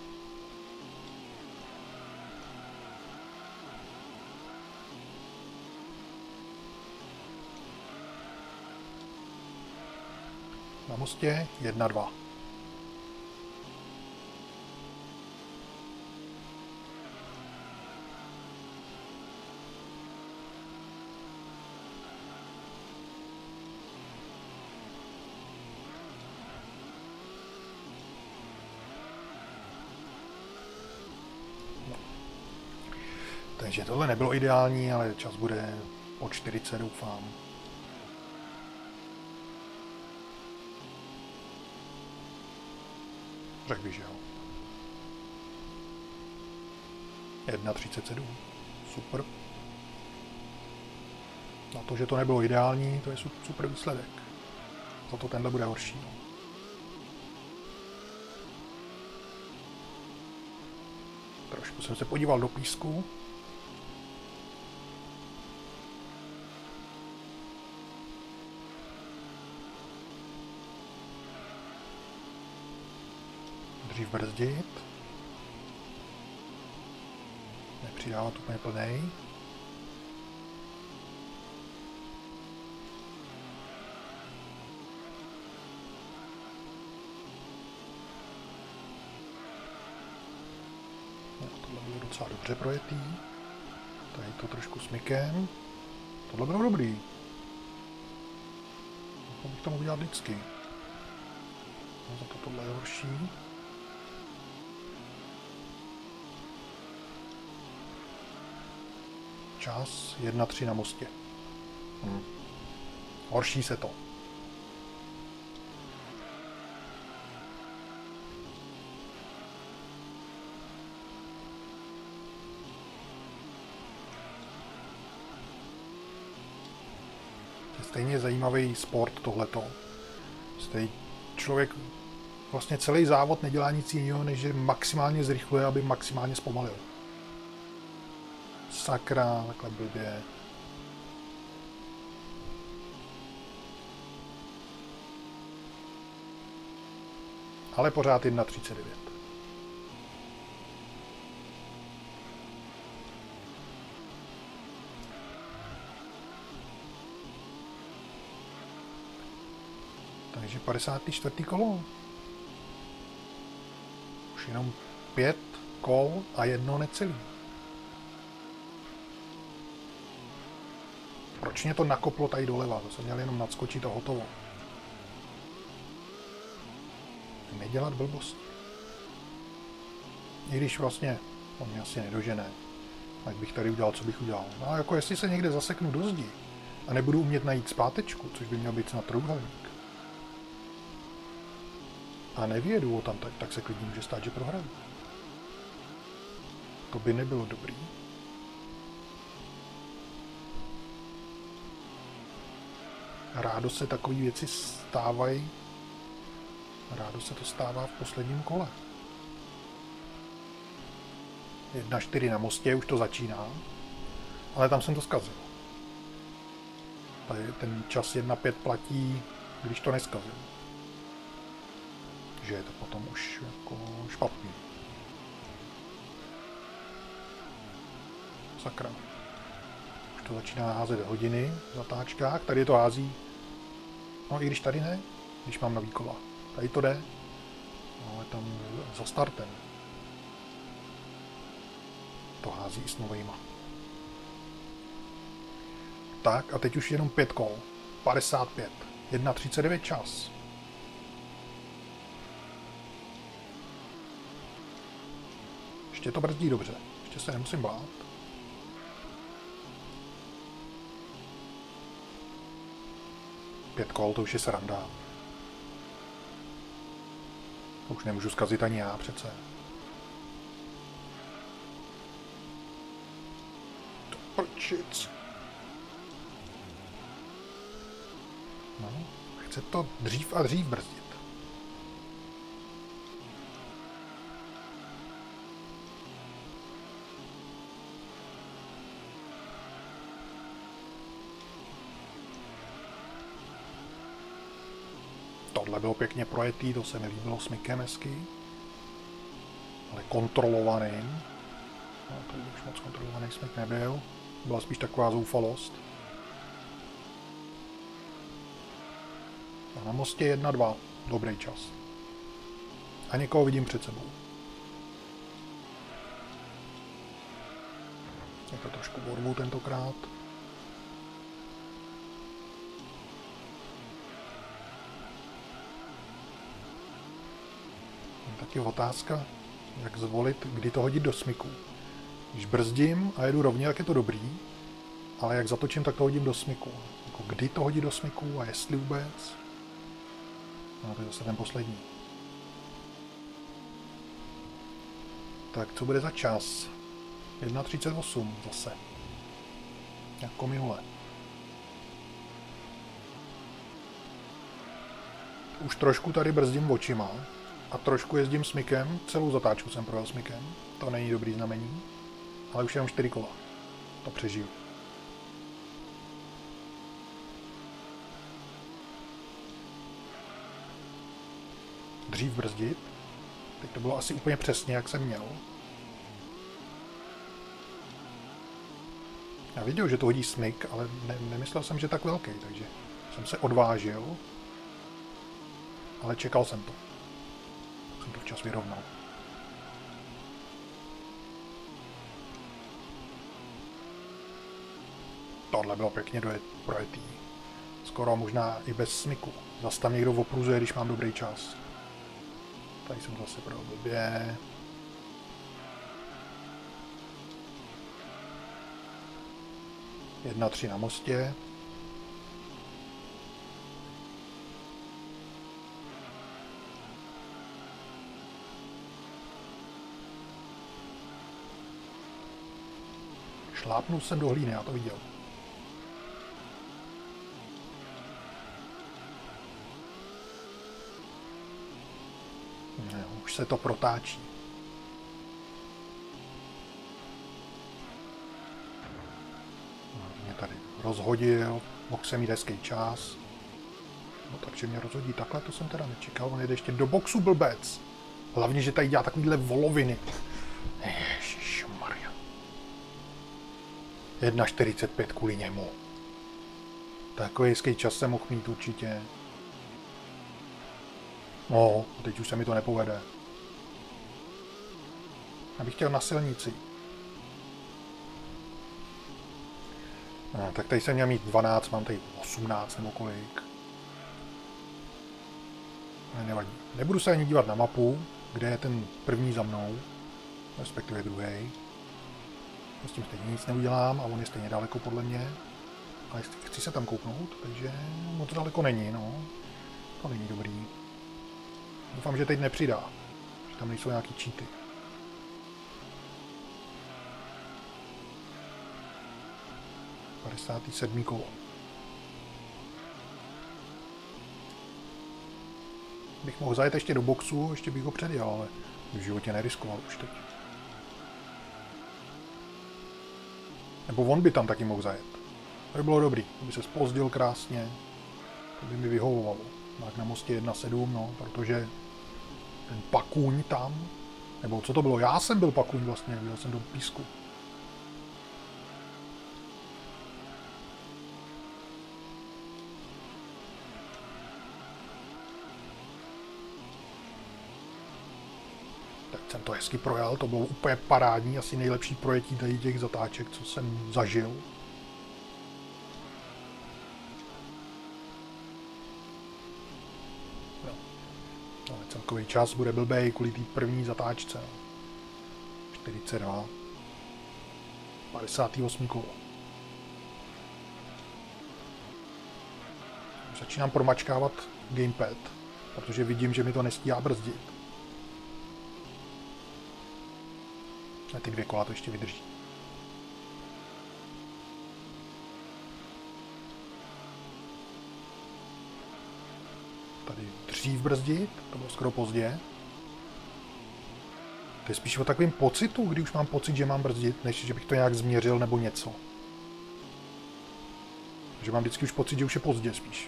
Na mostě jedna dva. No. Takže tohle nebylo ideální, ale čas bude o čtyřicet, doufám. Řekl bych, že jo. jedna třicet sedm. Super. Na to, že to nebylo ideální, to je super výsledek. Za to tenhle bude horší. No. Trošku jsem se podíval do písku. Dřív brzdit. Nepřidávat úplně plnej. No, tohle bylo docela dobře projetý. Tady to trošku smykem. Tohle bylo dobrý. To bych to mohl udělat vždycky. No, za to tohle je horší. Čas jedna tři na mostě. Hm. Horší se to. Je stejně zajímavý sport tohleto. Stejně člověk vlastně celý závod nedělá nic jiného, než že maximálně zrychluje, aby maximálně zpomalil. Sakra, takhle blbě. Ale pořád jedna třicet devět. Takže padesátý čtvrtý kolo. Už jenom pět kol a jedno necelý. Proč mě to nakoplo tady doleva? To jsem měl jenom nadskočit a hotovo. Nedělat blbost. I když vlastně on mě asi nedožené. Tak bych tady udělal, co bych udělal. No a jako jestli se někde zaseknu do zdi a nebudu umět najít zpátečku, což by měl být snad trojúhelník. A nevyjedu ho tam, tak, tak se klidně může stát, že prohraju. To by nebylo dobrý. Rádo se takové věci stávají. Rádo se to stává v posledním kole. jedna čtyři na mostě, už to začíná. Ale tam jsem to zkazil. Tady ten čas jedna pět platí, když to neskazil. Že je to potom už jako špatný. Sakra. Už to začíná házet hodiny v zatáčkách. Tady to hází. No i když tady ne, když mám nový kola. Tady to jde. No, ale tam za startem. To hází i s novejma. Tak a teď už jenom pět kol. padesát pět. jedna třicet devět čas. Ještě to brzdí dobře. Ještě se nemusím bát. Pět kol, to už je sranda. To už nemůžu zkazit ani já přece. To prčic. No, chce to dřív a dřív brzdit. Tohle bylo pěkně projetý, to se mi líbilo s Mikem hezky. Ale kontrolovaným. No, to už moc kontrolovaný Smik nebyl. Byla spíš taková zoufalost. A na mostě jedna dva. Dobrý čas. A někoho vidím před sebou. Je to trošku borbu tentokrát. Je otázka, jak zvolit, kdy to hodit do smyku. Když brzdím a jedu rovně, tak je to dobrý, ale jak zatočím, tak to hodím do smyku. Jako kdy to hodit do smyku a jestli vůbec. No to je zase ten poslední. Tak co bude za čas? jedna třicet osm zase. Jako minule. Už trošku tady brzdím očima. A trošku jezdím s Mikem, celou zatáčku jsem projel s Mikem, to není dobrý znamení, ale už jenom čtyři kola, to přežiju. Dřív brzdit, teď to bylo asi úplně přesně, jak jsem měl. Já viděl, že to hodí Smik, ale ne, nemyslel jsem, že tak velký, takže jsem se odvážil, ale čekal jsem to. Jsem to včas vyrovnal. Tohle bylo pěkně dojet, projetý. Skoro možná i bez Smiku. Zas tam někdo opruzuje, když mám dobrý čas. Tady jsem zase pro blbě. Jedna tři na mostě. Šlápnul jsem do hlíny, já to viděl. Ne, už se to protáčí. Mě tady rozhodil, mohl jsem mít hezký čas. No takže mě rozhodí takhle, to jsem teda nečekal, on jede ještě do boxu blbec. Hlavně, že tady dělá takovýhle voloviny. Ježišmarja. jedna čtyřicet pět kvůli němu. Takový hezký čas jsem mohl mít určitě. No, teď už se mi to nepovede. Já bych chtěl na silnici. No, tak tady jsem měl mít dvanáct, mám tady osmnáct nebo kolik. Ne, nevadí. Nebudu se ani dívat na mapu, kde je ten první za mnou, respektive druhý. S tím stejně nic neudělám a on je stejně daleko podle mě. Ale chci se tam kouknout, takže moc daleko není, no. To není dobrý. Doufám, že teď nepřidá, že tam nejsou nějaký cheaty. padesát sedm kolo. Bych mohl zajet ještě do boxu, ještě bych ho předjel, ale v životě neriskoval už teď. Nebo on by tam taky mohl zajet. To by bylo dobrý, to by se zpozdil krásně, to by mi vyhovovalo. Tak na mostě jedna sedm, no, protože ten Pakuň tam, nebo co to bylo, já jsem byl Pakuň vlastně, byl jsem do písku. Tak jsem to hezky projel, to bylo úplně parádní, asi nejlepší projetí tady těch zatáček, co jsem zažil. Ale celkový čas bude blbej kvůli té první zatáčce. čtyřicet dva. padesát osm kolo. Začínám promačkávat gamepad, protože vidím, že mi to nestíhá brzdit. A ty dvě kola to ještě vydrží. Tady dřív brzdit, to bylo skoro pozdě. To je spíš o takovém pocitu, kdy už mám pocit, že mám brzdit, než že bych to nějak změřil nebo něco. Takže mám vždycky už pocit, že už je pozdě spíš.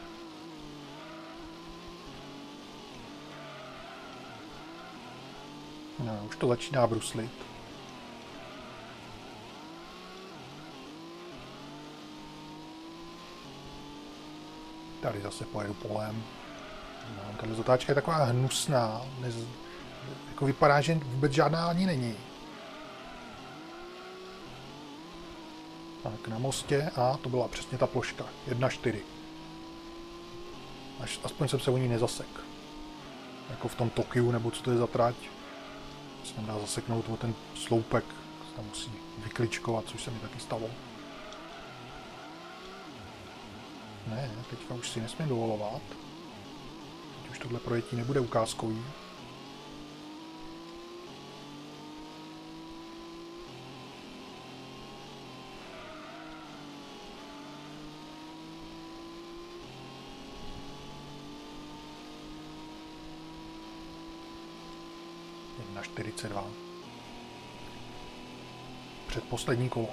No, už to začíná bruslit. Tady zase pojedu polem. No, tahle zatáčka je taková hnusná. Nez... Jako vypadá, že vůbec žádná ani není. Tak na mostě a to byla přesně ta ploška. jedna čtyři. Až, aspoň jsem se o ní nezasek. Jako v tom Tokiu, nebo co to je za trať. Se tam dá zaseknout o ten sloupek. Se tam musí vykličkovat, což se mi taky stalo. Ne, teďka už si nesmím dovolovat. Teď už tohle projetí nebude ukázkový. jedna čtyřicet dva. Předposlední kolo.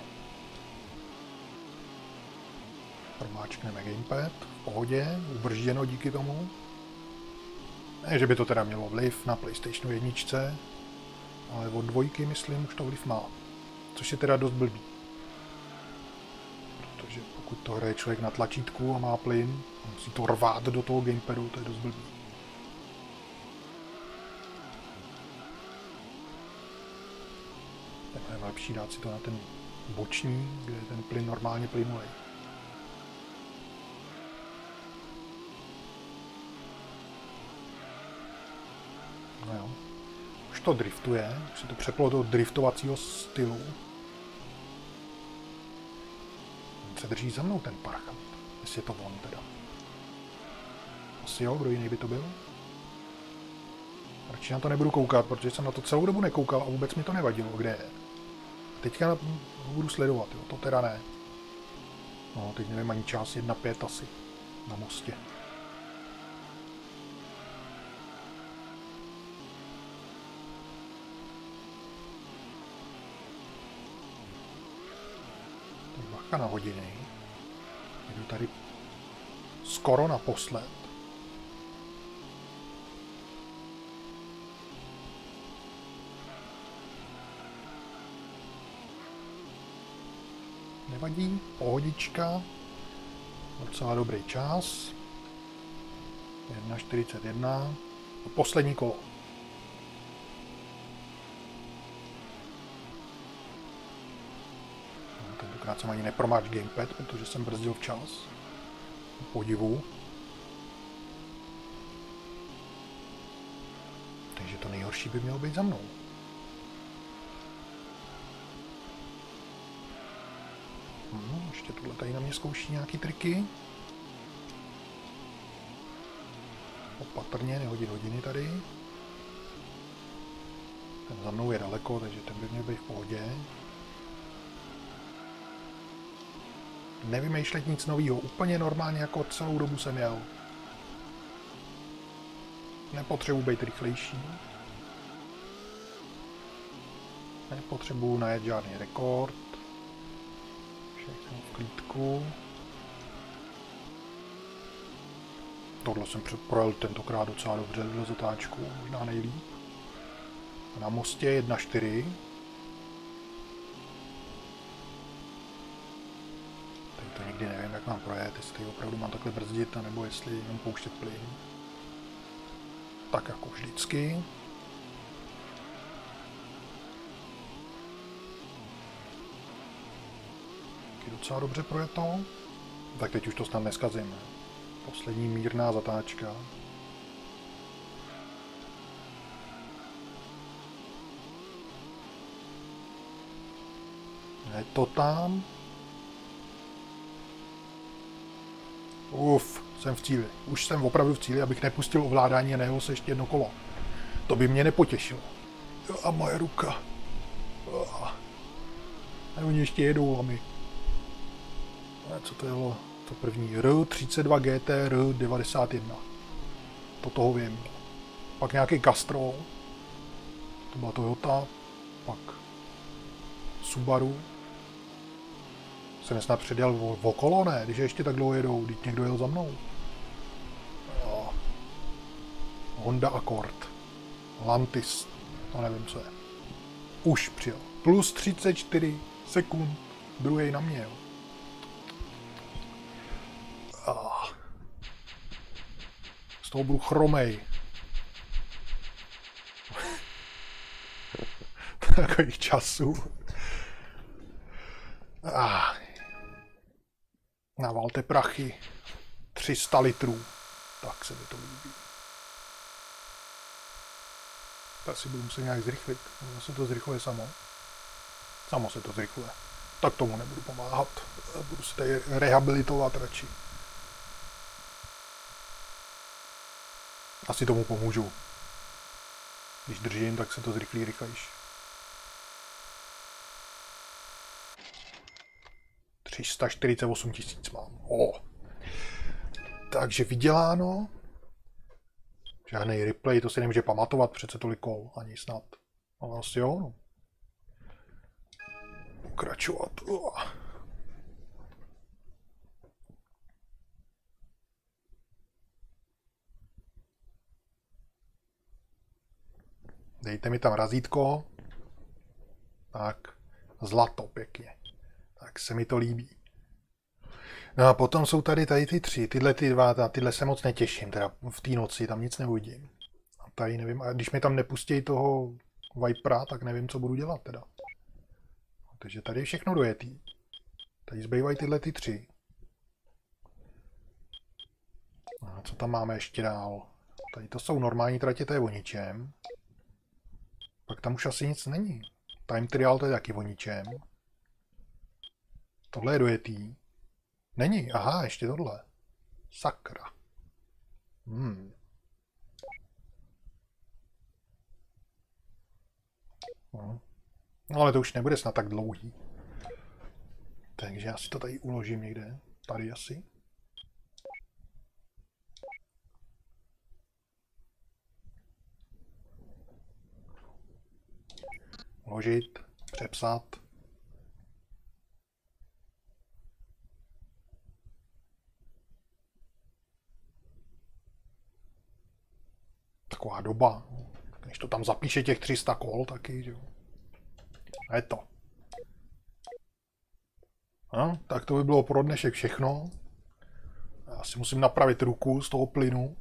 Promáčkneme gamepad, v pohodě, ubržděno díky tomu. Ne, že by to teda mělo vliv na PlayStationu jedničce, ale od dvojky, myslím, už to vliv má. Což je teda dost blbý. Protože pokud to hraje člověk na tlačítku a má plyn, a musí to rvát do toho gamepadu, to je dost blbý. Tak je lepší dát si to na ten boční, kde je ten plyn normálně plynulej. No jo. Už to driftuje, už se to přeplo do driftovacího stylu. On se drží za mnou ten parchant, jestli je to on teda. Asi jo, kdo jiný by to byl? Radši na to nebudu koukat, protože jsem na to celou dobu nekoukal a vůbec mi to nevadilo, kde je. Teďka ho budu sledovat, jo, to teda ne. No, teď nevím ani čas, jedna pět asi, na mostě. Bacha na hodiny. Jdu tady skoro naposled. Nevadí, pohodička. Docela dobrý čas. jedna čtyřicet jedna. Poslední kolo. Tentokrát jsem ani nepromáč gamepad, protože jsem brzdil včas. Podivu. Takže to nejhorší by mělo být za mnou. Hmm, ještě tohle tady na mě zkouší nějaký triky. Opatrně, nehodit hodiny tady. Ten za mnou je daleko, takže ten by měl být v pohodě. Nevymýšlet nic nového, úplně normálně jako celou dobu jsem jel. Nepotřebuji být rychlejší. Nepotřebuji najet žádný rekord. Všechno v klídku. Tohle jsem projel tentokrát docela dobře, tuhle zatáčku, možná nejlíp. Na mostě jedna čtyři. Tady to nikdy nevím, jak mám projet, jestli opravdu mám takhle brzdit, nebo jestli jenom pouštět plyn. Tak jako vždycky. Je docela dobře projeto. Tak teď už to snad neskazím. Poslední mírná zatáčka. Je to tam. Uf, jsem v cíli. Už jsem opravdu v cíli, abych nepustil ovládání a nejel se ještě jedno kolo. To by mě nepotěšilo. A moje ruka. A oni ještě jedou lamy. A co to je? To první. R třicet dva G T R devadesát jedna. To toho vím. Pak nějaký Castrol. To byla Toyota. Pak Subaru. Se nesnad předjel okolo, ne? Když ještě tak dlouho jedou, když někdo jel za mnou. Jo. Honda Accord. Lantis. To nevím, co je. Už přijel. Plus třicet čtyři sekund. Druhý na mě, jo. Ah. Z toho budu chromej. Takových časů. Ah. Navalte prachy. tři sta litrů. Tak se mi to líbí. Tak si budu muset nějak zrychlit. Ono se to zrychluje samo. Samo se to zrychluje. Tak tomu nebudu pomáhat. Budu se tady rehabilitovat radši. Asi tomu pomůžu. Když držím, tak se to zrychlí rychlejš. tři sta čtyřicet osm tisíc mám. O. Takže vyděláno. Žádný replay, to si nemůže pamatovat, přece tolik kol, ani snad. Ale asi jo, no. Pokračovat. Oh. Dejte mi tam razítko. Tak, zlato pěkně. Tak se mi to líbí. No a potom jsou tady, tady ty tři, tyhle ty dva, ta, tyhle se moc netěším, teda v té noci, tam nic neuvidím. A tady nevím, a když mi tam nepustí toho Vipera, tak nevím, co budu dělat teda. Takže tady je všechno dojetý. Tady zbývají tyhle ty tři. A co tam máme ještě dál? Tady to jsou normální tratě, to je o ničem. Pak tam už asi nic není. Time trial to je taky o ničem. Tohle je dojetý. Není, aha, ještě tohle. Sakra. Hmm. No. No ale to už nebude snad tak dlouhý. Takže já si to tady uložím někde. Tady asi. Uložit, přepsat. Taková doba. Když to tam zapíše těch tři sta kol, taky, že jo. A je to. No, tak to by bylo pro dnešek všechno. Já si musím napravit ruku z toho plynu.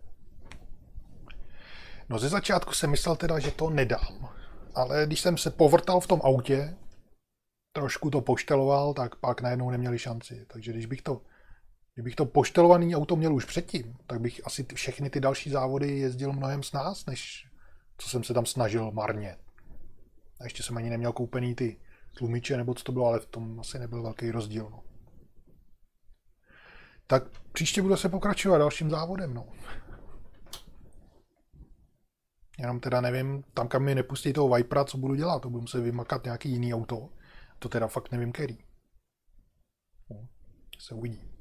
No ze začátku jsem myslel teda, že to nedám. Ale když jsem se povrtal v tom autě, trošku to pošteloval, tak pak najednou neměli šanci. Takže když bych to, kdybych to poštelovaný auto měl už předtím, tak bych asi ty, všechny ty další závody jezdil mnohem s nás, než co jsem se tam snažil marně. A ještě jsem ani neměl koupený ty tlumiče, nebo co to bylo, ale v tom asi nebyl velký rozdíl. No. Tak příště budu se pokračovat dalším závodem. No. Jenom teda nevím, tam kam mi nepustí toho Vipera, co budu dělat, to budu muset vymakat nějaký jiný auto. To teda fakt nevím, který. No, se uvidí.